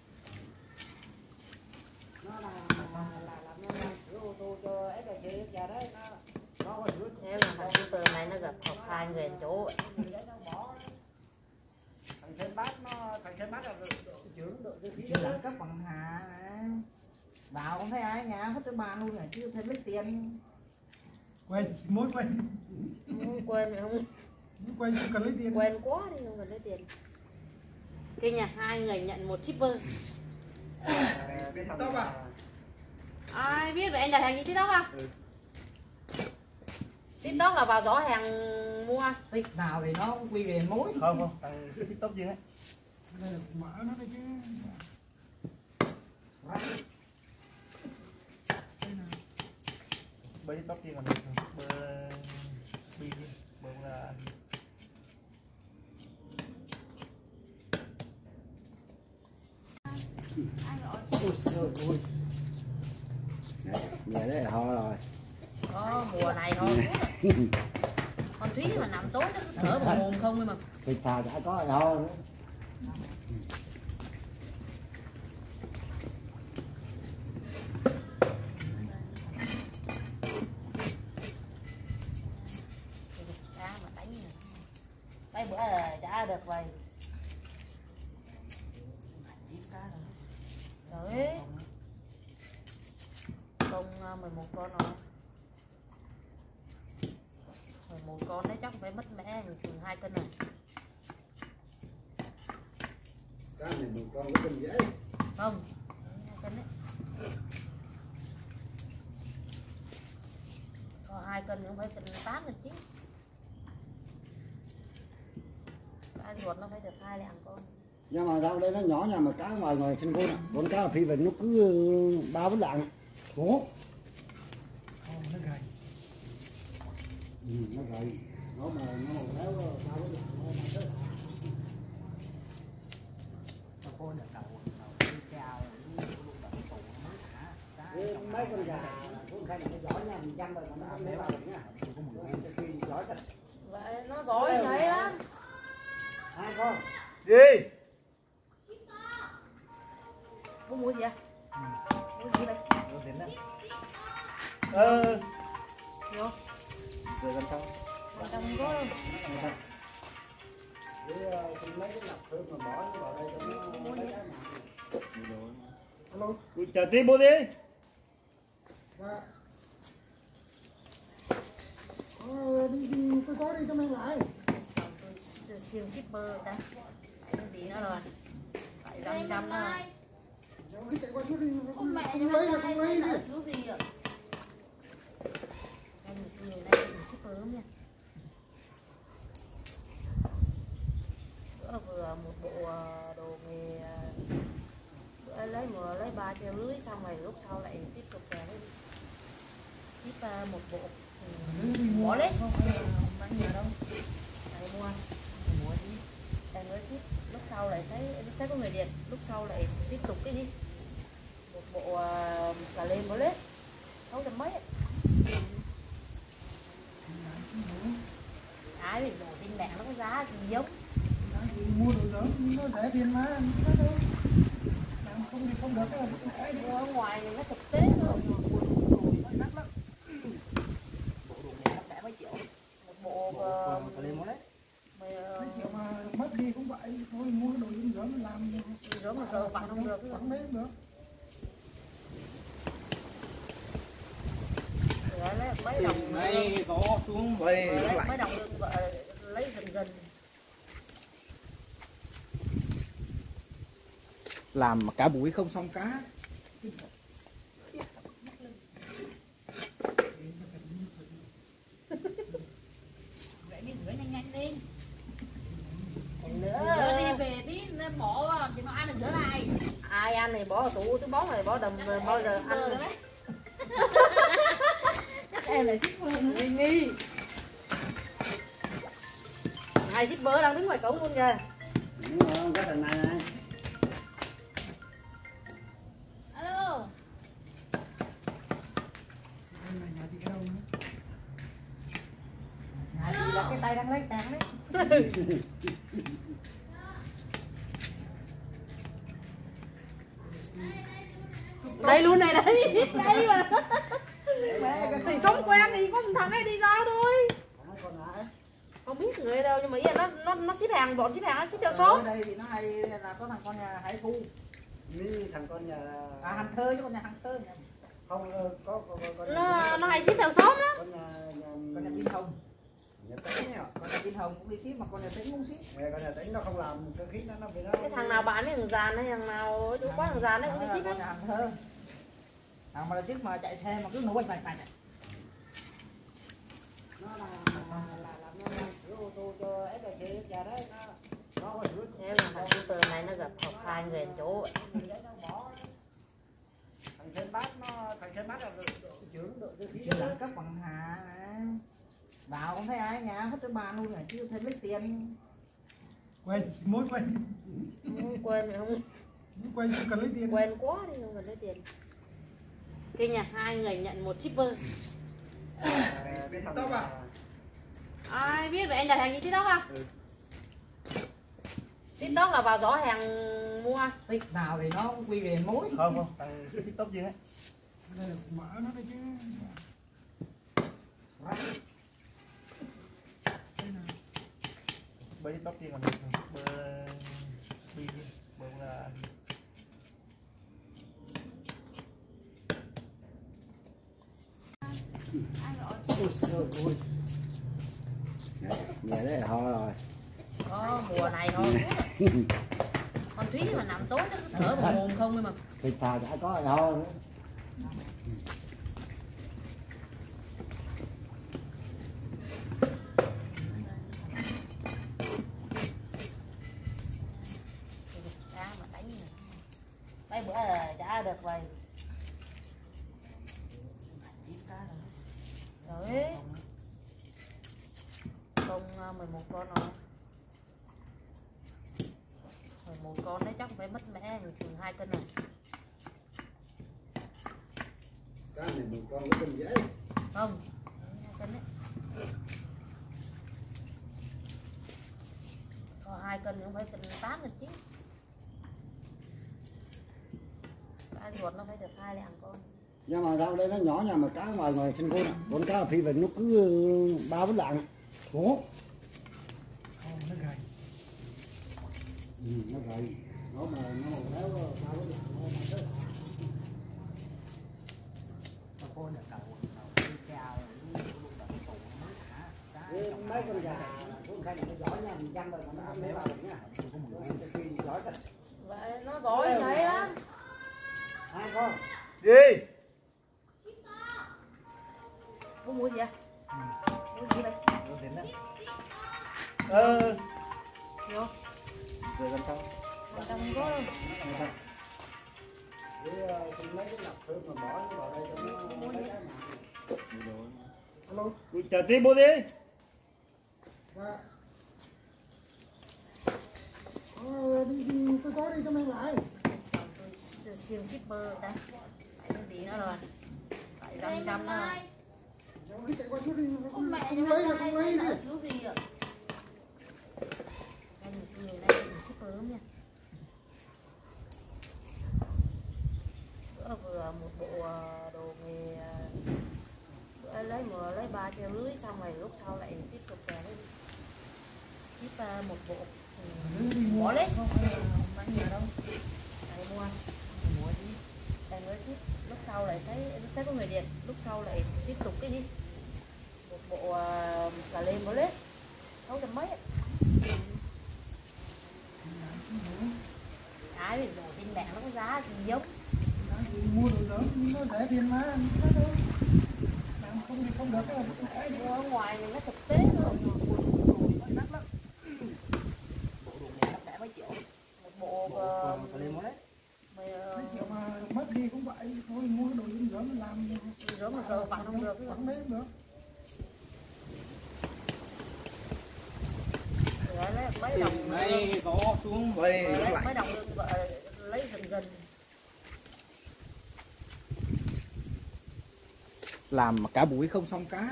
nó là làm nó sửa ô tô cho FPC nhà đấy nó có sửa nếu mà thằng shipper này nó gặp học hai người chỗ gì đấy nó bỏ thằng xe bát là trưởng đội cái khí Chứ đẳng cấp bằng Hà mà. Vào không thấy ai nhà hết cái bàn luôn rồi chứ thêm lấy tiền. Quên, mối quên. không quên mày không Quên không cần lấy tiền. quen quá đi không cần lấy tiền kia nhà hai người nhận một shipper cái thằng à? ai biết vậy anh đặt hàng trên TikTok không TikTok là vào giỏ hàng mua Tích nào thì nó cũng quy về mối. Không, thằng TikTok gì đấy. Đây là mở nó đây chứ. Bơi TikTok gì còn được. Bơi là Ôi trời ơi. Vậy đấy là ho rồi. có mùa này thôi con Thúy mà nằm tối nó cứ thở bằng mồm không mà Thịt thà đã có rồi ho nữa. cá mà đánh nè mấy bữa là trả được vậy đấy con 11 con rồi 11 con đấy chắc phải mất mẻ chừng 2 cân rồi Cá này một con có cân dễ. không 2 cân đấy có 2 cân cũng phải cân 8 cân 9 cá ruột nó phải được 2 lạng con Nhưng mà rau đây nó nhỏ nha mà cá ngoài ngoài sân gôn con cá phi về nó cứ 3-4 lạng. Ủa? Nó gầy. Nó gầy. Nó mà nó léo 3-4 lạng. cô được đầu chào mấy con gà cũng khai nó giỏi nha, mình dăm rồi mà nó không lấy vào được nha. Khi giỏi thật. Vậy nó giỏi vậy lắm. Hai con. Gì? Muốn mua gì vậy? Mua gì đây? Vô. Rồi làm sao? Trong có Mấy cái lọc thương mà bỏ vào đây cho nó mấy cái Alo. Chờ tí bố đi. Dạ. Đi tôi có đi cho mang lại. tôi siêu shipper ta. Cái gì nữa rồi? Phải 500 nữa. Cứ chạy qua chút đi. Con mẹ Không lấy là không lấy đi. Chú gì ạ? Người này shipper lắm nha. Bữa vừa một bộ đồ nghề bữa lấy 350 xong rồi lúc sau lại tiếp tục ship một bộ bỏ lấy mang nhà đâu lại mua đi đang nói tiếp lúc sau lại thấy có người điện lúc sau lại tiếp tục cái đi một bộ cà lem mới lấy 600 mấy ấy. Ai biết đồ trên mạng nó có giá thì giống Mua đồ lớn nó rẻ tiền mà nó đâu. Làm không thì không được cái mua ở ngoài thì nó thực tế hơn nó đắt lắm. Bộ đồ này nó rẻ mấy triệu. một bộ Cà lem đấy. mày mấy triệu mà mất đi cũng vậy thôi, mua cái đồ dưỡng dưỡng mình làm rửa mà rửa bạn không được vẫn lấy được. lấy mấy đồng Này có xuống về lấy mấy đồng được vợ lấy dần Làm mà cả buổi không xong cá. Vậy đi rửa nhanh nhanh đi. nữa Rửa đi về tí nó bỏ vào thì nó ăn được rửa lại. ai ăn này bỏ vào tủ tôi bón này bỏ đầm rồi bao giờ ăn Rồi được đấy. chắc em là shipper nghi nghi hai shipper đang đứng ngoài cổng luôn kìa Đúng không? Có thằng này này. Alo. Nhà chị ở đâu nữa? Nhà chị là cái tay đang lấy tàn đấy. đây luôn này đấy biết đây mà Mẹ cái thì sống quen thì có một thằng ấy đi giao thôi Hai con lại. không biết người đâu nhưng mà ý là nó ship hàng bọn ship hàng nó ship theo ở số đây thì nó hay là có thằng con nhà Hải Thu. Như thằng con nhà Hàng Thơ chứ con nhà Hàng Thơ. không có con nó hay ship theo xóm đó con nhà Con nhà Vinh Hồng. nhà Tính nhá. Con nhà Vinh Hồng cũng đi ship mà con nhà Tính cũng ship. Con nhà Tính nó không làm cơ khí nó bị nó cái thằng nào bán với thằng giàn hay thằng nào chỗ quán thằng giàn đấy cũng đi ship Con đấy nhà Hàng Thơ. Thằng mà lần trước mà chạy xe mà cứ nổ bạch bạch. nó làm nó sửa ô tô cho FPC nhà đấy nó có sửa nếu mà thằng shipper này nó gặp học hai người chỗ thằng Sơn Bát là trưởng đội cơ khí Chưa đẳng cấp bằng Hà. Vào không thấy ai nhà hết cái bàn luôn, chưa thêm lấy tiền. Quên, mối quên. quên không Quên không cần lấy tiền. quen quá đi không cần lấy tiền kinh nha hai người nhận một shipper cái thằng Tóc à? ai biết vậy anh đặt hàng gì TikTok à TikTok là vào giỏ hàng mua Tích nào thì nó cũng quy về mối. Không, thằng ship TikTok gì hết. Đây là mở nó đây chứ. Bởi TikTok gì còn bơ là nhà đấy ho rồi mùa này thôi con Thúy mà nằm tối nó thở vào mồm không ấy mà thịt thà đã có ho nữa đá mà đánh này mấy bữa là chả được vậy đấy không 11 con rồi một con đấy chắc phải mất mẹ chừng 2 cân này. Cá này một con có cân dễ. Không, 2 cân đấy. Còn 2 cân cũng phải cân 8 cân 9. Cá ruột nó phải được 2 lạng con. Nhưng mà rau đây nó nhỏ nha, mà cá ngoài ngoài trên con con cá phi về nó cứ 3-4 lạng. Ủa? Nó gầy. Nó vậy. Nó mà nó béo 3-4 lạng nó chết. Con nhà đầu cao mấy con gà cũng khai nó giỏi nha, mình chăn rồi mà nó không để vào được nha. Khi giỏi thật. Vậy nó giỏi vậy đó. 2 con. Gì? Có mua gì vậy? Mua gì đây? Vô. Rồi làm sao? Làm sao không có đâu. Mấy cái lọc thơm mà bỏ vào đây cho nó mấy cái mà. Alo. Chờ tí bố đi. Dạ. Đi tôi có đi cho mang lại. Tôi siêu shipper đây. Phải cái gì nữa rồi? Phải 500 nữa. Cái chạy qua chút đi. Con mẹ Không lấy không lấy đi. thiếu gì ạ? Đây một người đây mình shipper lắm nha. Bữa vừa một bộ đồ nghề, bữa lấy 3,5 triệu xong rồi lúc sau lại tiếp tục về đấy ship một bộ. Bỏ lấy không bán nhà đâu, này mua đi đây mới ship, lúc sau lại thấy có người điện, lúc sau lại tiếp tục cái gì một bộ cà lem bỏ lấy 600 mấy. Ai biết đồ trên mạng nó có giá gì giống Mua đồ lớn nó rẻ tiền mà. Làm không thì không được đâu. mua ở ngoài mình nó thực tế thôi. đắt lắm. Bộ đồ này đắt mấy triệu. Một bộ Cà lem đấy. Mấy triệu mà mất đi cũng vậy. Thôi mua cái đồ dinh dưỡng mình làm. rửa một giờ bạn không được Vẫn lấy không được. lấy mấy đồng Đây có xuống về lấy lại. mấy đồng lương vợ lấy dần Làm mà cả buổi không xong cá.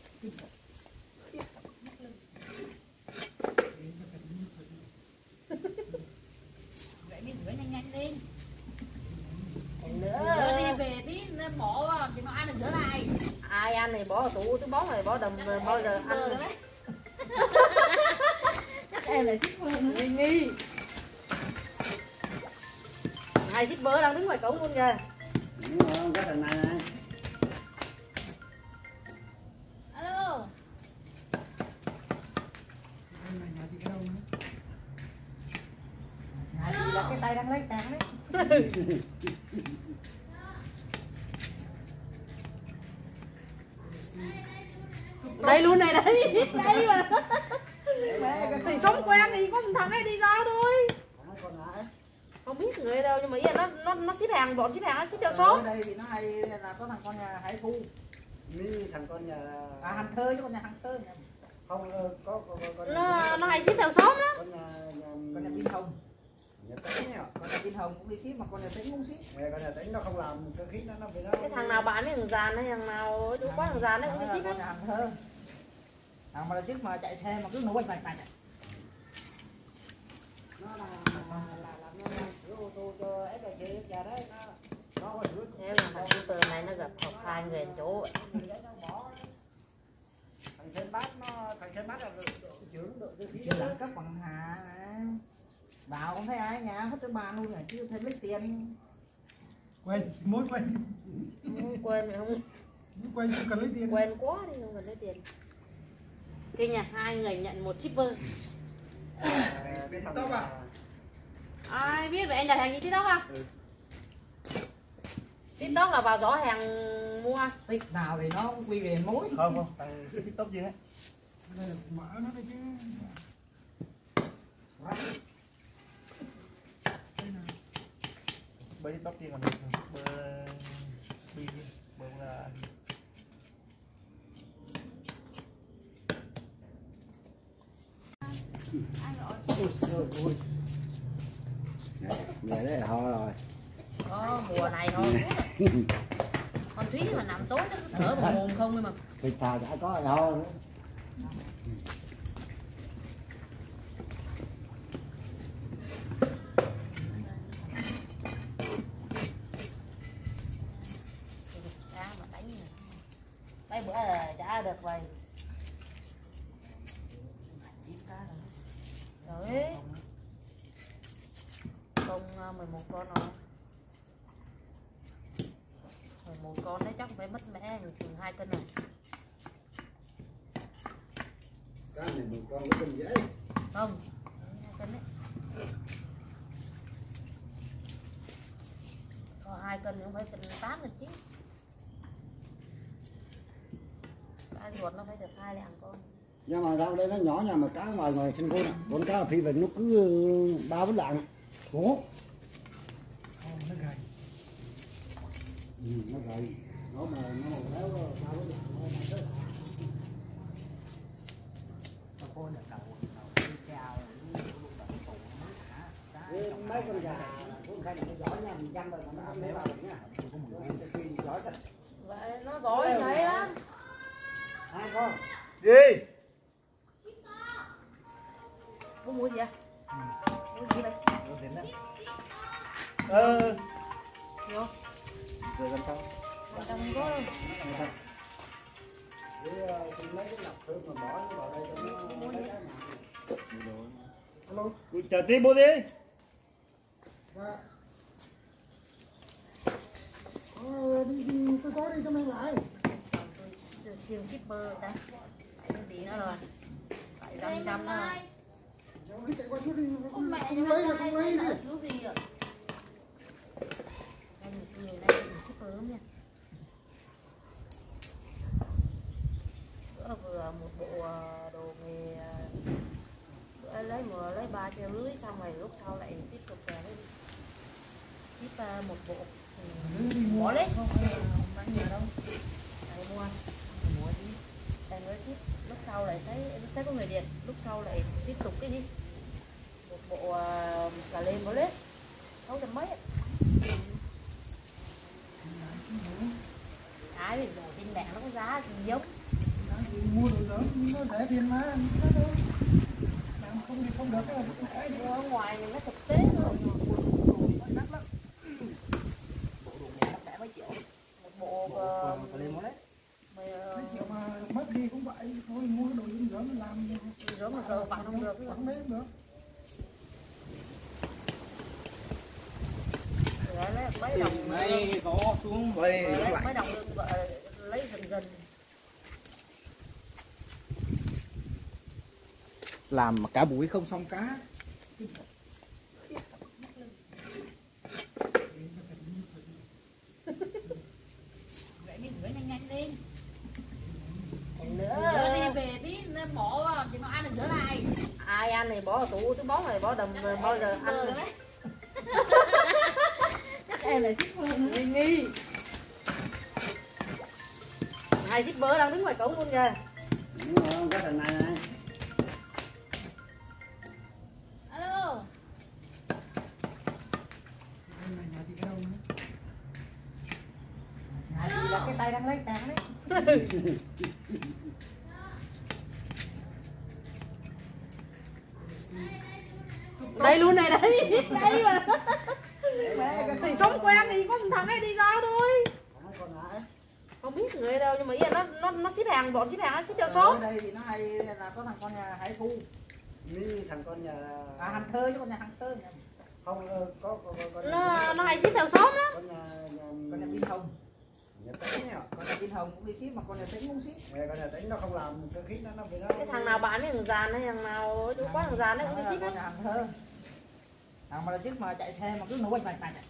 Vậy đi rửa nhanh nhanh đi. nữa. Rửa đi về tí nên bỏ vào thì nó ăn được rửa lại. Ai ăn này bỏ vào tủ tôi bón này bỏ đầm bao giờ ăn Rồi này. đấy. Chắc em là shipper nữa. Nghi hai shipper đang đứng ngoài cổng luôn kìa. Đúng không? Cái thằng này này. Alo. Nhà chị đâu nữa. Chị là cái tay đang lấy tàn đấy. Đây luôn này đấy. Đây mà. Thì sống quen thì có một thằng ấy đi ra thôi. Không biết người ở đâu nhưng mà ý là nó ship hàng, bọn ship hàng nó ship theo số. Ở đây thì nó hay là có thằng con nhà Hải Thu. Thằng con nhà Hàng Thơ chứ con nhà Hàng Thơ. không có Nó hay ship theo số đó. Con nhà Pin Hồng. Nhà Tính nhá. Con nhà Pin Hồng cũng đi ship mà con nhà Tính cũng ship. Con nhà Tính nó không làm cơ khí nó bị nó. Cái thằng nào bán với thằng giàn hay thằng nào đủ quá thằng giàn đấy cũng đi ship Con hết. nhà Hàng Thơ. Thằng mà trước mà chạy xe mà cứ nổ bạch bạch. Nó là làm ô tô cho FPC nhà đấy nó có rước. Thế mà thằng shipper này nó gặp học 2 người chỗ. Thằng Sơn Bát là trưởng đội cơ khí Chưa đó. đẳng cấp bằng Hà mà. Bảo không thấy ai nhà hết cái bàn luôn rồi chứ thêm lấy tiền. Quên, mối quên. Quên mày không Quên không cần lấy tiền. quen quá đi không cần lấy tiền. Kinh nha, 2 người nhận 1 shipper. Bên tóc à? Ai biết vậy anh đặt hàng gì TikTok không? TikTok là vào gió hàng mua. Tích nào thì nó cũng quy về mối. Không, thằng ship TikTok gì hết. Đây là mở nó đây chứ. Bơi TikTok gì mà bơi là Ai gọi? Ôi trời ơi. Vậy đấy ho rồi. Mùa này thôi. Con Thúy mà nằm tối nó thở bằng mồm không mà. Thịt thà đã có rồi ho nữa. Mà đánh này. Mấy bữa là chả được vậy. Đấy. Con 11 con rồi. 11 con đấy chắc phải mất mẹ chừng 2 cân này. Cá này một con có cân dễ. Không, 2 cân đấy. Có 2 cân không phải cân 8 cân 9. Cá ruột nó phải được 2 lạng con. Nhưng mà sao đây nó nhỏ nha mà cá ngoài ngoài trên con con cá phi về nó cứ 3-4 lạng. Ủa? Nó gầy. Nó gầy. Nó mà nó béo 3-4 lạng nó chết. Nó khô là đầu chào Mấy con gà cũng khai là nó giỏi nha, mình dăm rồi mà nó không lấy vào được nha. Khi giỏi thật. Vậy nó giỏi vậy lắm. 2 con. Gì? Có mua gì vậy? Mua gì đây? Vô. Rồi con không? Con không có đâu. Mấy cái lọc thơm mà bỏ vào đây cho nó lấy cái nào. Alo. Chờ tí bố đi. Dạ. Đi tôi có đi cho mang lại. Tôi siêng shipper ta. Phải cái gì nữa rồi. Phải 500 nữa. Đi chạy qua chút đi. Con mẹ Không lấy là không lấy đi. Lúc gì ạ? Người này shipper lắm nha. Bữa vừa một bộ đồ nghề bữa lấy 3,5 xong rồi lúc sau lại tiếp tục về đấy ship một bộ bỏ lấy không bán nhiều đâu lại mua đi đang nói tiếp lúc sau lại thấy có người điện lúc sau lại tiếp tục cái gì một bộ cà lem bỏ lấy 600 mấy ai biết rồi tin bạn nó có giá thì giống Mua đồ lớn nó rẻ tiền mà. Làm không thì không được cái ở ngoài thì nó thực tế rồi đắt lắm một bộ kiểu mà mất đi cũng vậy thôi, mua cái đồ dinh dưỡng mình làm rửa mà sợ vặn không được vẫn lấy được. lấy mấy đồng Này có xuống về lấy mấy đồng lấy dần làm cả buổi không xong cá. Vậy đi rửa nhanh nhanh đi. nữa Rửa đi về tí nó bỏ vào thì nó ăn được rửa lại. ai ăn thì bỏ vào tủ tôi bón này bỏ đầm bao giờ ăn Được được đấy. Chắc em là shipper nữa. nghi hai shipper đang đứng ngoài cổng luôn kìa Đúng không? Cái thằng này này. Alo. Nhà chị ở đâu nữa? Là cái tay đang lấy tàn đấy. đây luôn này đấy đây mà thì sống quen thì có một thằng ấy đi ra thôi không biết người đâu nhưng mà ý là nó ship hàng bọn ship hàng nó ship theo số Ở đây thì nó hay là có thằng con nhà Hải Thu. Ní thằng con nhà Hành Thơ chứ con nhà Hành Thơ. không có con nó hay ship theo số đó con nhà Pin Hồng. nhà Tính nhá. Con nhà Pin Hồng cũng đi ship mà con nhà Tính cũng ship. Con nhà Tính nó không làm cơ khí nó bị nó cái thằng nào bán với thằng giàn hay thằng nào chú có thằng giàn đấy cũng đi ship Con hết nhà Hành Thơ. Thằng mà là trước mà chạy xe mà cứ nổi bạch bạch.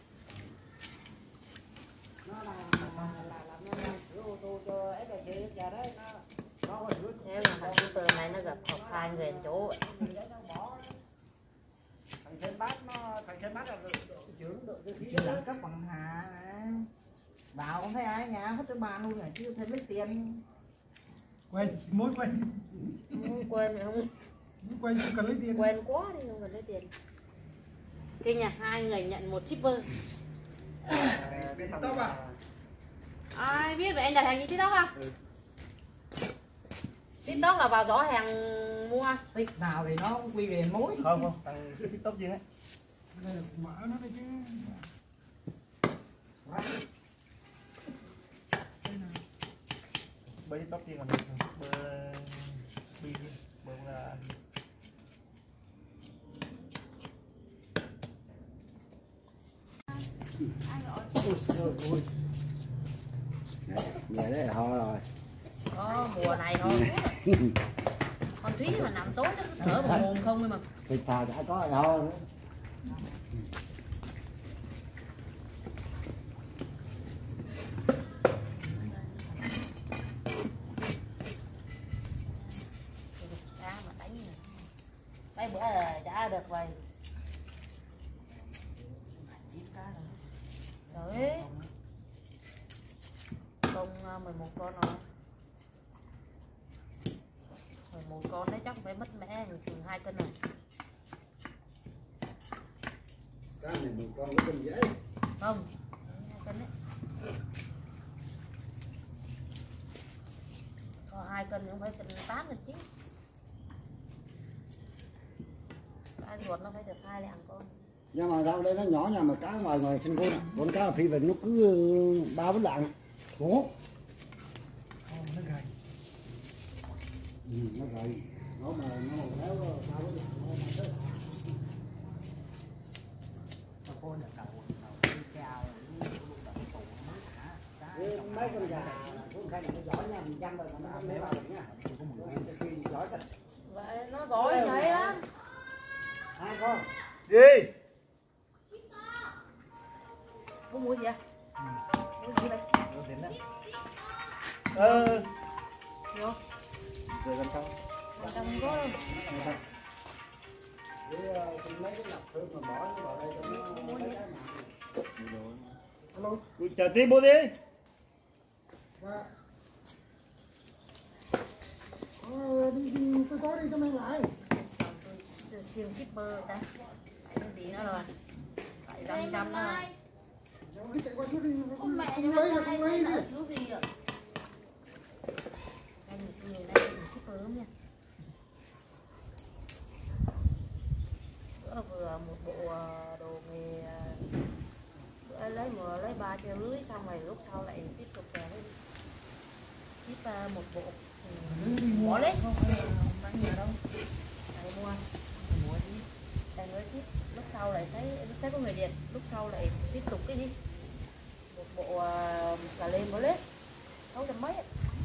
nó làm nó sửa ô tô cho FPC nhà đấy nó có sửa nếu mà thằng shipper này nó gặp học hai người chỗ thằng xe bát là trưởng đội cơ khí Chứ đẳng cấp bằng Hà mà. Vào không thấy ai nhà hết cái bàn luôn rồi chứ thêm lấy tiền. Quên, mối quên. quên mày không Quên không cần lấy tiền. quen quá đi không cần lấy tiền Kinh nha, hai người nhận một shipper. Biết TikTok à? Ai biết vậy anh đặt hàng trên TikTok không? TikTok là vào gió hàng mua. Tích nào thì nó cũng quy về mối. Không, thằng TikTok chứ ấy. Đây là mở nó đây chứ. Bơi TikTok chứ còn bơi là Vậy đấy là ho rồi. Mùa này thôi. Con Thúy mà nằm tối nó cứ thở vào mồm không mà. Thịt thà đã có rồi ho nữa. Cá mà đánh này. Mấy bữa là trả được vậy. Đấy. Công 11 con rồi. 11 con đấy chắc phải mất mẻ chừng 2 cân rồi. Cá này một con có cân dễ. Không, 2 cân đấy. Có 2 cân cũng phải cân 8 cân 9. Cá ruột nó phải được 2 lạng con. Nhưng mà rau đây nó nhỏ nha, mà cá ngoài ngoài trên con con cá phi về nó cứ 3-4 lạng. Ủa? Nó gầy. Nó gầy. Nó mà nó léo 3-4 lạng nó mà tới. Con nhà cậu cao Mấy con gà cũng khai nó giỏi nha, mình chăm rồi mà nó lấy vào được nha. Khi giỏi thật. Vậy nó giỏi nhảy lắm. Hai con. gì? Muốn mua gì vậy? Mua gì đây? Vô. Rồi làm sao? Trong có Mấy cái lọc thương mà bỏ vào đây cho nó mấy cái Alo. Chờ tí bố đi. Dạ. Đi tôi có đi cho mang lại. tôi siêu shipper ta. Cái gì nữa rồi? Tại 500 nữa. Rồi chạy qua chút đi. Con mẹ Không lấy là không lấy đi. Chú gì ạ? Anh người này shipper lắm nha. Bữa vừa một bộ đồ nghề bữa lấy 3,5 triệu xong rồi lúc sau lại tiếp tục ship một bộ bỏ lấy mang nhà đâu lại mua tại mới ship lúc sau lại thấy có người điện lúc sau lại tiếp tục cái đi một bộ cà lem mới lấy 600 mấy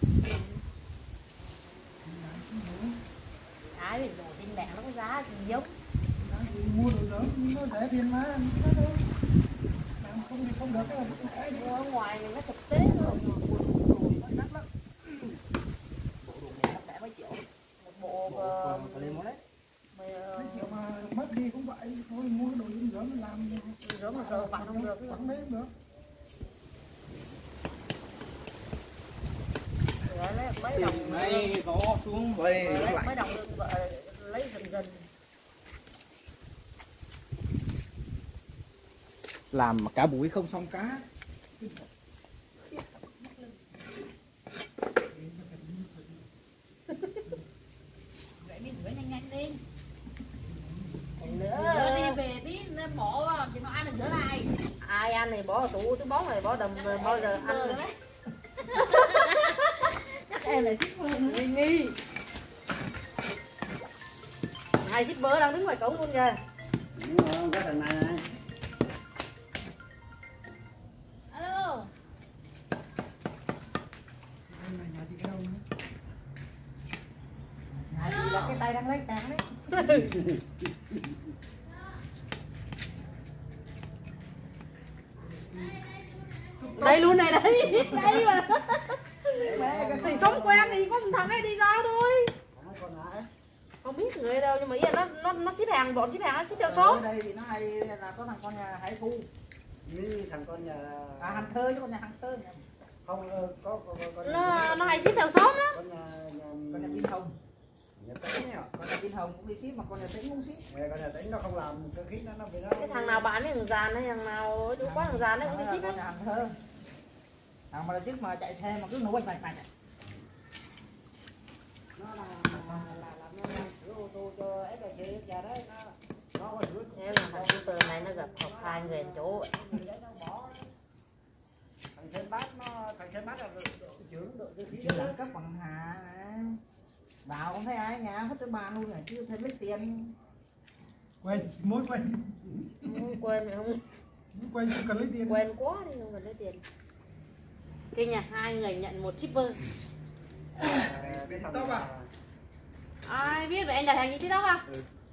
ai biết đồ trên mạng nó có giá gì giống Mua đồ lớn nó rẻ tiền mà. Nó đâu. Làm không thì không được cái mua ở ngoài mình nó thực tế thôi đắt lắm. Bộ đồ nghề đắt đẻ mấy triệu. một bộ Cà lem đấy. mấy triệu mà mất đi cũng vậy. Thôi mua cái đồ dinh dưỡng mình làm. rửa mà giờ bạn không được Vẫn lấy được. rửa lấy mấy đồng Này có xuống về lấy mấy đồng được vợ lấy dần Làm mà cả buổi không xong cá. Vậy đi rửa nhanh nhanh đi. nữa Rửa đi về tí nó bỏ vào thì nó ăn được rửa lại. ai ăn này bỏ vào tủ túi bóng này bỏ đầm rồi bao giờ ăn Rồi được đấy. chắc em là shipper nghi nghi hai shipper đang đứng ngoài cổng luôn kìa Đúng rồi, cái thằng này này. Alo. Nhà chị ở đâu nữa? Nhà chị là cái tay đang lấy càng đấy. đây luôn này đấy đây mà Mẹ cái thì sống quen thì có một thằng ấy đi ra thôi Hai con lại. không biết người đâu nhưng mà ý là nó ship hàng bọn ship hàng nó ship theo Ở số đây thì nó hay là có thằng con nhà Hải Thu. Như thằng con nhà Hàng Thơ chứ con nhà Hàng Thơ. không có con nó hay ship theo số đó con nhà Con nhà Biên Thông. Nhà Tính nè. Con nhà Vinh Hồng cũng đi ship mà con nhà Tính cũng ship. Mẹ con nhà Tính nó không làm cơ khí nó bị nó. Cái thằng nào bán cái thằng giàn ấy, thằng nào chỗ quán thằng giàn ấy cũng đi ship Con ấy. nhà hàng thơ. Thằng mà lần trước mà chạy xe mà cứ nổ bạch bạch bạch. Nó là nó sửa ô tô cho FPC nhà đấy nó có sửa. Thế mà thằng scooter này nó gặp học hai người chỗ ấy. Thằng Sơn Bát nó thằng Sơn Bát là trưởng đội cơ khí Chưa đẳng cấp bằng Hà. Vào không thấy ai nhà hết cái bàn luôn, chứ thêm lấy tiền. Quên, mối quên. Quên mày không? Quên không cần lấy tiền. Quen quá đi không cần lấy tiền. Kinh nha, hai người nhận một shipper. cái thằng Tóc à? Ai biết vậy anh đặt hàng như TikTok à?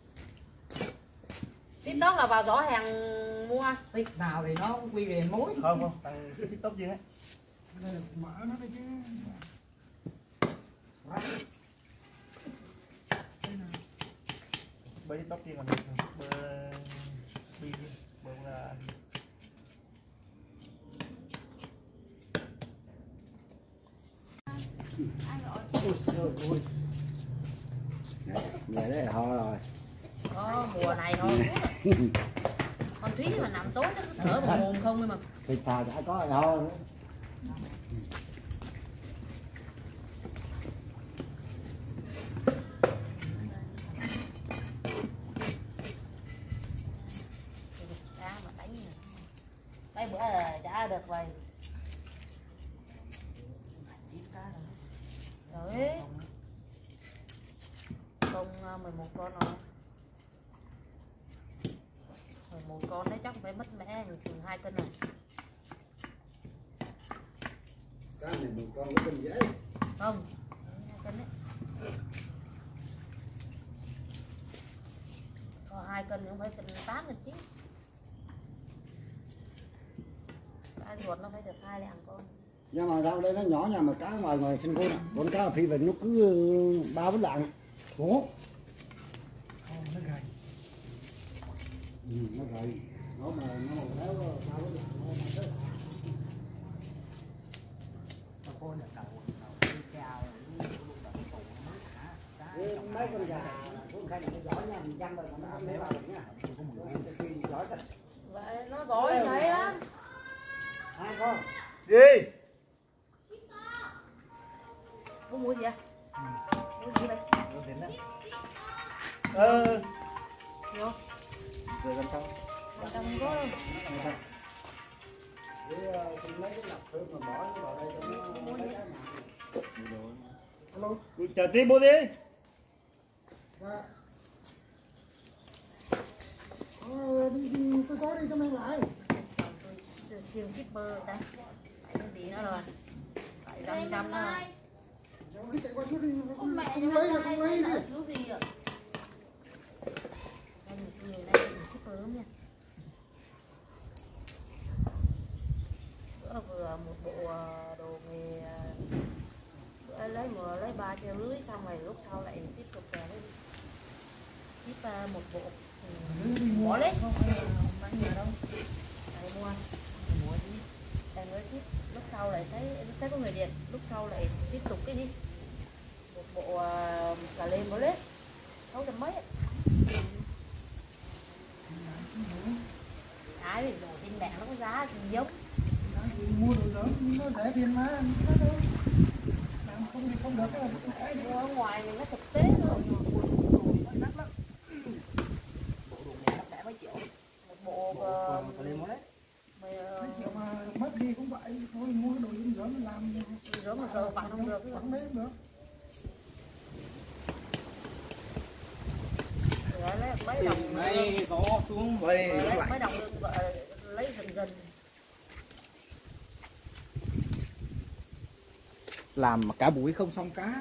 TikTok là vào giỏ hàng mua. Tích nào thì nó cũng quy về mối. Không, thằng ship TikTok gì hết. Đây là mở nó đây chứ. Bởi TikTok gì mà bơm là người đấy ho rồi. Mùa này thôi. Con Thúy mà nằm tối nó thở vào mồm không ấy mà. Thịt thà đã có ho nữa. Đá mà đánh này. Mấy bữa là đã được vậy. Trời, con 11 con rồi. 11 con đấy chắc phải mất mẹ chừng 2 cân rồi. Cá này một con có cân dễ. Không, 2 cân đấy. Còn 2 cân cũng phải cân 8 cân 9. Cá ruột nó phải được 2 lạng con. Nhưng mà rau đây nó nhỏ nha, mà cá ngoài ngoài trên con con cá phi về nó cứ 3-4 lạng. Ủa? Nó gầy. Nó gầy. Nó mà nó béo 3-4 lạng nó chết. Con nhà đầu cao mấy con gà cũng khai nó giỏi nha, mình dăm rồi mà nó không lấy vào được nha. Khi giỏi thật. Vậy nó giỏi vậy lắm. 2 con. gì? Có mua gì à? Mua gì đây? Vô. Rồi làm sao? Làm sao không có đâu. Để xin mấy cái lọc thơm mà bỏ vào đây cho nó mấy cái mà. Alo. Chờ tí bố đi. Dạ. Đi tôi có đi cho mang lại. Tôi siêu shipper đây. Phải cái gì nữa rồi. Phải 500 nữa rồi. Cứ chạy qua chút đi. Con mẹ Không lấy được, không lấy đi. cứu gì ạ? Đây người này shipper lắm nha. Bữa vừa một bộ đồ nghề, bữa lấy 3 triệu rưỡi, xong rồi lúc sau lại tiếp tục lấy ship một bộ. Bỏ lấy không bán nhà đâu. Đây mua đi. Đây mới tiếp, lúc sau lại thấy có người điện, lúc sau lại tiếp tục cái gì một bộ cà lem bó lết 600 mấy. Ai biết đồ trên mạng nó có giá thì giống. Mua đồ giống nó rẻ tiền mà. Làm không thì không được. Mua ở ngoài mình nó thực tế thôi. đắt lắm. Bộ đồ mẹ nó mấy triệu. Một bộ Cà lem đấy. Mà mất đi cũng vậy. Thôi mua cái đồ dinh dưỡng mình làm. rửa mà rửa bạn không được. Vẫn lấy được. Lấy mấy đồng Đây gió xuống vậy lấy lại. mấy đồng lấy dần. Làm cả buổi không xong cá.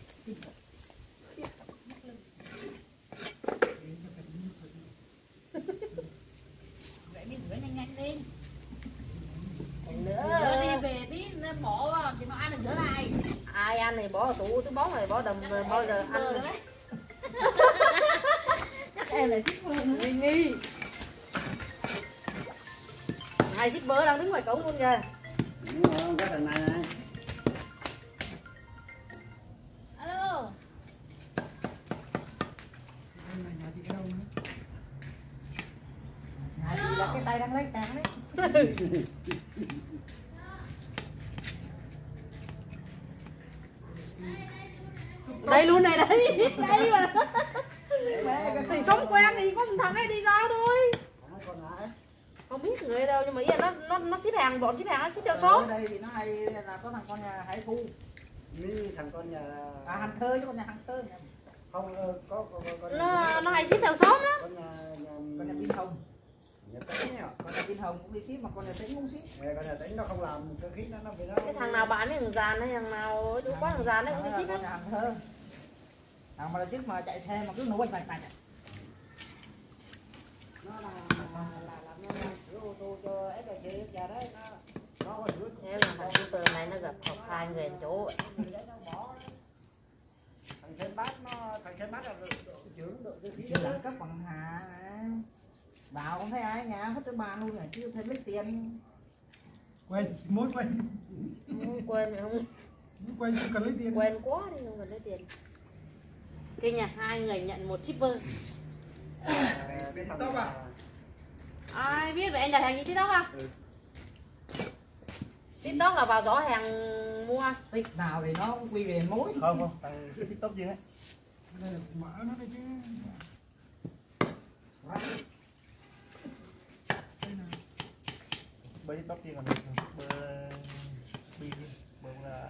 Vậy mình rửa nhanh nhanh đi. Nữa Rửa đi về tí nên bỏ vào thì nó ăn được rửa lại. ai ăn này bỏ vào tủ túi bóng này bỏ đầm rồi bao giờ ăn được. Chắc em là shipper nữa. Nghi. Hai shipper đang đứng ngoài cổng luôn kìa. Đúng không? Cái thằng này này. Alo. lấy càng đấy. Đây luôn này đấy. Đây mà. Thì sống quen thì có một thằng ấy đi giao thôi. Không biết người đâu nhưng mà ý là nó ship hàng, bọn ship hàng nó ship theo số. Ở đây thì nó hay là có thằng con nhà Hải Thu. Như thằng con nhà Hàng Thơ chứ con nhà Hàng Thơ. không có Nó hay ship theo số đó. con Con nhà Pin Hồng. nhà Tính nhá. Con nhà Pin Hồng cũng đi ship mà con nhà Tính cũng ship. Con nhà Tính nó không làm cơ khí nó bị nó. Cái thằng nào bán cái thằng giàn hay thằng nào đủ quá thằng giàn đấy cũng đi ship Con nhà hết. Hàng Thơ. Thằng mà trước mà chạy xe mà cứ nổ bạch bạch. Nó là ô tô cho FPC giờ đấy nó có rước. Thế mà thằng super này nó gặp học 2 người chỗ. Thằng Sơn Bát là trưởng đội cơ khí Chưa đó. đẳng cấp bằng Hà mà. Bảo không thấy ai nhà hết cái bàn luôn rồi chứ thêm lấy tiền. Quên, mối quên. Quên mày không? Quên không cần lấy tiền. Quen quá đi không cần lấy tiền. Kinh nhỉ, 2 người nhận 1 shipper. TikTok à? Ai biết vậy anh đặt hàng như TikTok à? Ừ. TikTok là vào gió hàng mua. Tích nào thì nó cũng quy về mối. Không, thằng ship TikTok gì hết. Đây là mở nó đây chứ. Bơi TikTok gì mà bơi bi bơi là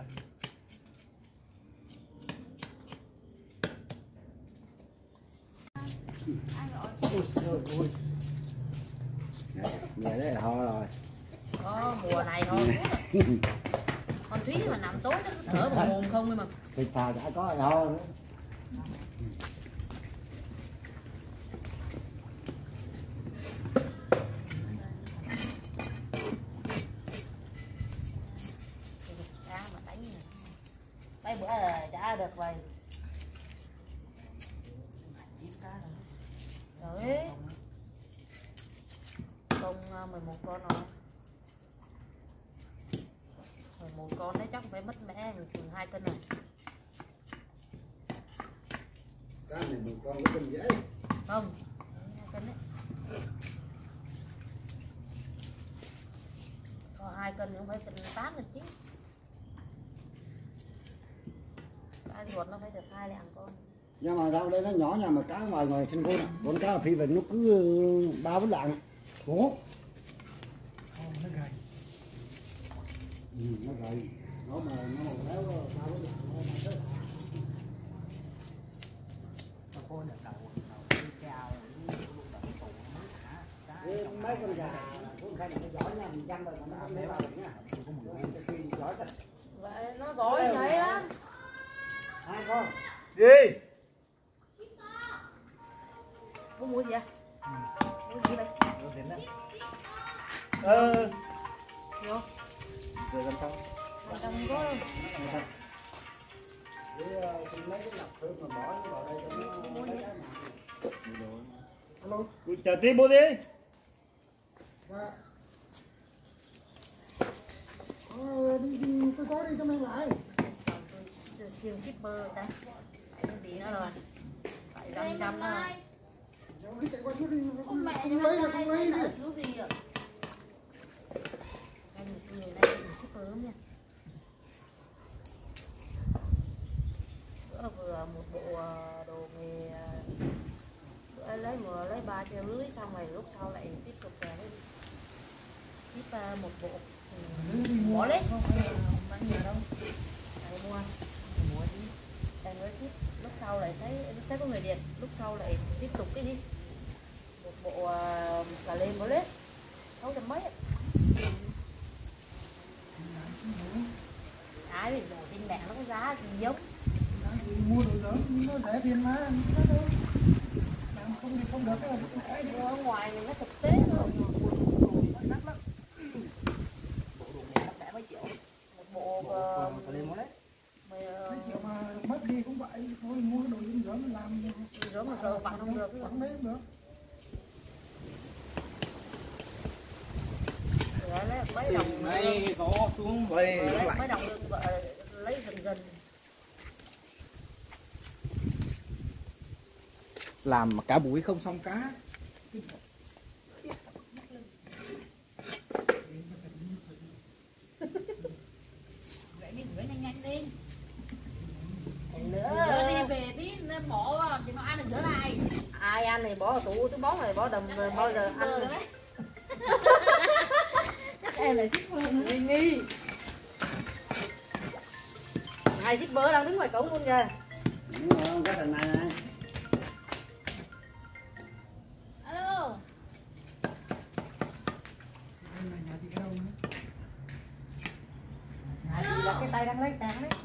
Vậy đấy là ho rồi. Mùa này thôi. Con Thúy mà nằm tối nó thở một mồm không mà. Thịt thà đã có rồi ho nữa. Ra mà đánh này. Mấy bữa là trả được vậy. Đấy. Công 11 con rồi. 11 con đấy chắc phải mất mẹ chừng 2 cân này. Cá này một con có cân dễ. Không, 2 cân đấy. Có 2 cân cũng phải cân 8 cân chứ. Cá ruột nó phải được 2 lạng con. Nhưng mà sao đây nó nhỏ nha mà cá ngoài ngoài trên con con cá phi về nó cứ 3-4 lạng. Ủa? Nó gầy. Nó gầy. Nó mà nó béo 3-4 lạng nó chết. Mấy con gà cũng khai là nó giỏi nha, mình chăm rồi mà nó không lấy vào được nha. Khi giỏi thật. Vậy nó giỏi vậy lắm. Hai con. gì? Có mua gì à? Mua gì đây? Vô. Rồi làm sao? Không có đâu. Lấy cái lọc thơm mà bỏ vào đây cho nó lấy cái mà. Alo. Chờ tí bố đi. Dạ. Đi tôi có đi cho mang lại. Tôi siêu shipper ta. Phải cái gì nữa rồi? Phải 500 nữa. Đi chạy qua chút đi. Con mẹ Không lấy là không lấy đi. Lúc gì ạ? Anh người này shipper lắm nha. Bữa vừa một bộ đồ nghề bữa lấy 3 triệu xong rồi lúc sau lại tiếp tục về đấy. Ship một bộ bỏ lấy không bán nhiều đâu. Đây mua đi. Đây mới ship lúc sau lại thấy có người điện, lúc sau lại tiếp tục cái đi. Một bộ cà lê có lết 600 mấy. Cái bây giờ trên mạng nó có giá thì giống. Mua đồ lớn nó rẻ tiền mà. Làm không thì không được. Cái mua ở ngoài thì nó thực tế thôi. Đắt lắm. Bộ đồ này đắt mấy triệu. Một bộ Còn lên món đấy. Mấy triệu mà mất đi cũng vậy. Thôi mua cái đồ dinh dưỡng mình làm. rửa mà sợ vặn không được. Vẫn lấy không được. Lấy mấy đồng Này có xuống về lấy mấy đồng lấy dần dần. Làm cả buổi không xong cá. đủ túi bón rồi bỏ đầm rồi bao giờ ăn được. Chắc em là shipper nữa. Nghi hai shipper đang đứng ngoài cổng luôn kìa. Đúng rồi, cái thằng này này. Alo. Nhà chị ở đâu nữa? Chị là cái tay đang lấy tàn đấy.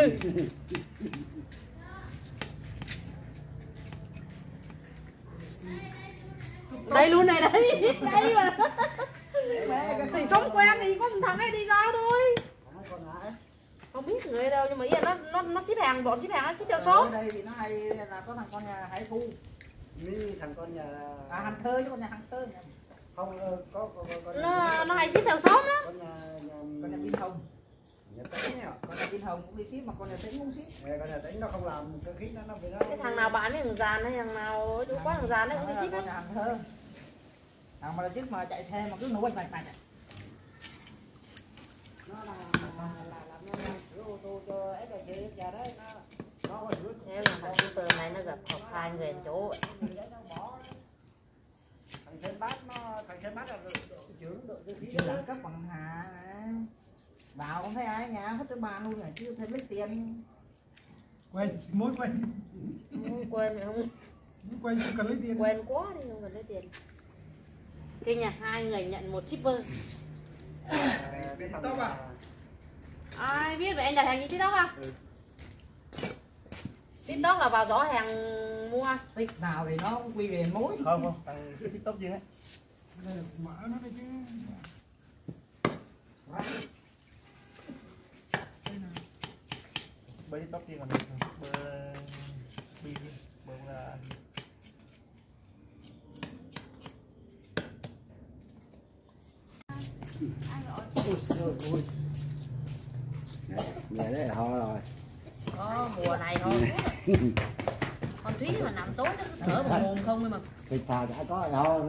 Đây luôn này đấy. Đây mà. Thì sống quen thì có một thằng ấy đi ra thôi. Không biết người đâu nhưng mà ý là nó ship hàng, bọn ship hàng nó ship theo số. Ở đây thì nó hay là có thằng con nhà Hải Thu. Ní thằng con nhà Hành Thơ chứ con nhà Hành Thơ. không có con Nó hay ship theo số đó. con nhà Pin Hồng. nhà Tính nhá. Con nhà Pin Hồng cũng đi ship mà con nhà Tính cũng ship. Con nhà Tính nó không làm cái khí nó bị nó. Cái thằng nào bán với thằng giàn hay thằng nào chú có thằng giàn đấy cũng đi ship Con hết. nhà Hành Thơ. Thằng mà là trước mà chạy xe mà cứ nổi bạch bạch. Nó là làm nó sửa ô tô cho FPC nhà đấy nó có sửa. Nếu mà thằng shipper này nó gặp học hai người chỗ thằng xe bát là trưởng đội cơ khí Chưa đẳng cấp bằng Hà. Vào không thấy ai nhà hết cái bàn luôn rồi chứ thêm lấy tiền. Quên, mối quên. quên mày không Quên không cần lấy tiền. quen quá đi không cần lấy tiền. Kinh nha, hai người nhận một shipper. cái thằng à? Ai biết vậy anh đặt hàng gì TikTok không? TikTok là vào giỏ hàng mua. Tích nào thì nó cũng quy về mối. Không, thằng TikTok chứ ấy. Đây là mở nó đây chứ. Bơi TikTok chứ còn bơi bi bơi là Vậy đấy là ho rồi. Có mùa này thôi. Con Thúy mà nằm tối nó cứ thở vào mồm không mà. Thịt thà đã có rồi ho nữa.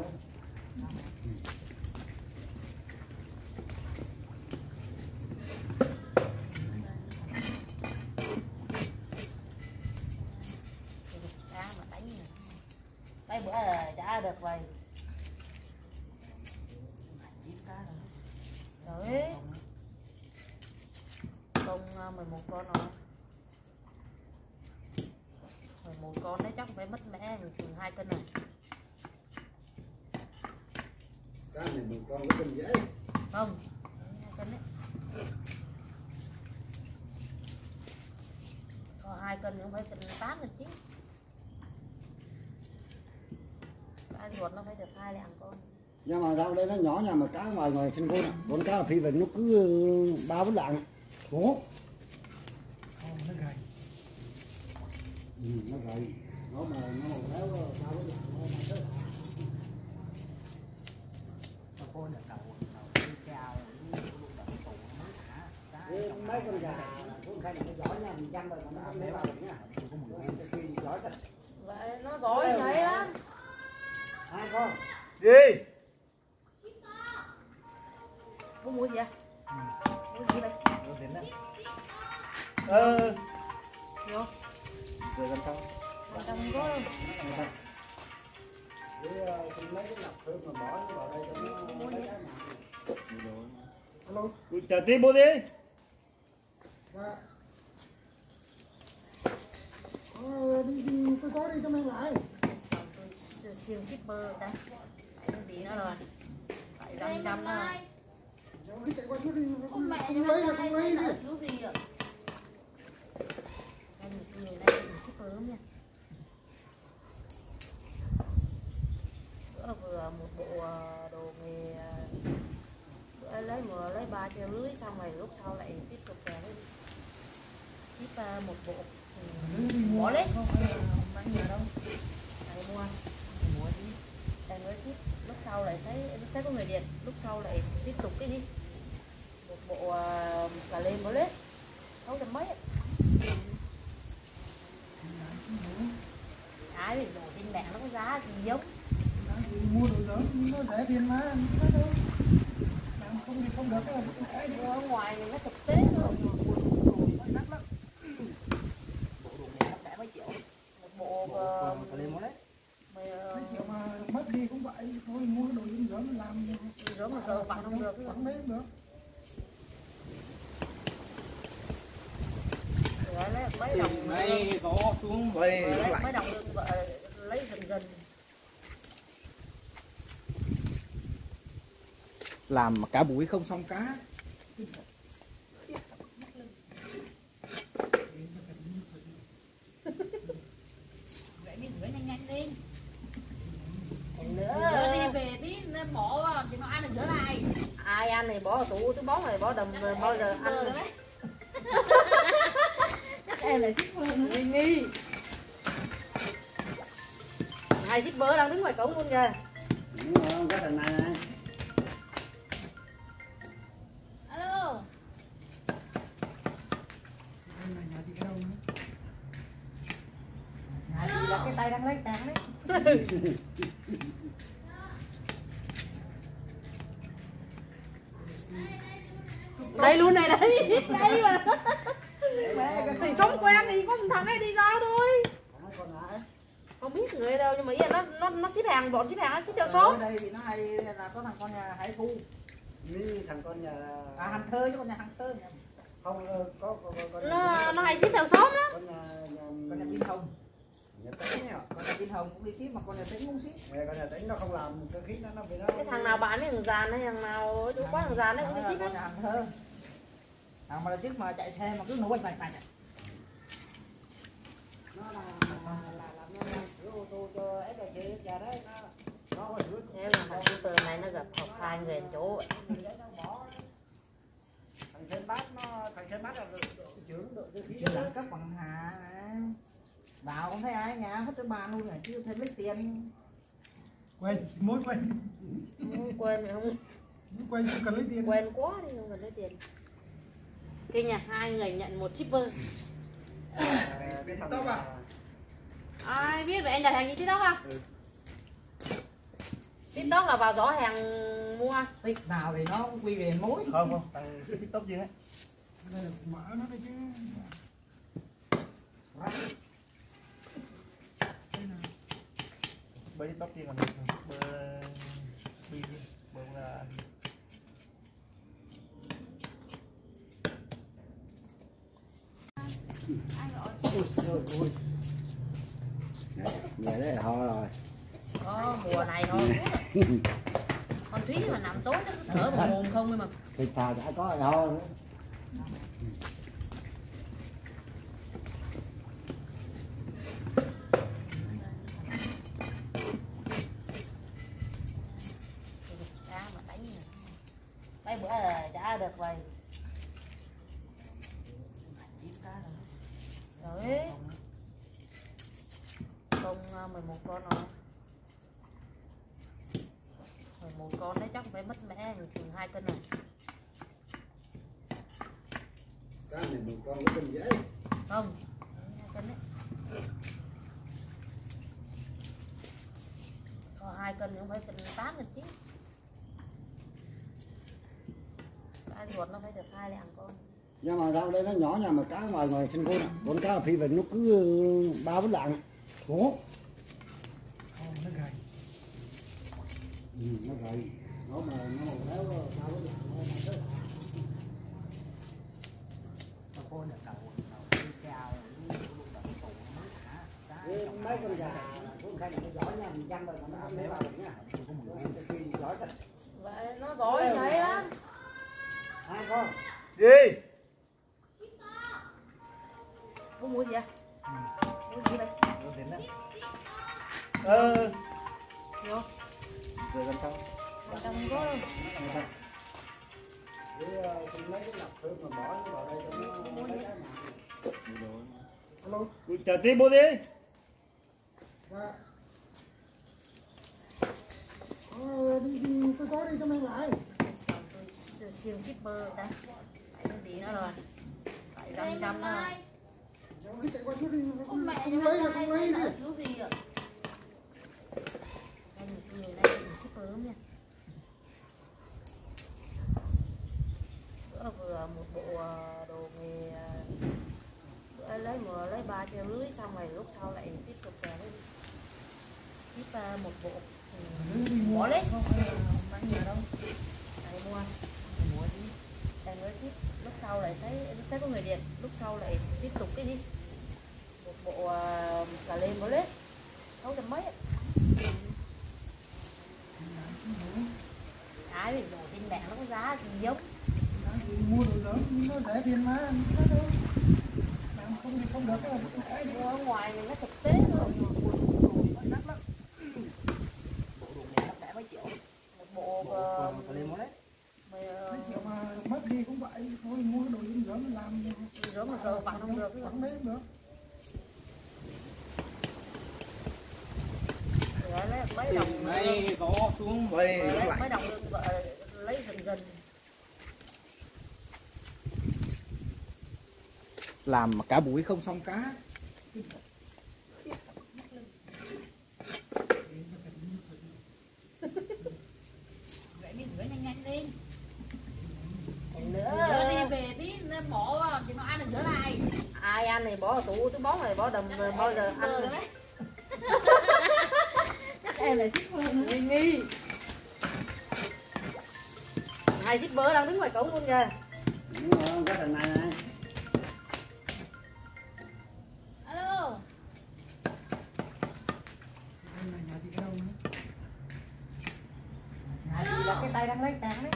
Cá mà đánh nè. Mấy bữa là trả được vậy. Đấy. Công 11 con rồi. 11 con đấy chắc phải mất mẹ chừng 2 cân này. Cá này mình con có cân dễ. Không, 2 cân đấy. Có 2 cân cũng phải cân 8 cân 9. Cá ruột nó phải được 2 lạng con. Nhưng mà rau đây nó nhỏ nhà mà cá ngoài sân gôn con cá phi về nó cứ 3-4 lạng. Ủa? Nó gầy. Nó gầy. Nó mà nó léo 3-4 lạng nó mà thế. Con nhà cậu chào Mấy con gà con khai này nó giỏi nha, mình chăm rồi mà nó lấy vào được nha. Khi giỏi thật. Vậy nó giỏi vậy đó. Hai con. gì? Muốn mua gì vậy? Mua gì đây? Vô. Rồi làm sao? Trong có Mấy cái lọc thương mà bỏ vào đây cho nó mấy cái mà. Chờ tí bố đi. Dạ. Đi tôi có đi cho mang lại. tôi siêu shipper ta. Cái gì nữa rồi? Phải 500 nữa. Đi chạy qua chút đi. Con mẹ Không lấy là không lấy đi. Chú gì ạ? Anh người này shipper lắm nha. Bữa vừa một bộ đồ nghề bữa lấy 3,5 triệu xong rồi lúc sau lại tiếp tục về ship một bộ bỏ lấy Không phải là mang nhà đâu. này mua đi đây mới ship lúc sau lại thấy có người điện lúc sau lại tiếp tục cái đi một bộ cà lê mới lấy 600 mấy ấy. Cái đồ trên mạng nó có giá thì giống Mua đồ lớn nó rẻ tiền mà nó đâu. Làm không thì không được đâu. mua ở ngoài thì nó thực tế thôi. đắt lắm. Bộ đồ nghề đắt đẻ mấy triệu. Một bộ Còn lên món đấy. Mấy triệu mà không được. Vẫn lấy được. Rồi lấy mấy đồng Đây có xuống về lấy lại. mấy đồng được vợ lấy dần. Làm mà cả buổi không xong cá. Vậy đi rửa nhanh nhanh đi. Nữa Rửa đi về tí nó bỏ vào thì nó ăn được rửa lại. ai ăn thì bỏ vào tủ túi bóng này bỏ đầm rồi bao giờ ăn Rồi đấy. Chắc em là shipper nữa. nghi. Hai shipper đang đứng ngoài cổng luôn kìa. Đúng rồi, có thằng này này. Alo. Hôm nay nhà chị ở đâu nữa? Nhà chị là cái tay đang lấy tàn đấy. Đây luôn này đấy, biết đây mà. Mẹ cái Thì sống quen thì có một thằng ấy đi giao thôi. Con lại. Không biết người đâu nhưng mà ý là nó ship hàng, bọn ship hàng nó ship theo ở số. đây thì nó hay là có thằng con nhà Hải Thu. Với thằng con nhà À Hằng Thơ chứ con nhà Hằng Thơ. không có con Nó hay ship theo xóm đó. con nhà Con nhà Vinh Hồng. nhà Tính nhá. Con nhà Vinh Hồng cũng đi ship mà con nhà Tính cũng ship. Mẹ con nhà Tính nó không làm cơ khí nó bị nó. Cái thằng nào bán với thằng giàn hay thằng nào chỗ quán thằng giàn đấy cũng đi ship Con hết. nhà Hằng Thơ. Thằng mà lần trước mà chạy xe mà cứ nổ bạch bạch. Nó là làm sửa ô tô cho FPC nhà đấy nó có sửa. Nếu mà thằng shipper này nó gặp học hai người chỗ Thằng Sơn Bát nó thằng Sơn Bát là trưởng đội cơ khí Chưa đẳng cấp bằng Hà mà. Vào không thấy ai nhà hết cái bàn luôn rồi chứ thêm lấy tiền. Quay, mối quay. quên mày không Quay không cần lấy tiền. quen quá đi không cần lấy tiền. Kinh nha, hai người nhận một shipper. cái thằng tóc à? Ai biết vậy anh đặt hàng gì TikTok à? TikTok là vào giỏ hàng mua. Tích nào thì nó cũng quy về mối. Không, thằng ship TikTok gì đấy. Đây là mở nó đây chứ. Bởi TikTok gì mà bơ là Vậy đấy ho rồi. Mùa này thôi. Con Thúy mà nằm tối nó thở vào mồm không mà. Thịt thà đã có ho nữa. Đá mà đánh nè. Mấy bữa là đã được vậy. Rồi. Không 11 con rồi. 11 con đấy chắc phải mất mẹ chừng 2 cân này. Cá này một con nó cân dễ. Không, 2 cân đấy. Còn 2 cân cũng phải cân 8 cân 9. Cá ruột nó phải được 2 lạng con. Nhưng mà rau đây nó nhỏ nha mà cá ngoài ngoài trên con con cá phi về nó cứ 3-4 lạng. Ủa? Nó gầy. Nó gầy. Nó mà nó béo 3-4 lạng nó rất. Mà cô được đầu chào Mấy con gà cũng khai nó giỏi nha, mình chăn rồi mà nó không để vào được nha. Khi giỏi thật. Vậy nó giỏi vậy lắm. Hai con. gì? Có mua gì à? Mua gì đây? Vô. Rồi làm sao? Mà trong có Mấy cái lọc thơm mà bỏ vào đây cho nó mấy cái mà. Alo. Chờ tí bố đi. Dạ. Đi tôi có đi cho mình lại. tôi siêu shipper đây. Phải cái gì nữa rồi? Phải 500 nữa. Rồi cứ chạy qua chút đi. Con mẹ Không lấy là không lấy đi. thiếu gì ạ? Đây người đây shipper lắm nha. Bữa vừa một bộ đồ nghề bữa lấy 3 triệu rưỡi xong rồi lúc sau lại tiếp tục về đấy. Ship một bộ bỏ lấy Không phải là bán nhà đâu. này mua lại thấy có người đẹp, lúc sau lại tiếp tục cái đi một bộ cà lem bó lết 600 mấy. Ai biết đồ trên mạng nó có giá gì giống. Mua đồ lớn nó rẻ tiền mà nó đâu làm không thì không được đâu. Mua ở ngoài mình nó thực tế thôi. Đắt lắm. Bộ đồ này nó rẻ mấy triệu. Một bộ Cà lem bó lết. Mấy triệu mà mất đi cũng vậy thôi, mua cái đồ dinh dưỡng mình làm rửa mà rửa bằng không được. vẫn đấy cũng được. Rồi lấy mấy đồng Đây có xuống về lấy lại. mấy đồng lương vợ lấy dần. Làm cả buổi không xong cá. Vậy mình rửa nhanh nhanh đi. Nữa Rửa đi về tí nó bỏ vào thì nó ăn được rửa lại. ai ăn này bỏ vào tủ túi bón này bỏ đầm bao giờ ăn Rồi đấy. Chắc em là shipper nữa. nghi. Hai shipper đang đứng ngoài cổng luôn kìa. Đúng không? Cái thằng này này. Alo. Đây là nhà chị đâu nữa. Nhà chị là cái tay đang lấy tàn đấy.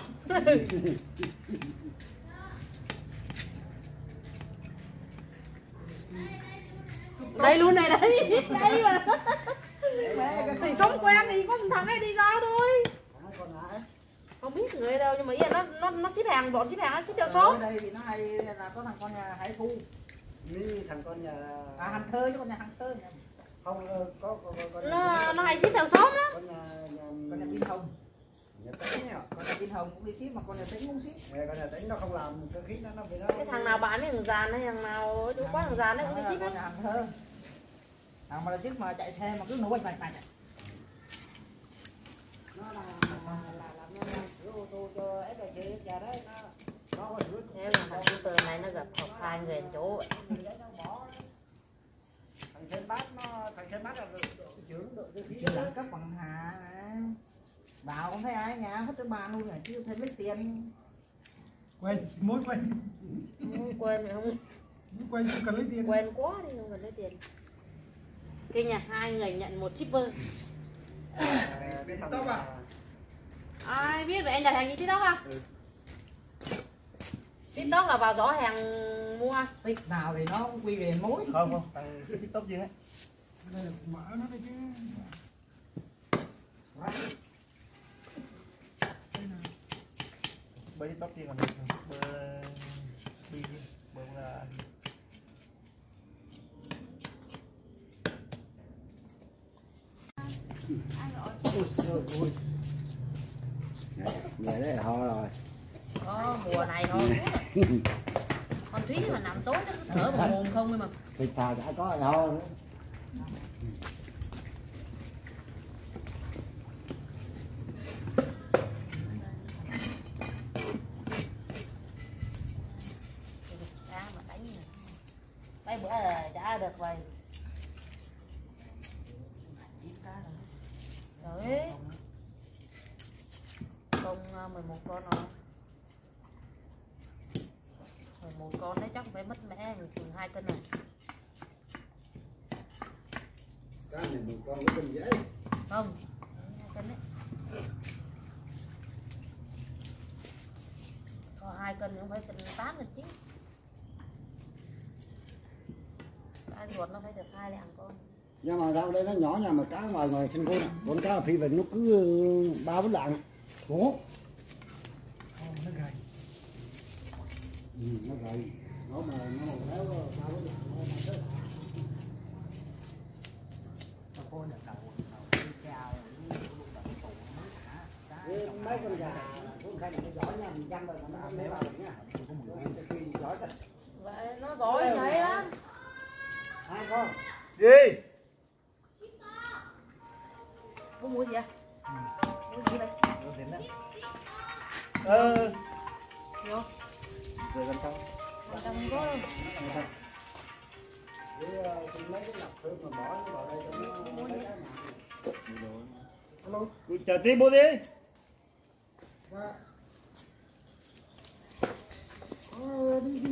Đây luôn này đấy. Đây mà. Thì sống quen thì có một thằng ấy đi ra thôi. Còn lại. Không biết người đâu nhưng mà ý là nó ship hàng, bọn ship hàng nó ship theo số. Ở đây thì nó hay là có thằng con nhà Hải Thu. Như thằng con nhà À Hàng Thơ chứ con nhà Hàng Thơ. không có con Nó hay ship theo số đó. con nhà Con nhà Pin Hồng. nhà Tính nhá. Con nhà Pin Hồng cũng đi ship mà con nhà Tính cũng ship. Con nhà Tính nó không làm cơ khí nó bị nó. Cái thằng nào bán với thằng giàn hay thằng nào ở chỗ quán thằng giàn đấy cũng đi ship Con hết. nhà Hàng Thơ. Thằng mà trước mà chạy xe mà cứ nổ bạch bạch. Nó là làm ô tô cho FPC nhà đấy nó có rước. Nếu mà thằng shipper này nó gặp học 2 người chỗ thằng Sơn Bát là trưởng đội cơ khí Chưa đó. đẳng cấp bằng Hà mà. Bảo không thấy ai nhà hết cái bàn luôn rồi chứ thêm lấy tiền. Quên mối quên quên mày không quên không cần lấy tiền. quen quá đi không cần lấy tiền. Kinh nha, 2 người nhận 1 shipper. Bên tóc à? Ai biết vậy anh đặt hàng như TikTok không? Ừ. TikTok là vào gió hàng mua. Tích nào thì nó cũng quy về mối. Không, thằng ship TikTok gì hết. Đây là mở nó đây chứ. Bơi TikTok gì mà được. Bơi là Vậy đấy là ho rồi. Mùa này thôi. Con Thúy mà nằm tối nó thở vào mồm không mà. Thịt thà đã có rồi ho nữa. Ra mà đánh này. Mấy bữa là trả được vậy. Đấy. Con 11 con rồi. 11 con đấy chắc phải mất mẹ chừng 2 cân này. Cá này một con có cân dễ. Không, 2 cân đấy. Có 2 cân cũng phải cân 8 cân chứ. Cá ruột nó phải được 2 lạng con. Nhưng mà sao đây nó nhỏ nha mà cá ngoài ngoài trên con con cá phi về nó cứ 3-4 lạng. Ủa? Nó gầy. Nó gầy. Nó mà nó béo 3-4 lạng nó chết. Con nhà đầu chào mấy con gà con khai này nó giỏi nha, mình chăm rồi mà nó không lấy vào được nha. Khi giỏi thật. Vậy nó giỏi vậy lắm. Hai con. gì? Có mua gì à? Mua gì đây? Vô. Rồi gần trong. Còn trong có đâu. Để mấy cái lọc thơm mà bỏ vào đây cho nó lấy cái mà. Alo. Chờ tí bố đi. Dạ. Đi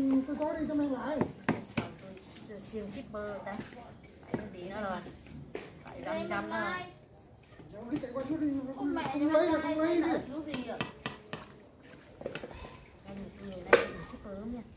đi tao mang lại. Tôi xiên shipper ta. Phải cái gì nữa rồi. Phải 500 nữa. Cháu đi chạy qua chút đi. Con mẹ Không lấy là không lấy đi. Lúc gì ạ? Anh người này tìm shipper lắm nha.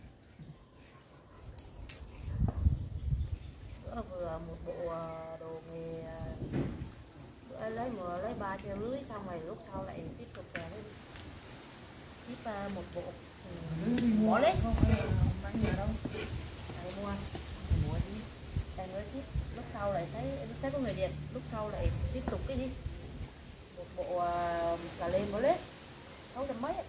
Bữa vừa một bộ đồ nghề bữa lấy 3,5 triệu xong rồi lúc sau lại tiếp tục về ship một bộ bỏ lấy Bán nhà đâu? lại mua đi em mới tiếp lúc sau lại thấy có người đẹp lúc sau lại tiếp tục cái gì một bộ cà lê bỏ lấy 600 mấy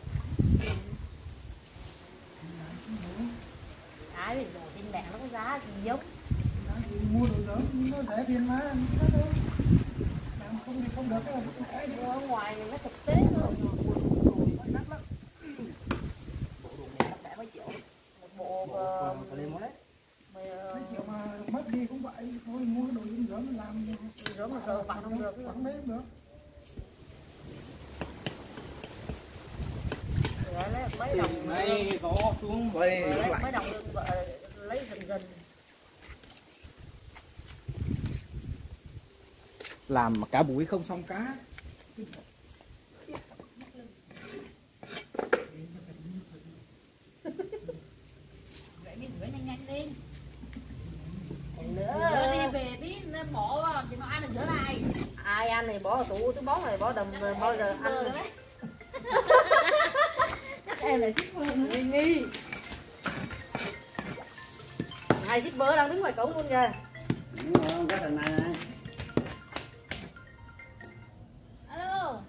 ai biết rồi trên mạng nó có giá gì giống Mua đồ lớn nó rẻ tiền mà. Làm không thì không được cái mua ở ngoài thì nó thực tế rồi đắt lắm. Bộ đồ này đắt mấy triệu. một bộ Cà lê mới đấy. Mấy triệu mà mất đi cũng vậy. Thôi mua cái đồ dinh dưỡng mình làm. rửa mà sợ vặn không được Vẫn đấy cũng được. lấy mấy đồng Này có xuống về lấy lại. mấy đồng được lấy dần Làm mà cả buổi không xong cá. Vậy mình rửa nhanh nhanh đi. nữa Rửa đi về tí nó bỏ vào thì nó ăn được rửa lại. ai ăn thì bỏ vào tủ túi bón này bỏ đầm bao giờ ăn Được được đấy. Chắc em là shipper nữa. nghi hai shipper đang đứng ngoài cổng luôn kìa Đúng không? Cái thằng này này. Alo.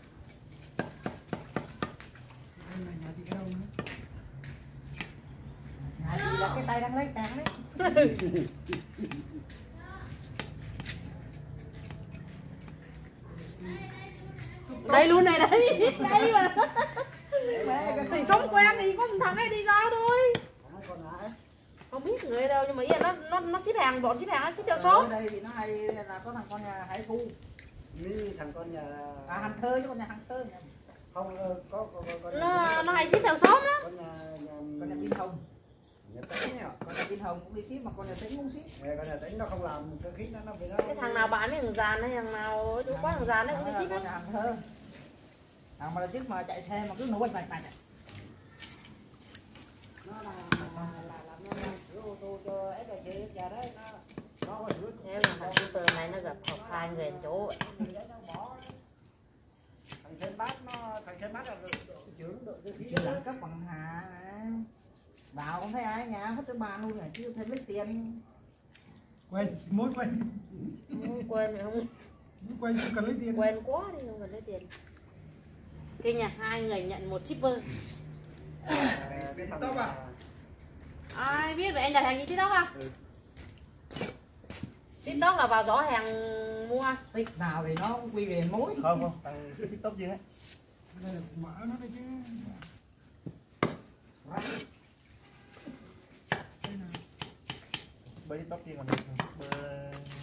Nhà chị ở đâu nữa? Nhà chị là cái tay đang lấy tàn đấy. đây luôn này đấy đây mà Cái thì sống quen thì có một thằng ấy đi ra thôi Còn lại. không biết người đâu nhưng mà ý là nó ship hàng bọn ship hàng nó ship theo số ở đây thì nó hay là có thằng con nhà Hải Thu. Như thằng con nhà À Hành Thơ chứ con nhà Hành Thơ. không có con nó hay ship theo số đó con nhà Pin Hồng. nhà Tính nhá. Con nhà Pin Hồng cũng đi ship mà con nhà Tính cũng ship. Con nhà Tính nó không làm cơ khí nó bị nó cái thằng nào bán với thằng giàn hay thằng nào chú có thằng giàn đấy cũng đi ship Con hết nhà Hành Thơ. Thằng mà lần trước mà chạy xe mà cứ nổ bạch bạch. nó là làm nó sửa ô tô cho FPC nhà đấy nó có sửa nếu mà thằng shipper này nó gặp học hai người chỗ gì đấy nó bỏ thằng Sơn Bát là trưởng đội cơ khí Chưa đẳng cấp bằng Hà. Vào không thấy ai nhà hết cái bàn luôn rồi chứ thêm lấy tiền. Quên, mối quên. không quên mày không Quên không cần lấy tiền. quen quá đi không cần lấy tiền kia nhà hai người nhận một shipper cái thằng à? ai biết vậy anh đặt hàng gì TikTok à TikTok là vào giỏ hàng mua Tích nào thì nó cũng quy về mối. Không thằng ship TikTok chứ ấy. Đây là mở nó đây chứ. Bơi TikTok chứ còn được. Bơi